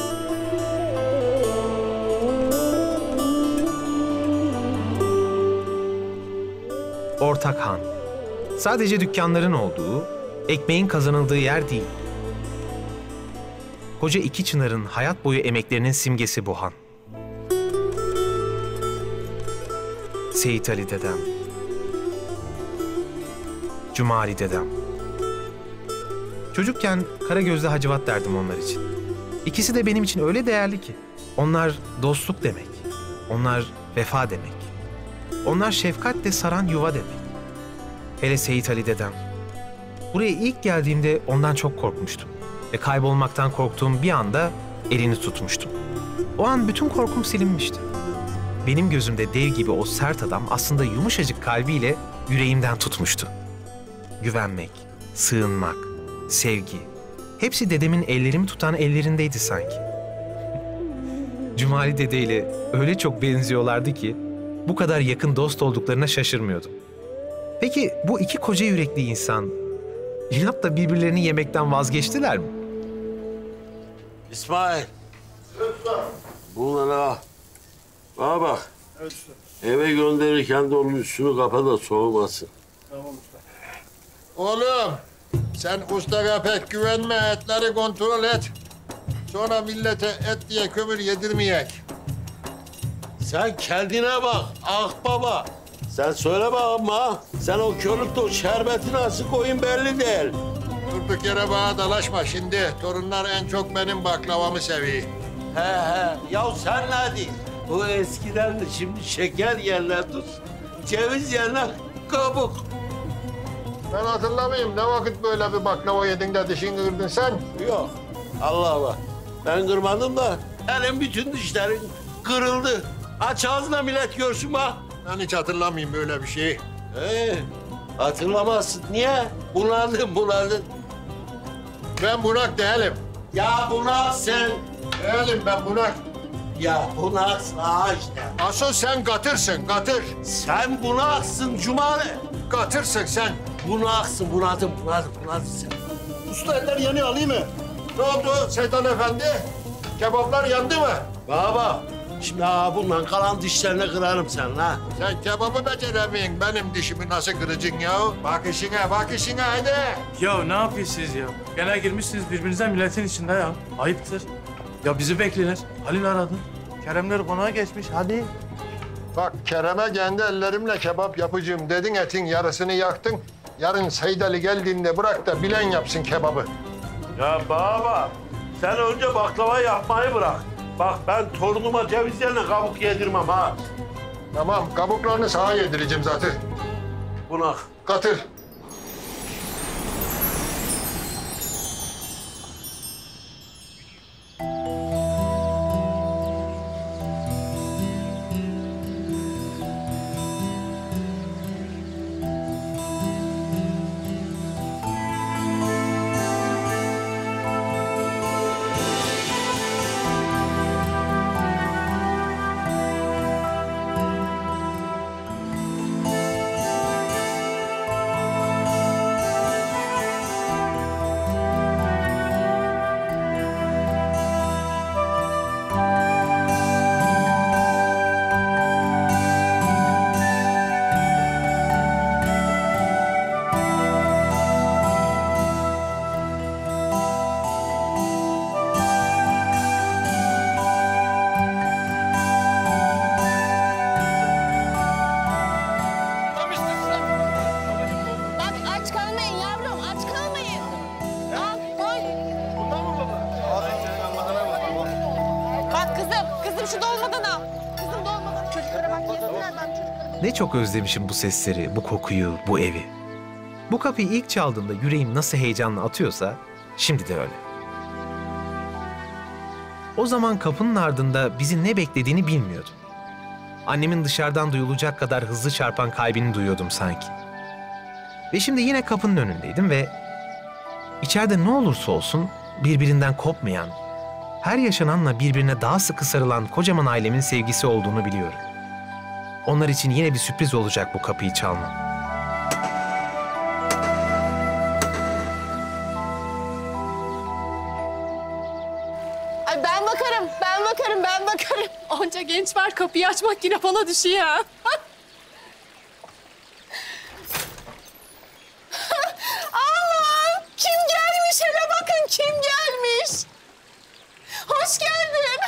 Ortak han. Sadece dükkanların olduğu, ekmeğin kazanıldığı yer değil. Koca iki çınarın hayat boyu emeklerinin simgesi bu han. Seyit Ali dedem. Cumali dedem. Çocukken Karagöz'de Hacivat derdim onlar için. İkisi de benim için öyle değerli ki. Onlar dostluk demek. Onlar vefa demek. Onlar şefkatle saran yuva demek. Hele Seyit Ali dedem. Buraya ilk geldiğimde ondan çok korkmuştum. Ve kaybolmaktan korktuğum bir anda elini tutmuştum. O an bütün korkum silinmişti. Benim gözümde dev gibi o sert adam aslında yumuşacık kalbiyle yüreğimden tutmuştu. Güvenmek, sığınmak, sevgi. Hepsi dedemin ellerimi tutan ellerindeydi sanki. Cumali dedeyle öyle çok benziyorlardı ki bu kadar yakın dost olduklarına şaşırmıyordum. Peki bu iki koca yürekli insan inatla birbirlerini yemekten vazgeçtiler mi? İsmail. Bunları al. Bana bak. Evet usta. Eve gönderirken de onun üstünü kapa da soğumasın. Tamam usta. Oğlum sen ustaya pek güvenme, etleri kontrol et. Sonra millete et diye kömür yedirmeyek. Sen kendine bak baba. Sen söyle bakma. Sen o körükte o şerbeti nasıl koyun belli değil. Durduk yere bana dalaşma şimdi. Torunlar en çok benim baklavamı seviyor. He. Ya sen ne diyorsun? O eskiden de şimdi şeker yerler tuz. Ceviz yerler kabuk. Ben hatırlamayayım. Ne vakit böyle bir baklava yedin de dişini kırdın sen? Yok. Allah Allah. Ben kırmadım da elim bütün dişlerin kırıldı. Aç ağzına millet görsün bak. Ben hiç hatırlamayayım böyle bir şeyi. Hatırlamazsın. Niye? Bunaldın. Ben bunak değilim. Ya bunak sen. Değilim ben bunak. Ya bunaksın işte. Asıl sen katırsın, katır. Sen bunaksın Cumali. Katırsın sen. Bunaksın, bunadın sen. Usta eller yanıyor, alayım mı? Ne oldu Seydan Efendi? Kebaplar yandı mı? Baba, şimdi bundan kalan dişlerini kırarım sen ha. Sen kebabı beceremiyorsun. Benim dişimi nasıl kıracaksın ya? Bak işine hadi. Ya ne yapıyorsunuz ya? Gene girmişsiniz birbirinize milletin içinde ya. Ayıptır. Ya bizi beklenir. Halil aradı. Keremler konağa geçmiş. Hadi. Bak Kerem'e kendi ellerimle kebap yapacağım dedin, etin yarısını yaktın. Yarın Seyid Ali geldiğinde bırak da bilen yapsın kebabı. Ya baba, sen önce baklava yapmayı bırak. Bak ben torunuma ceviz yerine kabuk yedirmem ha. Tamam, kabuklarını sağa yedireceğim zaten. Bunak. Katır. Ne çok özlemişim bu sesleri, bu kokuyu, bu evi. Bu kapıyı ilk çaldığımda yüreğim nasıl heyecanla atıyorsa şimdi de öyle. O zaman kapının ardında bizi ne beklediğini bilmiyordum. Annemin dışarıdan duyulacak kadar hızlı çarpan kalbini duyuyordum sanki. Ve şimdi yine kapının önündeydim ve içeride ne olursa olsun birbirinden kopmayan, her yaşananla birbirine daha sıkı sarılan kocaman ailemin sevgisi olduğunu biliyorum. Onlar için yine bir sürpriz olacak bu kapıyı çalmam. Ay ben bakarım, ben bakarım. Onca genç var, kapıyı açmak yine bana düşüyor. Allah'ım! Kim gelmiş? Hele bakın kim gelmiş? Hoş geldin.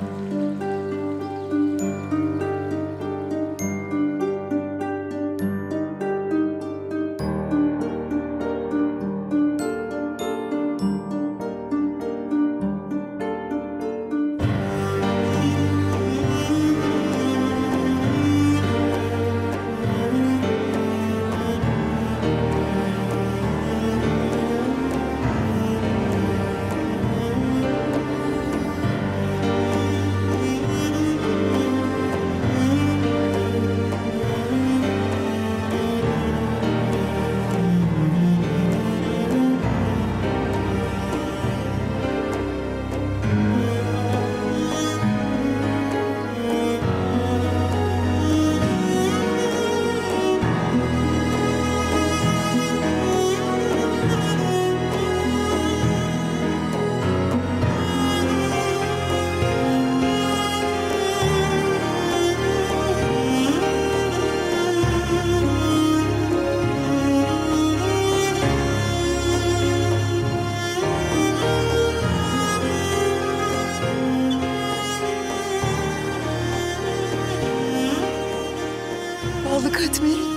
Ballı katmerim.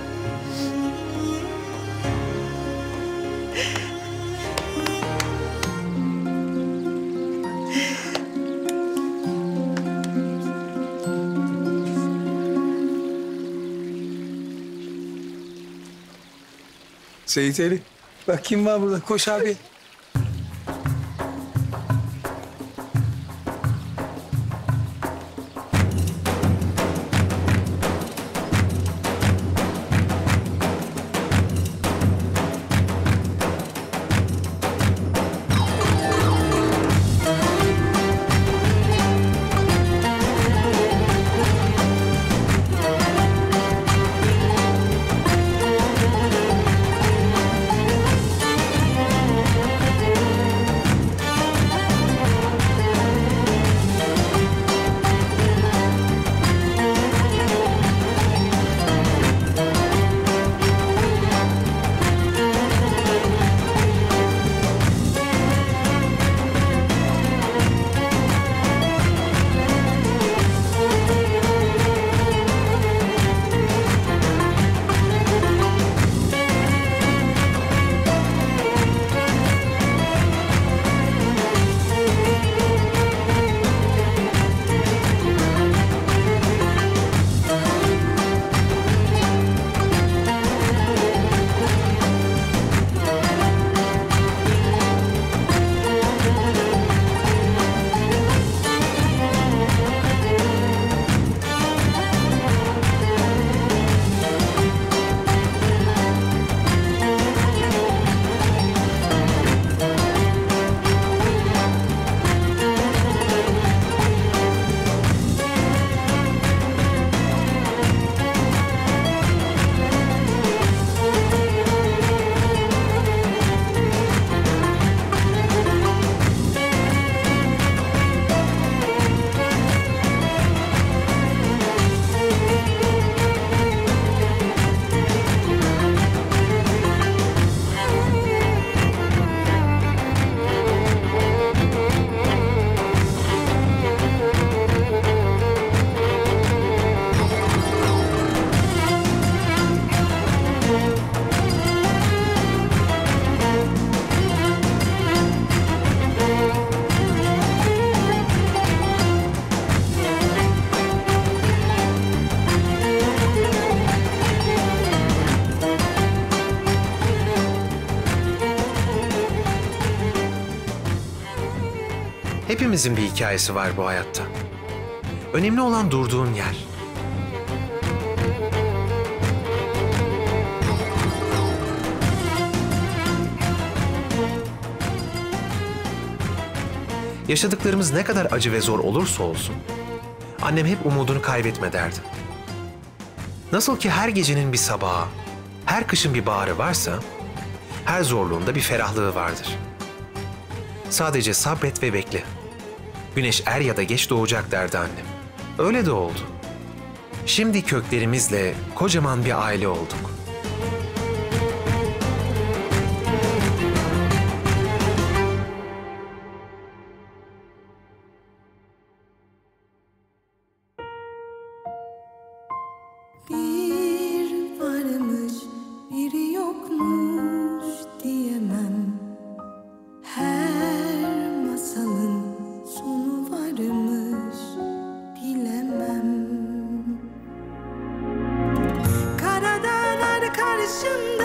Seyit Ali, bak kim var burada? Koş abi. Hepimizin bir hikayesi var bu hayatta. Önemli olan durduğun yer. Yaşadıklarımız ne kadar acı ve zor olursa olsun, annem hep umudunu kaybetme derdi. Nasıl ki her gecenin bir sabahı, her kışın bir baharı varsa, her zorluğunda bir ferahlığı vardır. Sadece sabret ve bekle. Güneş er ya da geç doğacak derdi annem. Öyle de oldu. Şimdi köklerimizle kocaman bir aile olduk. Bir varmış, biri yokmuş diyemem. Her masalın sonu varmış, bilemem. Kara dağlar karşımda.